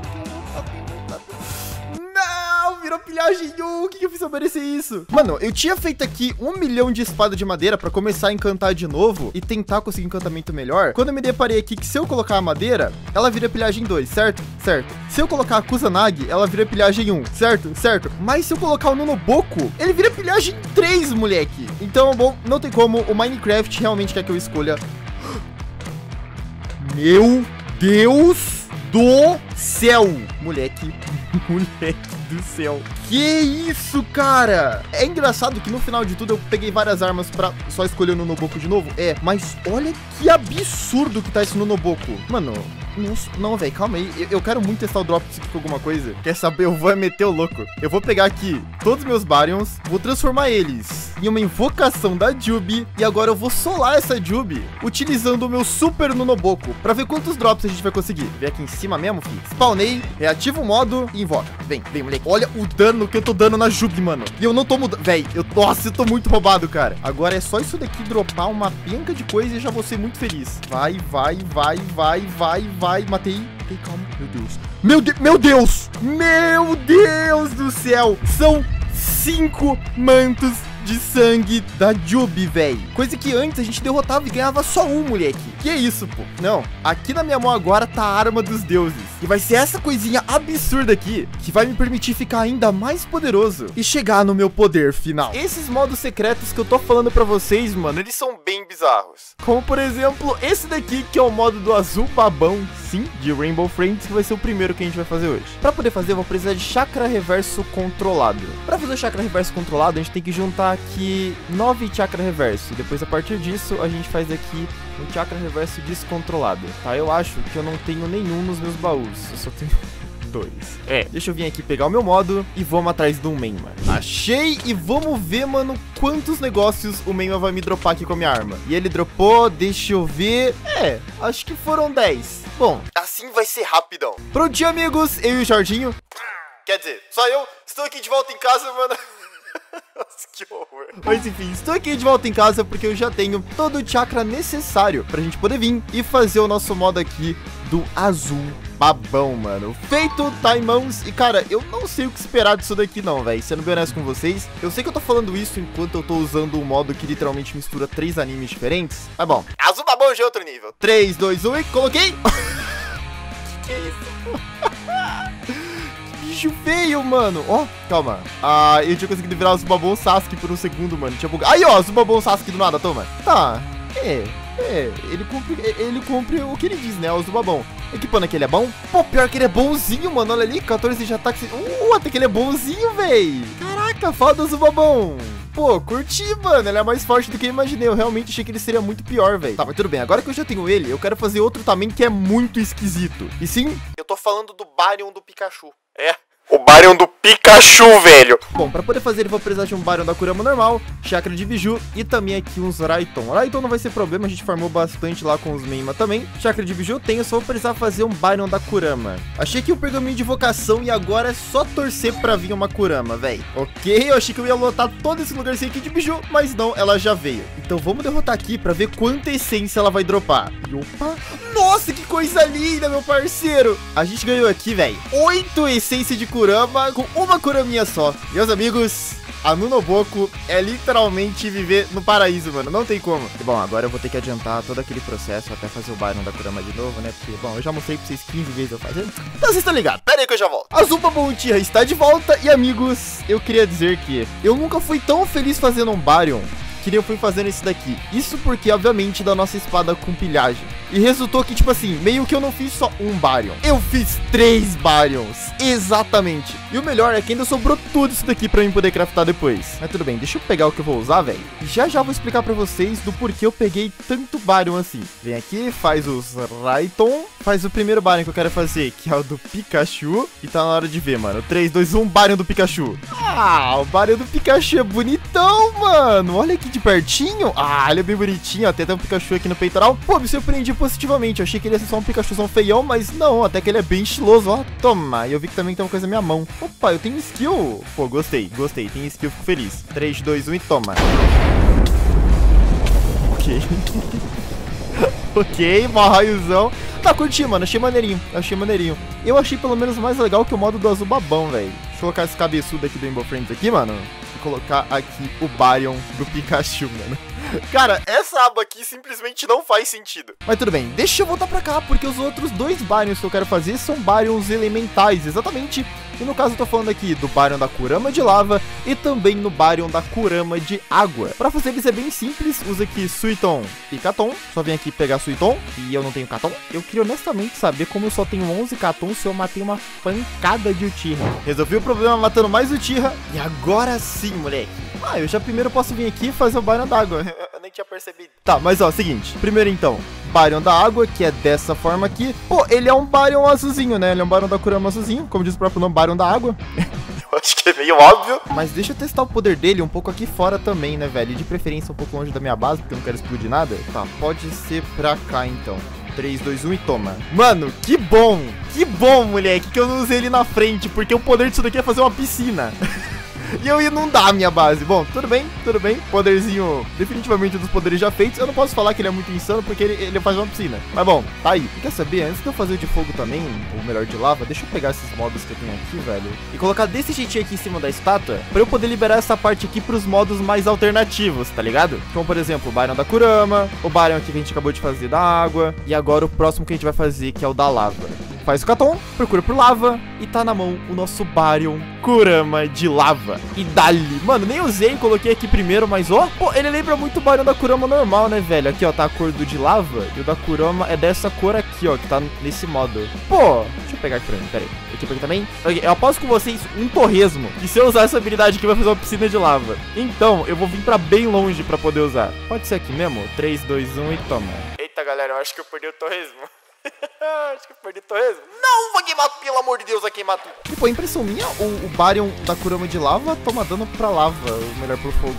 Virou pilhagem, o que eu fiz pra merecer isso? Mano, eu tinha feito aqui 1 milhão de espada de madeira pra começar a encantar de novo e tentar conseguir um encantamento melhor. Quando eu me deparei aqui que se eu colocar a madeira, ela vira pilhagem 2, certo? Certo. Se eu colocar a Kusanagi, ela vira pilhagem 1, certo? Certo. Mas se eu colocar o Nunoboko, ele vira pilhagem 3, moleque. Então, bom, não tem como, o Minecraft realmente quer que eu escolha. Meu Deus do céu, moleque do céu. Que isso, cara? É engraçado que no final de tudo eu peguei várias armas pra só escolher o Nunoboko de novo. Mas olha que absurdo que tá esse Nunoboko. Mano, não, velho, calma aí. Eu quero muito testar o drop com alguma coisa. Quer saber? Eu vou meter o louco. Eu vou pegar aqui todos os meus Baryons, vou transformar eles em uma invocação da Jubi. E agora eu vou solar essa Jubi utilizando o meu super Nunoboko pra ver quantos drops a gente vai conseguir. Vem aqui em cima mesmo, filho. Spawnei, reativo o modo e invoca. Vem, moleque. Olha o dano que eu tô dando na Jubi, mano. E eu não tô mudando. Véi, nossa, eu tô muito roubado, cara. Agora é só isso daqui dropar uma penca de coisa e já vou ser muito feliz. Vai. Matei, calma. Meu Deus do céu. São 5 mantos de sangue da Jubi, velho. Coisa que antes a gente derrotava e ganhava só um, moleque. Que é isso, pô? Não, aqui na minha mão agora tá a arma dos deuses. E vai ser essa coisinha absurda aqui que vai me permitir ficar ainda mais poderoso e chegar no meu poder final. Esses modos secretos que eu tô falando pra vocês, mano, eles são bem bizarros. Como, por exemplo, esse daqui que é o modo do azul babão, sim, de Rainbow Friends, que vai ser o primeiro que a gente vai fazer hoje. Pra poder fazer, eu vou precisar de chakra reverso controlado. Pra fazer o chakra reverso controlado, a gente tem que juntar aqui 9 chakra reverso. Depois, a partir disso, a gente faz aqui um chakra reverso descontrolado, tá? Eu acho que eu não tenho nenhum nos meus baús. Eu só tenho 2. Deixa eu vir aqui pegar o meu modo e vamos atrás do Menma. Achei e vamos ver, mano, quantos negócios o Menma vai me dropar aqui com a minha arma. E ele dropou, deixa eu ver. Acho que foram 10. Bom, assim vai ser rapidão. Prontinho, amigos, eu e o Jorginho. Quer dizer, só eu estou aqui de volta em casa, mano. Nossa, que horror. Mas enfim, estou aqui de volta em casa porque eu já tenho todo o chakra necessário pra gente poder vir e fazer o nosso modo aqui do azul babão, mano. Feito, tá em mãos. E cara, eu não sei o que esperar disso daqui não, velho. Sendo bem honesto com vocês, eu sei que eu tô falando isso enquanto eu tô usando um modo que literalmente mistura 3 animes diferentes. Mas bom, azul babão de outro nível. 3, 2, 1 e coloquei. Que é isso? Bicho feio, mano. Ó, calma. Eu tinha conseguido virar o Zubabon Sasuke por um segundo, mano. Tinha bug... Aí, ó, Zubabon Sasuke do nada, toma. Tá. Ele cumpre o que ele diz, né? O Zubabon. Equipando aqui, ele é bom? Pô, pior que ele é bonzinho, mano. Olha ali, 14 de ataque. Até que ele é bonzinho, véi. Caraca, foda o Zubabon. Pô, curti, mano. Ele é mais forte do que eu imaginei. Eu realmente achei que ele seria muito pior, velho. Tá, mas tudo bem. Agora que eu já tenho ele, eu quero fazer outro também que é muito esquisito. E sim, eu tô falando do Baryon do Pikachu. O Baryon do Pikachu, velho. Bom, pra poder fazer ele, vou precisar de um Baryon da Kurama normal, chakra de biju e também aqui uns Raiton. Raiton não vai ser problema, a gente farmou bastante lá com os Menma também. Chakra de biju eu tenho, só vou precisar fazer um Baryon da Kurama. Achei aqui o pergaminho de invocação e agora é só torcer pra vir uma Kurama, velho. Ok, eu achei que eu ia lotar todo esse lugarzinho aqui de biju, mas não, ela já veio. Então vamos derrotar aqui pra ver quanta essência ela vai dropar. E opa, nossa, que coisa linda, meu parceiro. A gente ganhou aqui, velho, 8 essências de Kurama com uma Kuraminha só. Meus amigos, a Nunoboko é literalmente viver no paraíso, mano. Não tem como. E bom, agora eu vou ter que adiantar todo aquele processo até fazer o Baryon da Kurama de novo, né? Porque, bom, eu já mostrei pra vocês 15 vezes eu fazendo. Então vocês estão ligados. Pera aí que eu já volto. A Zubabon Uchiha está de volta. E, amigos, eu queria dizer que eu nunca fui tão feliz fazendo um Baryon que nem eu fui fazendo esse daqui. Isso porque, obviamente, da nossa espada com pilhagem. E resultou que, tipo assim, meio que eu não fiz só um Baryon. Eu fiz 3 Baryons. Exatamente. E o melhor é que ainda sobrou tudo isso daqui pra mim poder craftar depois. Mas tudo bem, deixa eu pegar o que eu vou usar, velho. Já vou explicar pra vocês do porquê eu peguei tanto Baryon assim. Vem aqui, faz os Raiton. Faz o primeiro Baryon que eu quero fazer, que é o do Pikachu. E tá na hora de ver, mano. 3, 2, 1, Baryon do Pikachu. Ah, o Baryon do Pikachu é bonitão, mano. Olha aqui de pertinho. Ah, ele é bem bonitinho. Tem até um Pikachu aqui no peitoral. Pô, me surpreendi positivamente. Eu achei que ele ia ser só um Pikachuzão feião, mas não. Até que ele é bem estiloso, ó. Toma. E eu vi que também tem uma coisa na minha mão. Opa, eu tenho skill. Pô, gostei. Tem skill, fico feliz. 3, 2, 1 e toma. Ok. Ok, mó raiozão. Tá, curti, mano. Achei maneirinho. Eu achei pelo menos mais legal que o modo do azul babão, velho. Deixa eu colocar esse cabeçudo aqui do Rainbow Friends aqui, mano. E colocar aqui o Baryon do Pikachu, mano. Cara, essa aba aqui simplesmente não faz sentido. Mas tudo bem, deixa eu voltar pra cá, porque os outros 2 Baryons que eu quero fazer são Baryons elementais, exatamente. E no caso eu tô falando aqui do Baryon da Kurama de lava e também no Baryon da Kurama de água. Pra fazer eles é bem simples, usa aqui Suiton e Katon. Só vem aqui pegar Suiton e eu não tenho Katon. Eu queria honestamente saber como eu só tenho 11 Katon se eu matei uma pancada de Uchiha. Resolvi o problema matando mais Uchiha e agora sim, moleque. Ah, eu já primeiro posso vir aqui e fazer o Baryon d'água. Eu nem tinha percebido. Tá, mas ó, seguinte. Primeiro então, Baryon da água, que é dessa forma aqui. Pô, ele é um Baryon azulzinho, né? Ele é um Baryon da Kurama azulzinho, como diz o próprio nome, Baryon da água. Eu acho que é meio óbvio. Mas deixa eu testar o poder dele um pouco aqui fora também, né, velho? E de preferência um pouco longe da minha base, porque eu não quero explodir nada. Tá, pode ser pra cá então. 3, 2, 1 e toma. Mano, que bom, moleque, que eu não usei ele na frente, porque o poder disso daqui é fazer uma piscina. E eu ia inundar a minha base. Bom, tudo bem. Poderzinho definitivamente dos poderes já feitos. Eu não posso falar que ele é muito insano, porque ele faz uma piscina. Mas bom, tá aí. E quer saber, antes de eu fazer o de fogo também, ou melhor de lava, deixa eu pegar esses modos que eu tenho aqui, velho, e colocar desse jeitinho aqui em cima da estátua, pra eu poder liberar essa parte aqui pros modos mais alternativos, tá ligado? Como, por exemplo, o Baryon da Kurama, o Baryon aqui que a gente acabou de fazer da água, e agora o próximo que a gente vai fazer, que é o da lava. Faz o Katon, procura por lava e tá na mão o nosso Baryon Kurama de lava. E dali, mano, nem usei, coloquei aqui primeiro, mas ó, pô, ele lembra muito o Baryon da Kurama normal, né, velho? Aqui, ó, tá a cor do de lava e o da Kurama é dessa cor aqui, ó, que tá nesse modo. Pô, deixa eu pegar aqui pra mim, pera aí. Aqui pra aqui também. Eu aposto com vocês um torresmo. E se eu usar essa habilidade aqui, vai fazer uma piscina de lava. Então, eu vou vir pra bem longe pra poder usar. Pode ser aqui mesmo? 3, 2, 1 e toma. Eita, galera, eu acho que eu perdi o torresmo. Acho que eu perdi o torresmo. Não, vou queimar, pelo amor de Deus, vai queimar tudo. Tipo, a impressão minha, o Baryon da Kurama de lava toma dano pra lava, ou melhor, pro fogo.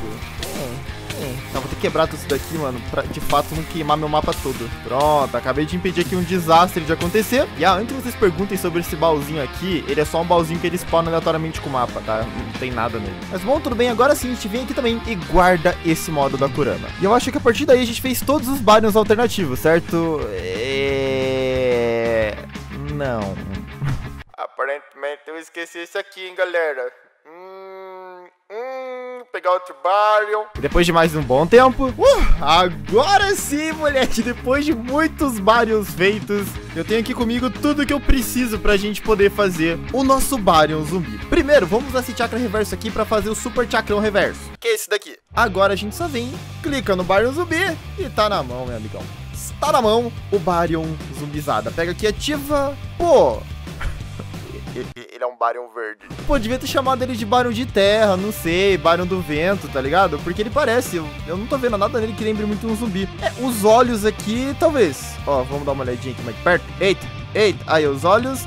Tá, vou ter que quebrar tudo isso daqui, mano, pra de fato não queimar meu mapa todo. Pronto, acabei de impedir aqui um desastre de acontecer. E antes que vocês perguntem sobre esse baúzinho aqui, ele é só um baúzinho que ele spawna aleatoriamente com o mapa, tá? Não tem nada nele. Mas bom, tudo bem, agora sim, a gente vem aqui também e guarda esse modo da Kurama. E eu acho que a partir daí a gente fez todos os Baryons alternativos, certo? Não. Aparentemente eu esqueci esse aqui, hein, galera. Pegar outro Baryon. Depois de mais um bom tempo, agora sim, moleque, depois de muitos Baryons feitos, eu tenho aqui comigo tudo que eu preciso pra gente poder fazer o nosso Baryon zumbi. Primeiro, vamos usar esse chakra reverso aqui pra fazer o super chakrão reverso, que é esse daqui. Agora a gente só vem, clica no Baryon zumbi e tá na mão, meu amigão. Está na mão o Baryon zumbizada. Pega aqui e ativa. Pô, ele é um Baryon verde. Pô, devia ter chamado ele de Baryon de terra, não sei, Baryon do vento, tá ligado? Porque ele parece, eu não tô vendo nada nele que lembre muito um zumbi. Os olhos aqui, talvez. Ó, vamos dar uma olhadinha aqui mais perto. Eita, aí os olhos,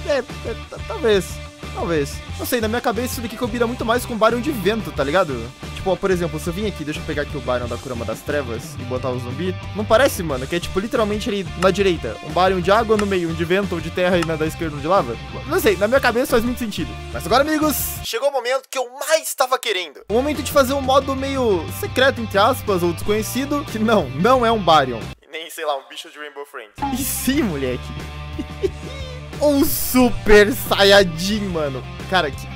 talvez. Não sei, na minha cabeça isso daqui combina muito mais com Baryon de vento, tá ligado? Tipo, ó, por exemplo, se eu vim aqui, deixa eu pegar aqui o Baryon da Kurama das Trevas e botar o zumbi. Não parece, mano, que é tipo literalmente ali na direita, um Baryon de água no meio, um de vento ou de terra e na da esquerda um de lava? Não sei, na minha cabeça faz muito sentido. Mas agora, amigos, chegou o momento que eu mais estava querendo. O momento de fazer um modo meio secreto, entre aspas, ou desconhecido, que não é um Baryon. E nem, sei lá, um bicho de Rainbow Friends. E sim, moleque. Um Super Saiyajin, mano. Cara,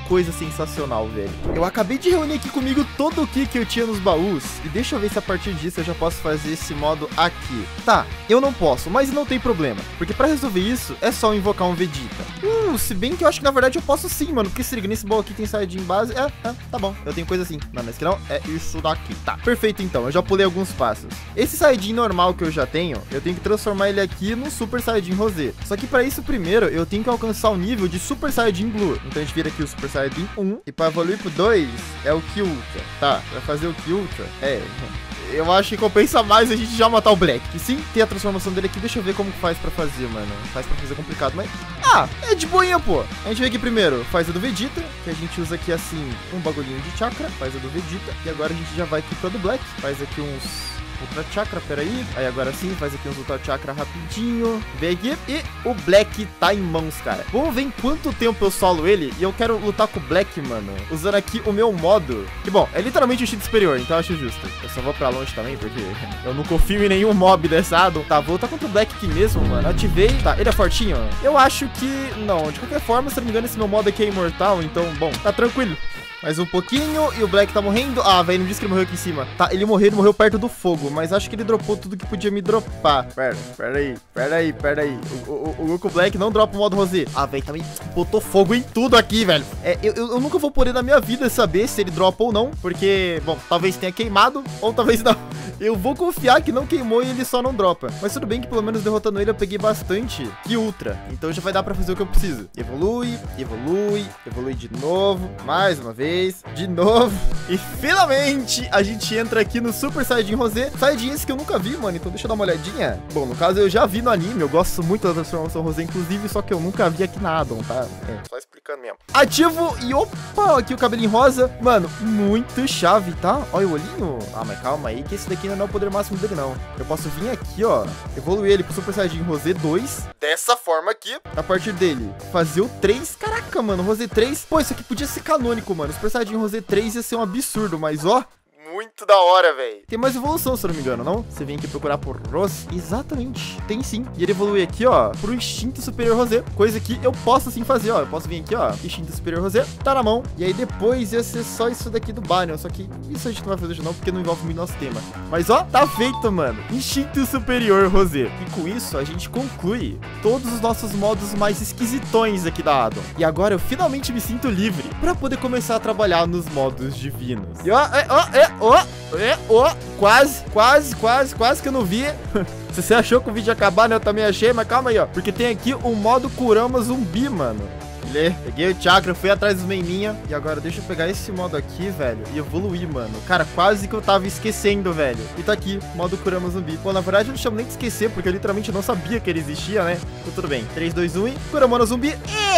coisa sensacional, velho. Eu acabei de reunir aqui comigo todo o que eu tinha nos baús. E deixa eu ver se a partir disso eu já posso fazer esse modo aqui. Tá, eu não posso, mas não tem problema. Porque pra resolver isso, é só invocar um Vegeta. Se bem que eu acho que na verdade eu posso sim, mano. Porque se liga, nesse baú aqui tem Saiyajin base. Tá bom, eu tenho coisa assim. Não, mas que não, é isso daqui. Tá, perfeito então, eu já pulei alguns passos. Esse Saiyajin normal que eu já tenho, eu tenho que transformar ele aqui no Super Saiyajin Rosé. Só que pra isso primeiro, eu tenho que alcançar o nível de Super Saiyajin Blue. Então a gente vira aqui o Super Saiyajin 1. E pra evoluir pro 2, é o Ki Ultra. Tá, pra fazer o Ki Ultra, eu acho que compensa mais a gente já matar o Black. Que sim, tem a transformação dele aqui. Deixa eu ver como faz pra fazer, mano. Faz pra fazer complicado, mas... é de boinha, pô. A gente vem aqui primeiro, faz a do Vegeta, que a gente usa aqui assim, um bagulhinho de chakra. Faz a do Vegeta. E agora a gente já vai aqui pra do Black. Faz aqui uns... Ultra Chakra, peraí. Aí agora sim, faz aqui uns Ultra Chakra rapidinho. Vem aqui. E o Black tá em mãos, cara. Vamos ver em quanto tempo eu solo ele. E eu quero lutar com o Black, mano, usando aqui o meu modo. Que bom, é literalmente o instinto superior, então eu acho justo. Eu só vou pra longe também, porque eu não confio em nenhum mob dessa Addon. Tá, vou lutar contra o Black aqui mesmo, mano. Ativei. Tá, ele é fortinho? Eu acho que... Não, de qualquer forma, se não me engano, esse meu modo aqui é imortal. Então, bom, tá tranquilo. Mais um pouquinho e o Black tá morrendo. Velho, não disse que ele morreu aqui em cima. Tá, ele morreu perto do fogo, mas acho que ele dropou tudo que podia me dropar. Pera aí. O Goku Black não dropa o modo Rosé. Velho, também botou fogo em tudo aqui, velho. Eu nunca vou poder na minha vida saber se ele dropa ou não, porque, bom, talvez tenha queimado ou talvez não. Eu vou confiar que não queimou e ele só não dropa. Mas tudo bem que pelo menos derrotando ele eu peguei bastante Ki Ultra. Então já vai dar pra fazer o que eu preciso. Evolui de novo, mais uma vez. De novo. E finalmente a gente entra aqui no Super Saiyajin Rosé. Saiyajin esse que eu nunca vi, mano. Então deixa eu dar uma olhadinha. Bom, no caso eu já vi no anime. Eu gosto muito da transformação Rosé, inclusive. Só que eu nunca vi aqui na Addon, tá? Só explicando mesmo. Ativo e opa, aqui o cabelinho rosa. Mano, muito chave, tá? Olha o olhinho. Mas calma aí que esse daqui não é o poder máximo dele, não. Eu posso vir aqui, ó, evoluir ele pro Super Saiyajin Rosé 2. Dessa forma aqui. A partir dele, fazer o 3. Caraca, mano, Rosé 3. Pô, isso aqui podia ser canônico, mano. Super Saiyajin Rosé 3 ia ser um absurdo, mas ó... Muito da hora, velho. Tem mais evolução, se eu não me engano, não? Você vem aqui procurar por Rose. Exatamente. Tem sim. E ele evolui aqui, ó, pro Instinto Superior Rosé. Coisa que eu posso sim fazer, ó. Eu posso vir aqui, ó. Instinto Superior Rosé. Tá na mão. E aí depois ia ser só isso daqui do Banner. Só que isso a gente não vai fazer hoje não, porque não envolve muito nosso tema. Mas ó, tá feito, mano. Instinto Superior Rosé. E com isso a gente conclui todos os nossos modos mais esquisitões aqui da Addon. E agora eu finalmente me sinto livre pra poder começar a trabalhar nos modos divinos. E quase que eu não vi. Se você achou que o vídeo ia acabar, né? Eu também achei, mas calma aí, ó. Porque tem aqui o modo Kurama Zumbi, mano. Peguei o chakra, fui atrás dos meininha. E agora deixa eu pegar esse modo aqui, velho, e evoluir, mano. Cara, quase que eu tava esquecendo, velho. E tá aqui, modo Kurama Zumbi. Pô, na verdade eu não chamo nem de esquecer, porque eu literalmente não sabia que ele existia, né? Então tudo bem, 3, 2, 1 e Kurama Zumbi.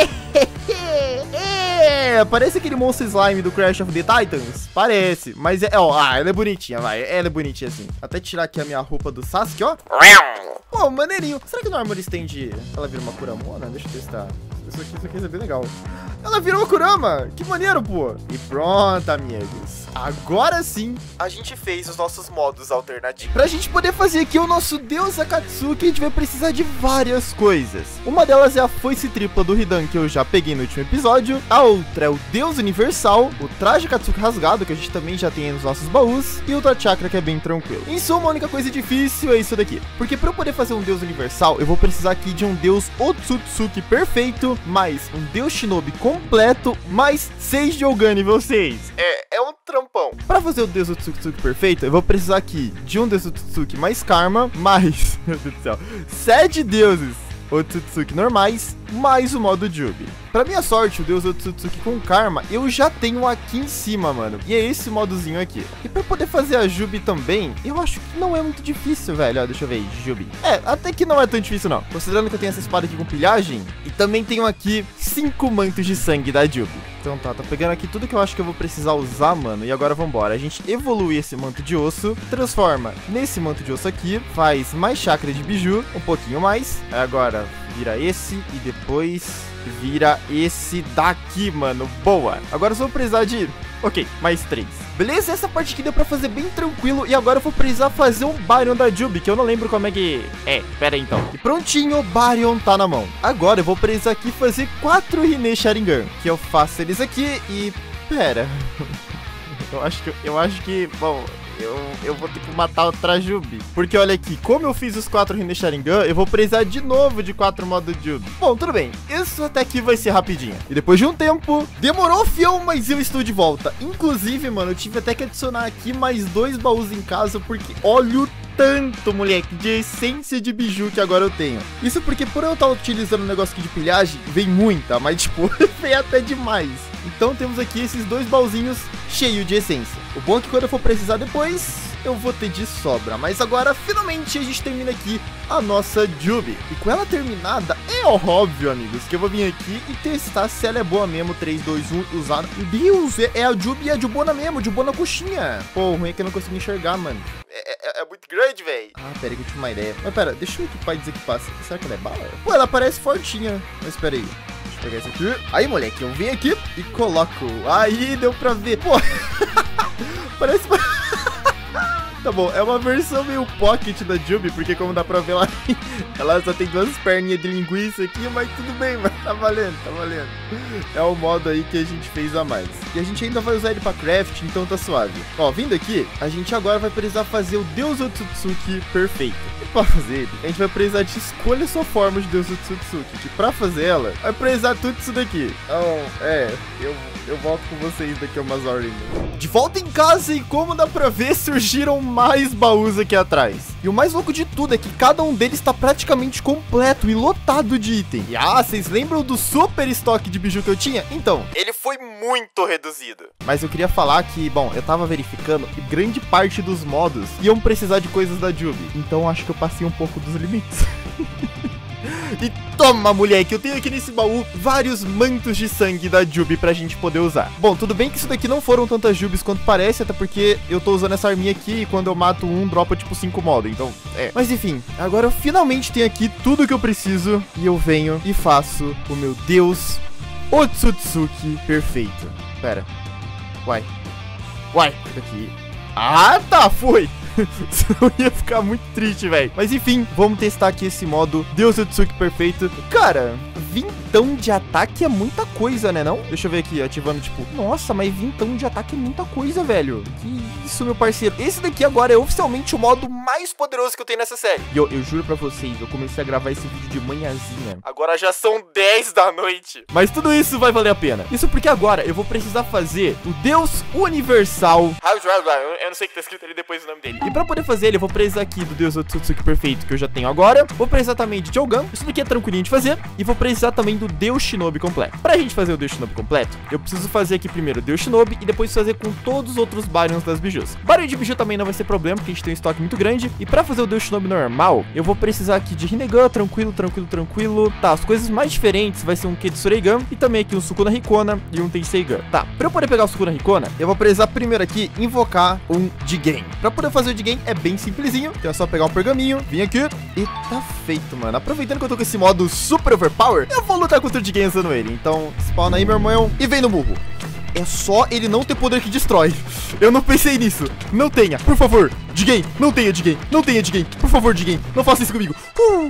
Parece aquele monstro slime do Crash of the Titans. Parece, mas ela é bonitinha, vai. Ela é bonitinha assim. Até tirar aqui a minha roupa do Sasuke, ó. Pô, maneirinho. Será que no Armor Stand ela vira uma Kuramona? Deixa eu testar. Isso aqui é bem legal. Ela virou uma Kurama. Que maneiro, pô. E pronto, amigos. Agora sim, a gente fez os nossos modos alternativos. Pra gente poder fazer aqui o nosso Deus Akatsuki, a gente vai precisar de várias coisas. Uma delas é a foice tripla do Hidan, que eu já peguei no último episódio. A outra é o Deus Universal, o traje Akatsuki rasgado, que a gente também já tem nos nossos baús. E o Ultra Chakra, que é bem tranquilo. Em suma, a única coisa difícil é isso daqui. Porque pra eu poder fazer um Deus Universal, eu vou precisar aqui de um Deus Otsutsuki perfeito, mais um Deus Shinobi completo, mais 6 Jogan nível 6. É um trampão. Pra fazer o Deus Otsutsuki perfeito, eu vou precisar aqui de um Deus Otsutsuki mais Karma, mais, meu Deus do céu, 7 deuses Otsutsuki normais, mais o modo Jubi. Pra minha sorte, o Deus Otsutsuki com Karma, eu já tenho aqui em cima, mano. E é esse modozinho aqui. E pra poder fazer a Jubi também, eu acho que não é muito difícil, velho. Ó, deixa eu ver, Jubi. Até que não é tão difícil, não. Considerando que eu tenho essa espada aqui com pilhagem, e também tenho aqui 5 mantos de sangue da Jubi. Então tá pegando aqui tudo que eu acho que eu vou precisar usar, mano. E agora vambora. A gente evolui esse manto de osso, transforma nesse manto de osso aqui, faz mais chakra de biju, um pouquinho mais. Agora vira esse e depois vira esse daqui, mano. Boa. Agora eu só vou precisar de... Ok, mais 3. Beleza, essa parte aqui deu pra fazer bem tranquilo. E agora eu vou precisar fazer um Baryon da Jubi, que eu não lembro como é que... pera aí então. E prontinho, o Baryon tá na mão. Agora eu vou precisar aqui fazer 4 Rinne Sharingan. Que eu faço eles aqui e... Pera. eu acho que... Bom... Eu vou ter que matar outra Jubi. Porque olha aqui, como eu fiz os 4 Rinne Sharingan, eu vou precisar de novo de 4 modos Jubi. Bom, tudo bem. Isso até aqui vai ser rapidinho. E depois de um tempo, demorou, fião, mas eu estou de volta. Inclusive, mano, eu tive até que adicionar aqui mais 2 baús em casa, porque olha o tanto, moleque, de essência de biju que agora eu tenho. Isso porque por eu estar utilizando um negócio aqui de pilhagem, vem muita, mas tipo, vem até demais. Então temos aqui esses 2 baúzinhos cheios de essência. O bom é que quando eu for precisar depois, eu vou ter de sobra. Mas agora, finalmente, a gente termina aqui a nossa Jubi. E com ela terminada, é óbvio, amigos, que eu vou vir aqui e testar se ela é boa mesmo. 3, 2, 1, usar. Meu Deus, é a Jubi e a Jubona mesmo, Jubona coxinha. Pô, o ruim é que eu não consigo enxergar, mano. É muito grande, velho. Ah, pera aí que eu tive uma ideia. Mas pera, deixa eu equipar e desequipar. Será que ela é bala? Pô, ela parece fortinha. Mas pera aí. Deixa eu pegar esse aqui. Aí, moleque, eu venho aqui e coloco. Aí, deu pra ver. Pô, parece... Tá bom, é uma versão meio pocket da Jubi, porque como dá pra ver lá, ela só tem 2 perninhas de linguiça aqui, mas tudo bem, mas tá valendo, tá valendo. É o modo aí que a gente fez a mais. E a gente ainda vai usar ele pra craft, então tá suave. Ó, vindo aqui, a gente agora vai precisar fazer o Deus Otsutsuki perfeito. E pra fazer ele, a gente vai precisar de escolha sua forma de Deus Otsutsuki, que pra fazer ela, vai precisar tudo isso daqui. Então, eu volto com vocês daqui a umas horas ainda. De volta em casa e como dá pra ver, surgiram mais baús aqui atrás. E o mais louco de tudo é que cada um deles tá praticamente completo e lotado de item. E vocês lembram do super estoque de biju que eu tinha? Então, ele foi muito reduzido. Mas eu queria falar que, bom, eu tava verificando que grande parte dos modos iam precisar de coisas da Jubi. Então acho que eu passei um pouco dos limites. E toma, moleque, eu tenho aqui nesse baú vários mantos de sangue da Jubi pra gente poder usar. Bom, tudo bem que isso daqui não foram tantas Jubis quanto parece, até porque eu tô usando essa arminha aqui e quando eu mato um, dropa tipo 5 modos, então, Mas enfim, agora eu finalmente tenho aqui tudo que eu preciso e eu venho e faço o meu Deus Otsutsuki perfeito. Pera. Uai, aqui. Ah, tá, foi. Senão ia ficar muito triste, velho. Mas enfim, vamos testar aqui esse modo Deus Otsutsuki perfeito. Cara, vintão de ataque é muita coisa, né não? Deixa eu ver aqui, ativando tipo... Nossa, mas vintão de ataque é muita coisa, velho. Que isso, meu parceiro. Esse daqui agora é oficialmente o modo mais poderoso que eu tenho nessa série. E eu juro pra vocês, eu comecei a gravar esse vídeo de manhãzinha. Agora já são 10 da noite. Mas tudo isso vai valer a pena. Isso porque agora eu vou precisar fazer o Deus Universal. Eu não sei o que tá escrito ali depois do nome dele. E pra poder fazer ele, eu vou precisar aqui do Deus Otsutsuki perfeito, que eu já tenho agora. Vou precisar também de Jogan. Isso daqui é tranquilinho de fazer. E vou precisar também do Deus Shinobi completo. Pra gente fazer o Deus Shinobi completo, eu preciso fazer aqui primeiro o Deus Shinobi e depois fazer com todos os outros Baryons das bijus. Baryon de biju também não vai ser problema, porque a gente tem um estoque muito grande. E pra fazer o Deus Shinobi normal, eu vou precisar aqui de Rinnegan, tranquilo. Tá, as coisas mais diferentes vai ser um Kitsureigan e também aqui um Sukuna Hikona e um Teiseigan. Tá, pra eu poder pegar o Sukuna Hikona, eu vou precisar primeiro aqui invocar um Jigen. Pra poder fazer o Jigen é bem simplesinho, então é só pegar um pergaminho, vir aqui e tá feito, mano. Aproveitando que eu tô com esse modo super overpower, eu vou lutar contra o Jigen usando ele. Então, spawna aí, meu irmão, e vem no murro. É só ele não ter poder que destrói. Eu não pensei nisso. Não tenha, por favor. Jigen, não tenha Jigen. Não tenha Jigen. Por favor, Jigen, não faça isso comigo.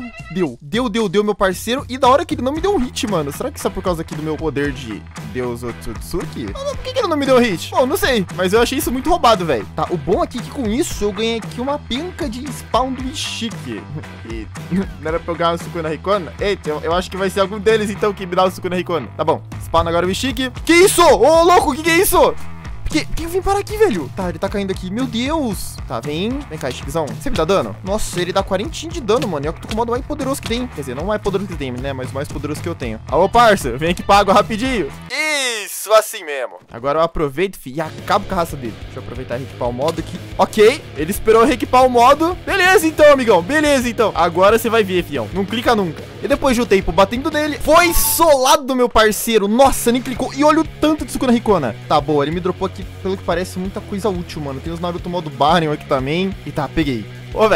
Deu, meu parceiro. E da hora que ele não me deu um hit, mano. Será que isso é por causa aqui do meu poder de Deus Otsutsuki? Por que ele não me deu um hit? Bom, não sei. Mas eu achei isso muito roubado, velho. Tá, o bom aqui é que com isso eu ganhei aqui uma penca de spawn do Ishiki. E não era pra eu ganhar o Sukuna Hikona? Eita, eu acho que vai ser algum deles então que me dá o Sukuna Hikona. Tá bom, spawn agora o Ishiki. Que isso? Ô, louco, que é isso? Que vem parar aqui, velho? Tá, ele tá caindo aqui. Meu Deus. Tá, vem cá, Ishikizão. Você me dá dano? Nossa, ele dá 40 de dano, mano. Eu tô com o modo mais poderoso que tem. Quer dizer, não o mais poderoso que tem, né? Mas o mais poderoso que eu tenho. Alô, parça. Vem aqui pra água rapidinho. Isso, assim mesmo. Agora eu aproveito, fi, e acabo com a raça dele. Deixa eu aproveitar e reequipar o modo aqui. Ok, ele esperou eu reequipar o modo. Beleza, então, amigão. Beleza, então. Agora você vai ver, fião. Não clica nunca. E depois de um tempo batendo nele, foi solado do meu parceiro. Nossa, nem clicou. E olha o tanto de Sukuna Hikona. Tá, boa. Ele me dropou aqui, pelo que parece, muita coisa útil, mano. Tem os Naruto modo Baryon aqui também. E tá, peguei. Ô, velho.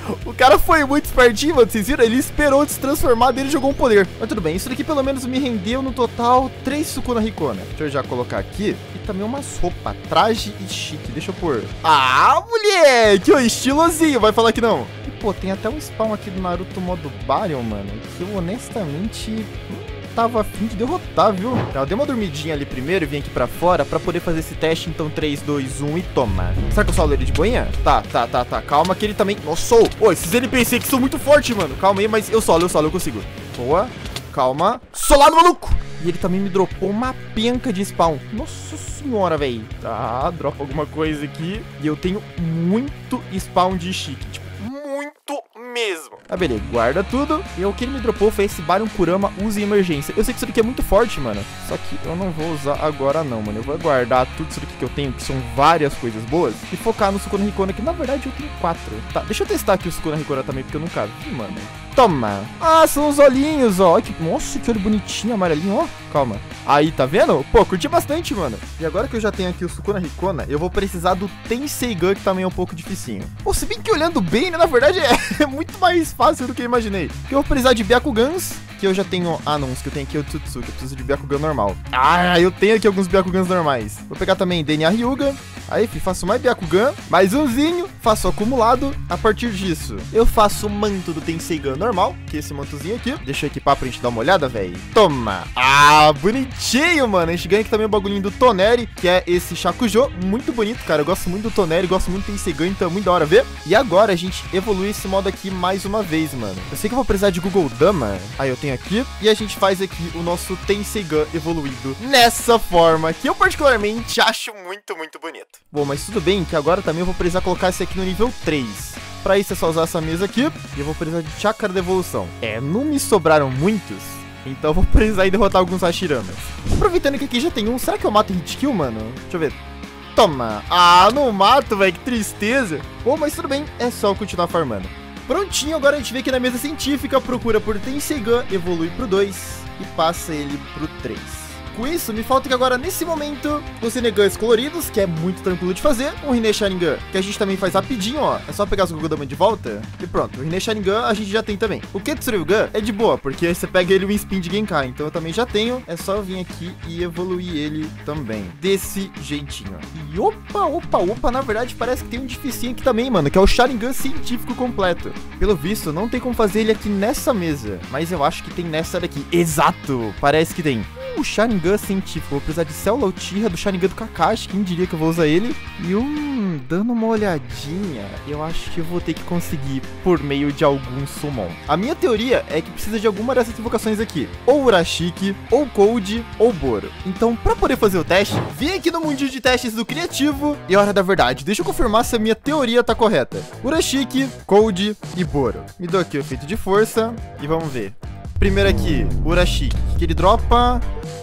O cara foi muito espertinho, mano. Vocês viram? Ele esperou se transformar dele e jogou um poder. Mas tudo bem, isso daqui pelo menos me rendeu no total 3 Sukuna Rikona. Deixa eu já colocar aqui. E também umas roupas, traje e chique. Deixa eu pôr. Ah, moleque! Ó, estilosinho. Vai falar que não. E, pô, tem até um spawn aqui do Naruto modo Baryon, mano. Que eu honestamente tava a fim de derrotar, viu? Tá, eu dei uma dormidinha ali primeiro e vim aqui pra fora pra poder fazer esse teste. Então 3, 2, 1 e toma. Será que eu solo ele de boinha? Tá. Calma que ele também... Nossa, ô, esses NPC aqui são muito fortes, mano. Calma aí, mas eu solo, eu consigo. Boa. Calma. Solado, maluco! E ele também me dropou uma penca de spawn. Nossa senhora, velho. Tá, dropa alguma coisa aqui. E eu tenho muito spawn de chique. Tipo, muito mesmo. Ah, beleza. Guarda tudo. E o que ele me dropou foi esse Baryon Kurama usa em emergência. Eu sei que isso daqui é muito forte, mano. Só que eu não vou usar agora não, mano. Eu vou guardar tudo isso daqui que eu tenho, que são várias coisas boas, e focar no Sukuna Rikona, que na verdade eu tenho 4. Tá, deixa eu testar aqui o Sukuna Rikona também, porque eu nunca vi, mano. Toma. Ah, são os olhinhos, ó. Nossa, que olho bonitinho, amarelinho, ó. Calma. Aí, tá vendo? Pô, curti bastante, mano. E agora que eu já tenho aqui o Sukuna Rikona, eu vou precisar do Tenseigan, que também é um pouco dificinho. Pô, se bem que olhando bem, né, na verdade é muito mais fácil do que eu imaginei. Que eu vou precisar de Byakugans, que eu já tenho... Ah, não, os que eu tenho aqui é o Tsutsuki. Eu preciso de Byakugan normal. Ah, eu tenho aqui alguns Byakugans normais. Vou pegar também DNA Hyuga. Aí, faço mais Byakugan, mais umzinho, faço acumulado. A partir disso, eu faço o manto do Tenseigan normal, que é esse mantozinho aqui. Deixa eu equipar pra gente dar uma olhada, velho. Toma! Ah, bonitinho, mano. A gente ganha aqui também o bagulhinho do Toneri, que é esse Shakujo. Muito bonito, cara. Eu gosto muito do Toneri, gosto muito do Tenseigan, então é muito da hora ver. E agora a gente evolui esse modo aqui mais uma vez, mano. Eu sei que eu vou precisar de Google Dama. Aí eu tenho aqui. E a gente faz aqui o nosso Tenseigan evoluído nessa forma, que eu particularmente acho muito, muito bonito. Bom, mas tudo bem que agora também eu vou precisar colocar esse aqui no nível 3. Pra isso é só usar essa mesa aqui. E eu vou precisar de Chakra de evolução. Não me sobraram muitos, então eu vou precisar ir derrotar alguns Hashiramas. Aproveitando que aqui já tem um, será que eu mato hit kill, mano? Deixa eu ver. Toma. Ah, não mato, velho, que tristeza. Bom, mas tudo bem, é só eu continuar farmando. Prontinho, agora a gente vê que na mesa científica procura por Tenseigan, evolui pro 2 e passa ele pro 3. Com isso, me falta que agora, nesse momento, os Rinegans coloridos, que é muito tranquilo de fazer, um Rinne Sharingan, que a gente também faz rapidinho, ó. É só pegar os Google Dama de volta e pronto. O Rinne Sharingan a gente já tem também. O Ketsuryugan é de boa, porque você pega ele o Spin de Genkai, então eu também já tenho. É só eu vir aqui e evoluir ele também, desse jeitinho. E opa, na verdade parece que tem um dificinho aqui também, mano, que é o Sharingan científico completo. Pelo visto, não tem como fazer ele aqui nessa mesa, mas eu acho que tem nessa daqui. Exato, parece que tem. O Sharingan científico, vou precisar de Célula Uchiha, do Sharingan do Kakashi, quem diria que eu vou usar ele? E dando uma olhadinha, eu acho que eu vou ter que conseguir por meio de algum Summon. A minha teoria é que precisa de alguma dessas invocações aqui, ou Urashiki, ou Cold, ou Boro. Então, pra poder fazer o teste, vim aqui no mundinho de testes do criativo e é hora da verdade. Deixa eu confirmar se a minha teoria tá correta. Urashiki, Cold e Boro. Me dou aqui o efeito de força e vamos ver. Primeiro aqui, Urashiki, que ele dropa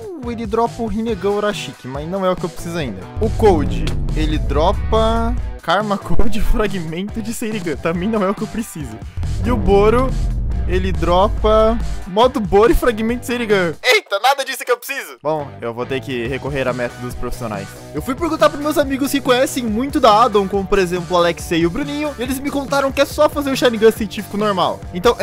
o Rinnegan Urashiki, mas não é o que eu preciso ainda. O Cold, ele dropa Karma Code Fragmento de Seirigan, também não é o que eu preciso. E o Boro, ele dropa modo Boro e Fragmento de Seirigan. Eita, nada disso que eu preciso. Bom, eu vou ter que recorrer a métodos profissionais. Eu fui perguntar para meus amigos que conhecem muito da Addon, como por exemplo o Alexei e o Bruninho, e eles me contaram que é só fazer o Sharingan científico normal. Então,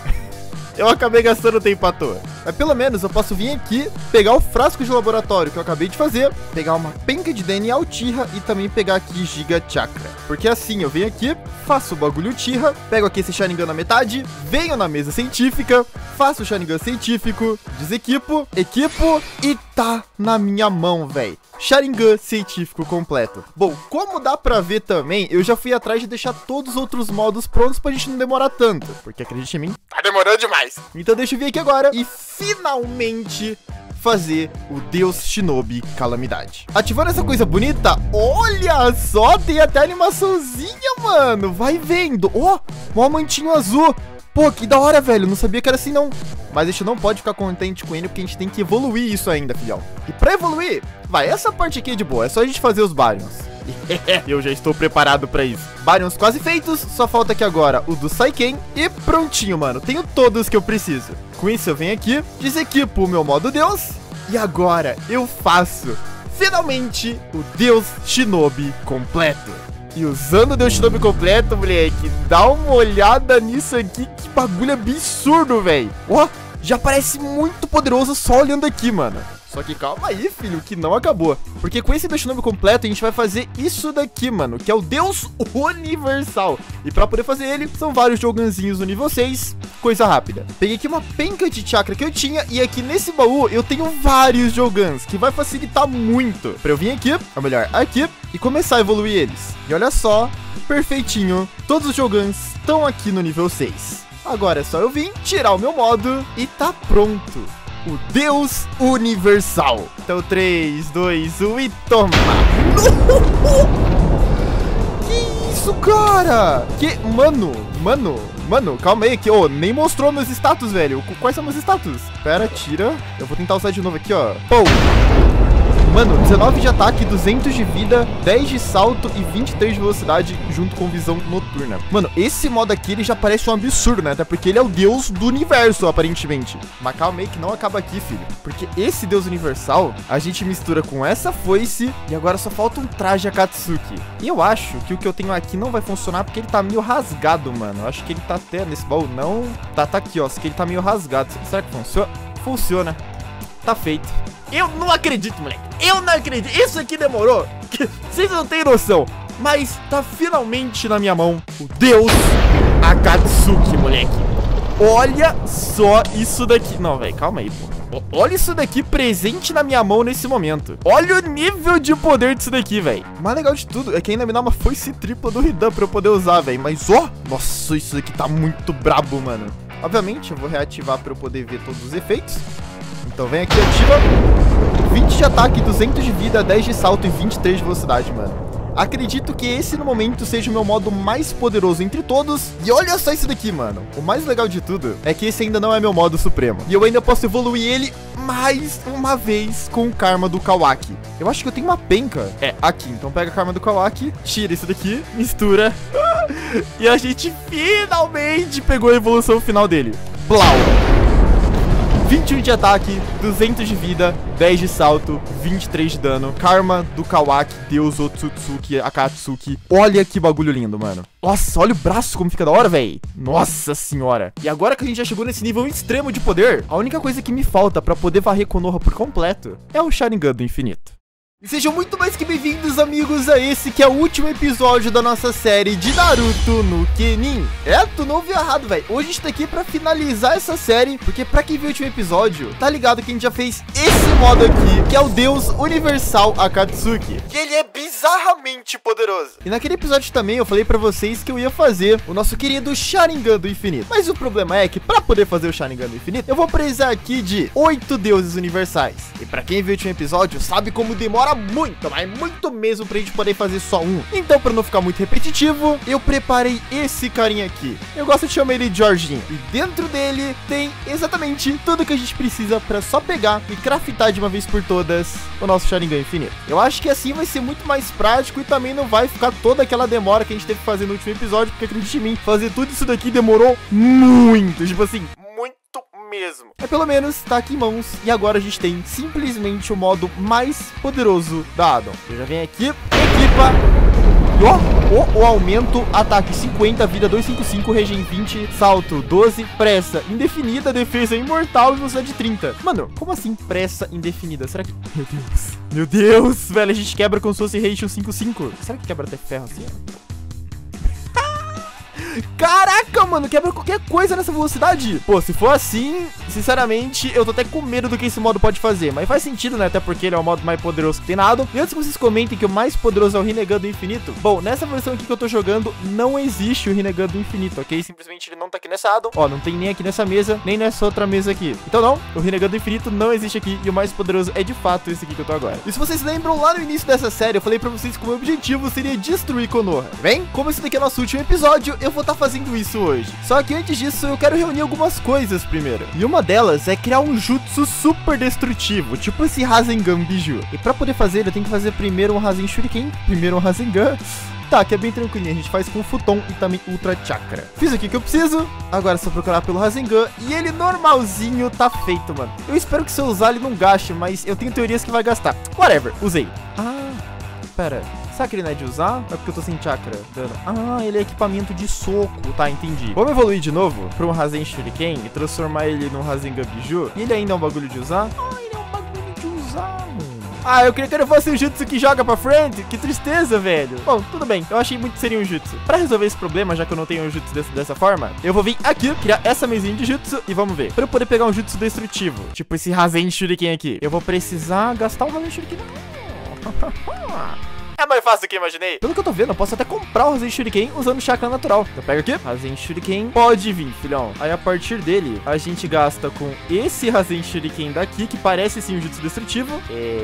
eu acabei gastando tempo à toa. Mas pelo menos eu posso vir aqui, pegar o frasco de laboratório que eu acabei de fazer, pegar uma penca de DNA Uchiha e também pegar aqui Giga Chakra. Porque assim, eu venho aqui, faço o bagulho Uchiha, pego aqui esse Sharingan na metade, venho na mesa científica, faço o Sharingan científico, desequipo, equipo e tá na minha mão, velho. Sharingan científico completo. Bom, como dá pra ver também, eu já fui atrás de deixar todos os outros modos prontos pra gente não demorar tanto. Porque acredite em mim, tá demorando demais. Então deixa eu vir aqui agora e finalmente fazer o Deus Shinobi Calamidade. Ativando essa coisa bonita, olha só, tem até animaçãozinha, mano. Vai vendo. Ó, um mantinho azul. Pô, que da hora, velho. Não sabia que era assim, não. Mas a gente não pode ficar contente com ele, porque a gente tem que evoluir isso ainda, filhão. E pra evoluir, essa parte aqui é de boa. É só a gente fazer os Baryons. Eu já estou preparado pra isso. Baryons quase feitos. Só falta aqui agora o do Saiken. E prontinho, mano. Tenho todos que eu preciso. Com isso eu venho aqui, desequipo o meu modo Deus. E agora eu faço, finalmente, o Deus Shinobi completo. E usando o Deus Shinobi completo, moleque, dá uma olhada nisso aqui. Que bagulho absurdo, velho. Ó, já parece muito poderoso só olhando aqui, mano. Só que calma aí, filho, que não acabou. Porque com esse Deus Shinobi completo, a gente vai fazer isso daqui, mano, que é o Deus Universal. E pra poder fazer ele, são vários joganzinhos no nível 6, coisa rápida. Peguei aqui uma penca de chakra que eu tinha, e aqui nesse baú eu tenho vários jogans, que vai facilitar muito pra eu vir aqui, ou melhor, aqui, e começar a evoluir eles. E olha só, perfeitinho, todos os jogans estão aqui no nível 6. Agora é só eu vir, tirar o meu modo e tá pronto. O Deus Universal. Então 3, 2, 1 e toma. Que isso, cara? Que... Mano, calma aí que, nem mostrou meus status, velho. Quais são meus status? Pera, tira. Eu vou tentar usar de novo aqui, ó. Pou. Mano, 19 de ataque, 200 de vida, 10 de salto e 23 de velocidade junto com visão noturna. Mano, esse modo aqui, ele já parece um absurdo, né? Até porque ele é o deus do universo, aparentemente. Mas calma aí que não acaba aqui, filho. Porque esse deus universal, a gente mistura com essa foice e agora só falta um traje Akatsuki. E eu acho que o que eu tenho aqui não vai funcionar porque ele tá meio rasgado, mano. Eu acho que ele tá até nesse baú, não. Tá aqui, ó. Só que ele tá meio rasgado. Será que funciona? Funciona. Tá feito. Eu não acredito, moleque. Eu não acredito. Isso aqui demorou. Vocês não têm noção. Mas tá finalmente na minha mão o Deus Akatsuki, moleque. Olha só isso daqui. Não, velho, calma aí, pô. Olha isso daqui presente na minha mão nesse momento. Olha o nível de poder disso daqui, velho. O mais legal de tudo é que ainda me dá uma foice tripla do Hidan pra eu poder usar, velho. Mas, ó, nossa, isso daqui tá muito brabo, mano. Obviamente, eu vou reativar pra eu poder ver todos os efeitos. Então vem aqui, ativa 20 de ataque, 200 de vida, 10 de salto e 23 de velocidade, mano. Acredito que esse no momento seja o meu modo mais poderoso entre todos. E olha só isso daqui, mano. O mais legal de tudo é que esse ainda não é meu modo supremo. E eu ainda posso evoluir ele mais uma vez com o karma do Kawaki. Eu acho que eu tenho uma penca. É, aqui. Então pega a karma do Kawaki, tira isso daqui, mistura. E a gente finalmente pegou a evolução final dele. Blau. 21 de ataque, 200 de vida, 10 de salto, 23 de dano. Karma do Kawaki, Deus Otsutsuki, Akatsuki. Olha que bagulho lindo, mano. Nossa, olha o braço como fica da hora, velho. Nossa senhora. E agora que a gente já chegou nesse nível extremo de poder, a única coisa que me falta pra poder varrer Konoha por completo é o Sharingan do infinito. E sejam muito mais que bem-vindos, amigos, a esse que é o último episódio da nossa série de Naruto no Kenin. É, tu não viu errado, velho. Hoje a gente tá aqui pra finalizar essa série, porque pra quem viu o último episódio, tá ligado que a gente já fez esse modo aqui, que é o Deus Universal Akatsuki. Que ele é bizarramente poderoso. E naquele episódio também eu falei pra vocês que eu ia fazer o nosso querido Sharingan do infinito. Mas o problema é que pra poder fazer o Sharingan do infinito, eu vou precisar aqui de 8 deuses universais. E pra quem viu o último episódio, sabe como demora muito, mas muito mesmo pra gente poder fazer só um. Então, pra não ficar muito repetitivo, eu preparei esse carinha aqui. Eu gosto de chamar ele de Jorginho. E dentro dele tem exatamente tudo que a gente precisa pra só pegar e craftar de uma vez por todas o nosso Sharingan infinito. Eu acho que assim vai ser muito mais prático e também não vai ficar toda aquela demora que a gente teve que fazer no último episódio, porque acredite em mim, fazer tudo isso daqui demorou muito, tipo assim, muito mesmo. É, pelo menos tá aqui em mãos e agora a gente tem simplesmente o modo mais poderoso da Adon. Eu já venho aqui, equipa, e o aumento, ataque 50, vida 255, regen 20, salto 12, pressa indefinida, defesa imortal e velocidade 30. Mano, como assim pressa indefinida? Será que... Meu Deus, velho, a gente quebra como se fosse ratio 5-5. Será que quebra até ferro assim? Caraca, mano, quebra qualquer coisa nessa velocidade. Pô, se for assim, sinceramente, eu tô até com medo do que esse modo pode fazer. Mas faz sentido, né? Até porque ele é o modo mais poderoso que tem nada. E antes que vocês comentem que o mais poderoso é o Rinnegan do infinito, bom, nessa versão aqui que eu tô jogando, não existe o Rinnegan do infinito, ok? Simplesmente ele não tá aqui nessa Adon. Ó, não tem nem aqui nessa mesa, nem nessa outra mesa aqui. Então não, o Rinnegan do infinito não existe aqui. E o mais poderoso é de fato esse aqui que eu tô agora. E se vocês lembram, lá no início dessa série, eu falei pra vocês que o meu objetivo seria destruir Konoha. Bem, como esse daqui é nosso último episódio, eu vou estar fazendo isso hoje. Só que antes disso, eu quero reunir algumas coisas primeiro. E uma delas é criar um jutsu super destrutivo, tipo esse Rasengan Biju. E pra poder fazer, eu tenho que fazer primeiro um Rasen Shuriken, primeiro um Rasengan. Tá, que é bem tranquilinho, a gente faz com Futon e também Ultra Chakra. Fiz aqui o que eu preciso, agora é só procurar pelo Rasengan e ele normalzinho tá feito, mano. Eu espero que se eu usar ele não gaste, mas eu tenho teorias que vai gastar. Whatever, usei. Ah, pera, Será que ele não é de usar? Ou é porque eu tô sem chakra? Dano. Ah, ele é equipamento de soco. Tá, entendi. Vamos evoluir de novo pra um Rasen Shuriken e transformar ele num Rasengan Biju. E ele ainda é um bagulho de usar? Ah, ele é um bagulho de usar, mano. Ah, eu queria que ele fosse um jutsu que joga pra frente. Que tristeza, velho. Bom, tudo bem. Eu achei muito que seria um jutsu. Pra resolver esse problema, já que eu não tenho um jutsu dessa forma, eu vou vir aqui, criar essa mesinha de jutsu e vamos ver. Pra eu poder pegar um jutsu destrutivo, tipo esse Rasen Shuriken aqui, eu vou precisar gastar um Rasen Shuriken. É mais fácil do que eu imaginei. Pelo que eu tô vendo, eu posso até comprar o Rasen Shuriken usando chakra natural. Eu pego aqui, Rasen Shuriken, pode vir, filhão. Aí a partir dele, a gente gasta com esse Rasen Shuriken daqui, que parece sim um jutsu destrutivo.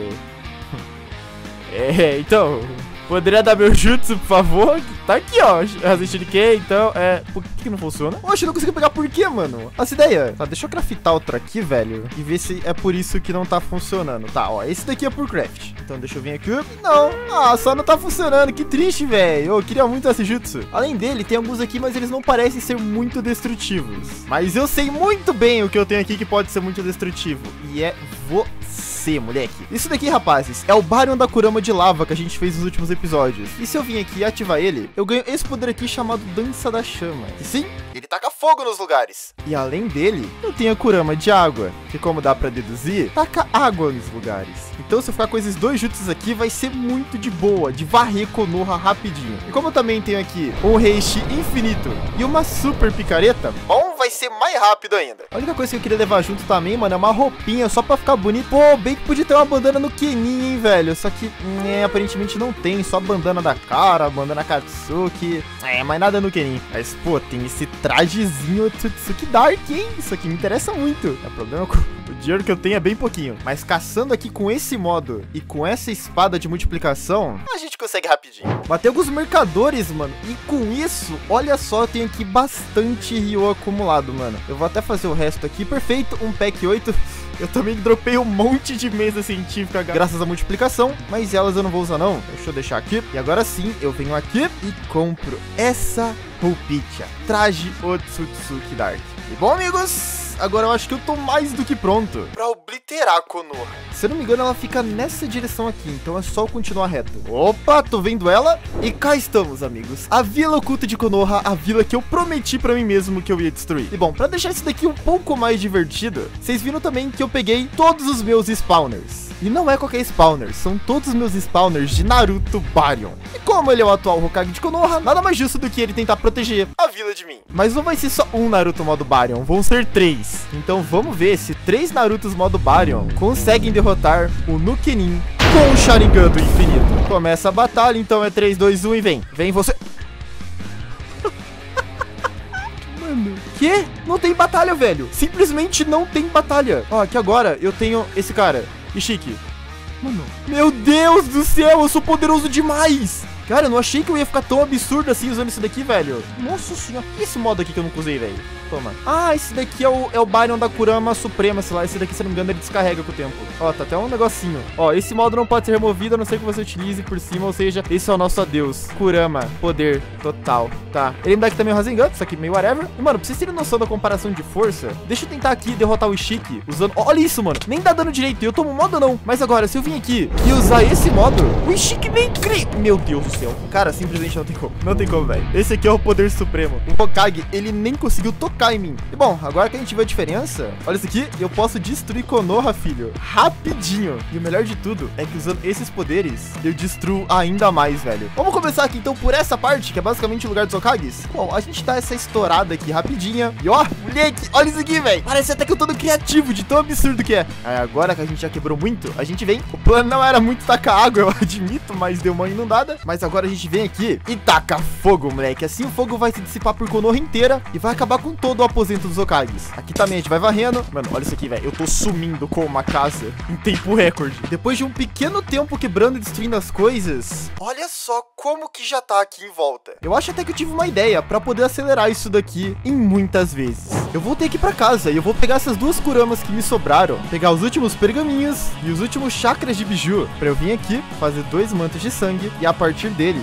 Então... Poderia dar meu jutsu, por favor? Tá aqui, ó. Rasen Shuriken, então, por que não funciona? Oxe, eu não consigo pegar por quê, mano? Essa ideia. Tá, deixa eu craftar outro aqui, velho. E ver se é por isso que não tá funcionando. Tá, ó. Esse daqui é por craft. Então deixa eu vir aqui. Não. Ah, só não tá funcionando. Que triste, velho. Eu queria muito esse jutsu. Além dele, tem alguns aqui, mas eles não parecem ser muito destrutivos. Mas eu sei muito bem o que eu tenho aqui que pode ser muito destrutivo. E é você, moleque. Isso daqui, rapazes, é o Baryon da Kurama de lava que a gente fez nos últimos episódios. E se eu vir aqui e ativar ele, eu ganho esse poder aqui chamado Dança da Chama. E sim, ele taca fogo nos lugares. E além dele, eu tenho a Kurama de água, que como dá pra deduzir, taca água nos lugares. Então se eu ficar com esses dois jutsus aqui, vai ser muito de boa, de varrer Konoha rapidinho. E como eu também tenho aqui um Reishi infinito e uma super picareta, bom, vai ser mais rápido ainda. A única coisa que eu queria levar junto também, mano, é uma roupinha só pra ficar bonito. Pô, bem que podia ter uma bandana no Kenin, hein, velho. Só que, aparentemente não tem. Só bandana da cara, bandana Katsuki. Mas nada no Kenin. Mas, pô, tem esse trajezinho Tsutsuki Dark, hein? Isso aqui me interessa muito. O problema é que o dinheiro que eu tenho é bem pouquinho. Mas caçando aqui com esse modo e com essa espada de multiplicação, a gente consegue rapidinho. Bateu alguns mercadores, mano. E com isso, olha só, eu tenho aqui bastante Ryo acumulado, mano. Eu vou até fazer o resto aqui. Perfeito, um pack 8. Eu também dropei um monte de mesa científica graças à multiplicação, mas elas eu não vou usar não. Deixa eu deixar aqui. E agora sim, eu venho aqui e compro essa roupinha. Traje Otsutsuki Dark. E bom, amigos, agora eu acho que eu tô mais do que pronto pra obliterar a Konoha. Se eu não me engano, ela fica nessa direção aqui, então é só eu continuar reto. Opa, tô vendo ela. E cá estamos, amigos. A Vila Oculta de Konoha, a vila que eu prometi pra mim mesmo que eu ia destruir. E bom, pra deixar isso daqui um pouco mais divertido, vocês viram também que eu peguei todos os meus spawners. E não é qualquer spawner, são todos os meus spawners de Naruto Baryon. E como ele é o atual Hokage de Konoha, nada mais justo do que ele tentar proteger a vila de mim. Mas não vai ser só um Naruto modo Baryon, vão ser 3. Então vamos ver se 3 Narutos modo Baryon conseguem derrotar o Nukenin com o Sharingan do infinito. Começa a batalha, então é 3, 2, 1 e vem. Vem você. Mano, que? Não tem batalha, velho. Simplesmente não tem batalha. Ó, aqui agora eu tenho esse cara. Ishiki. Mano, meu Deus do céu, eu sou poderoso demais. Cara, eu não achei que eu ia ficar tão absurdo assim usando isso daqui, velho. Nossa senhora. E esse modo aqui que eu nunca usei, velho? Toma. Ah, esse daqui é o Baryon da Kurama Suprema, sei lá. Esse daqui, se não me engano, ele descarrega com o tempo. Ó, tá até um negocinho. Ó, esse modo não pode ser removido, a não ser que você utilize por cima. Ou seja, esse é o nosso adeus. Kurama, poder total. Tá. Ele me dá aqui também o Rasengan, isso aqui meio whatever. E, mano, pra vocês terem noção da comparação de força, deixa eu tentar aqui derrotar o Ishiki usando... Olha isso, mano. Nem dá dano direito. Eu tomo modo não. Mas agora, se eu vim aqui e usar esse modo, o Ishiki nem cria. Meu Deus do céu. Cara, simplesmente não tem como. Não tem como, velho. Esse aqui é o poder supremo. O Hokage, ele nem conseguiu tocar em mim. E bom, agora que a gente vê a diferença, olha isso aqui, eu posso destruir Konoha, filho, rapidinho. E o melhor de tudo é que usando esses poderes, eu destruo ainda mais, velho. Vamos começar aqui então por essa parte, que é basicamente o lugar dos Hokages. Bom, a gente dá essa estourada aqui rapidinha. E ó, moleque, olha isso aqui, velho. Parece até que eu tô no criativo, de tão absurdo que é. Aí agora que a gente já quebrou muito, a gente vem. O plano não era muito tacar água, eu admito, mas deu uma inundada. Mas agora a gente vem aqui e taca fogo, moleque. Assim o fogo vai se dissipar por Konoha inteira e vai acabar com todo o aposento dos Hokages. Aqui também a gente vai varrendo. Mano, olha isso aqui, velho. Eu tô sumindo com uma casa em tempo recorde. Depois de um pequeno tempo quebrando e destruindo as coisas, olha só como que já tá aqui em volta. Eu acho até que eu tive uma ideia pra poder acelerar isso daqui em muitas vezes. Eu voltei aqui pra casa e eu vou pegar essas duas Kuramas que me sobraram, pegar os últimos pergaminhos e os últimos chakras de biju, pra eu vir aqui, fazer 2 mantos de sangue e a partir deles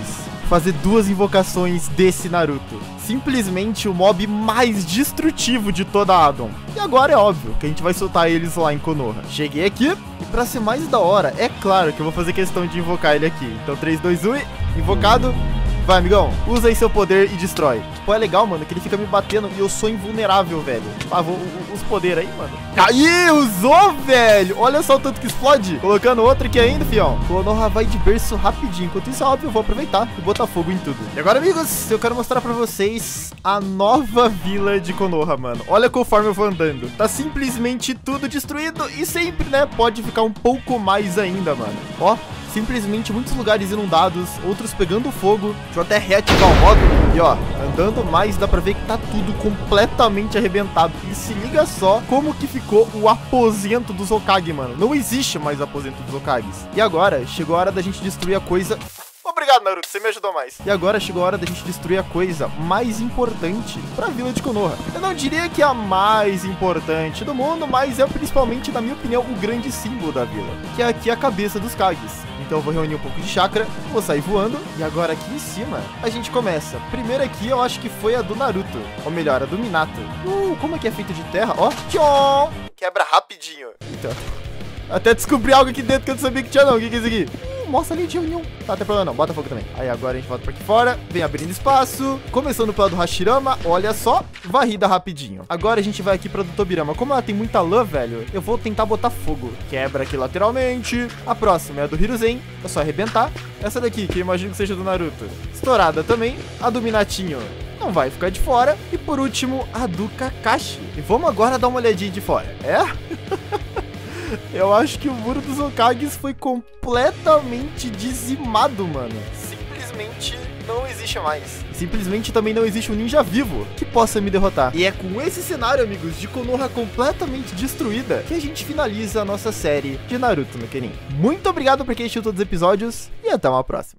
fazer 2 invocações desse Naruto. Simplesmente o mob mais destrutivo de toda a Adon. E agora é óbvio que a gente vai soltar eles lá em Konoha. Cheguei aqui e pra ser mais da hora, é claro que eu vou fazer questão de invocar ele aqui. Então 3, 2, 1, invocado. Vai, amigão, usa aí seu poder e destrói. Tipo, é legal, mano, que ele fica me batendo e eu sou invulnerável, velho. Ah, vou os poderes aí, mano. Aí, usou, velho. Olha só o tanto que explode. Colocando outro aqui ainda, fião. Konoha vai de berço rapidinho. Enquanto isso, é óbvio, eu vou aproveitar e botar fogo em tudo. E agora, amigos, eu quero mostrar pra vocês a nova vila de Konoha, mano. Olha conforme eu vou andando. Tá simplesmente tudo destruído e sempre, né, pode ficar um pouco mais ainda, mano. Ó. Simplesmente muitos lugares inundados, outros pegando fogo. Deixa eu até reativar o modo. E ó, andando mais dá pra ver que tá tudo completamente arrebentado. E se liga só como que ficou o aposento dos Hokage, mano. Não existe mais aposento dos Hokages. E agora, chegou a hora da gente destruir a coisa... Obrigado, Naruto, você me ajudou mais. E agora chegou a hora da gente destruir a coisa mais importante pra vila de Konoha. Eu não diria que é a mais importante do mundo, mas é principalmente, na minha opinião, o grande símbolo da vila, que é aqui a cabeça dos Kages. Então eu vou reunir um pouco de chakra, vou sair voando, e agora aqui em cima a gente começa. Primeiro aqui eu acho que foi a do Naruto, ou melhor, a do Minato. Como é que é feito de terra? Ó, tchon! Quebra rapidinho. Então, até descobri algo aqui dentro que eu não sabia que tinha não. O que é isso aqui? Mostra ali de reunião. Tá, tem problema não, bota fogo também. Aí agora a gente volta pra aqui fora, vem abrindo espaço. Começando pela do Hashirama, olha só, varrida rapidinho. Agora a gente vai aqui pra do Tobirama. Como ela tem muita lã, velho, eu vou tentar botar fogo. Quebra aqui lateralmente. A próxima é a do Hiruzen, é só arrebentar. Essa daqui, que eu imagino que seja do Naruto, estourada também. A do Minatinho não vai ficar de fora. E por último, a do Kakashi. E vamos agora dar uma olhadinha de fora. É? Eu acho que o muro dos Hokages foi completamente dizimado, mano. Simplesmente não existe mais. Simplesmente também não existe um ninja vivo que possa me derrotar. E é com esse cenário, amigos, de Konoha completamente destruída, que a gente finaliza a nossa série de Naruto no Kenin. Muito obrigado por quem assistiu todos os episódios e até uma próxima.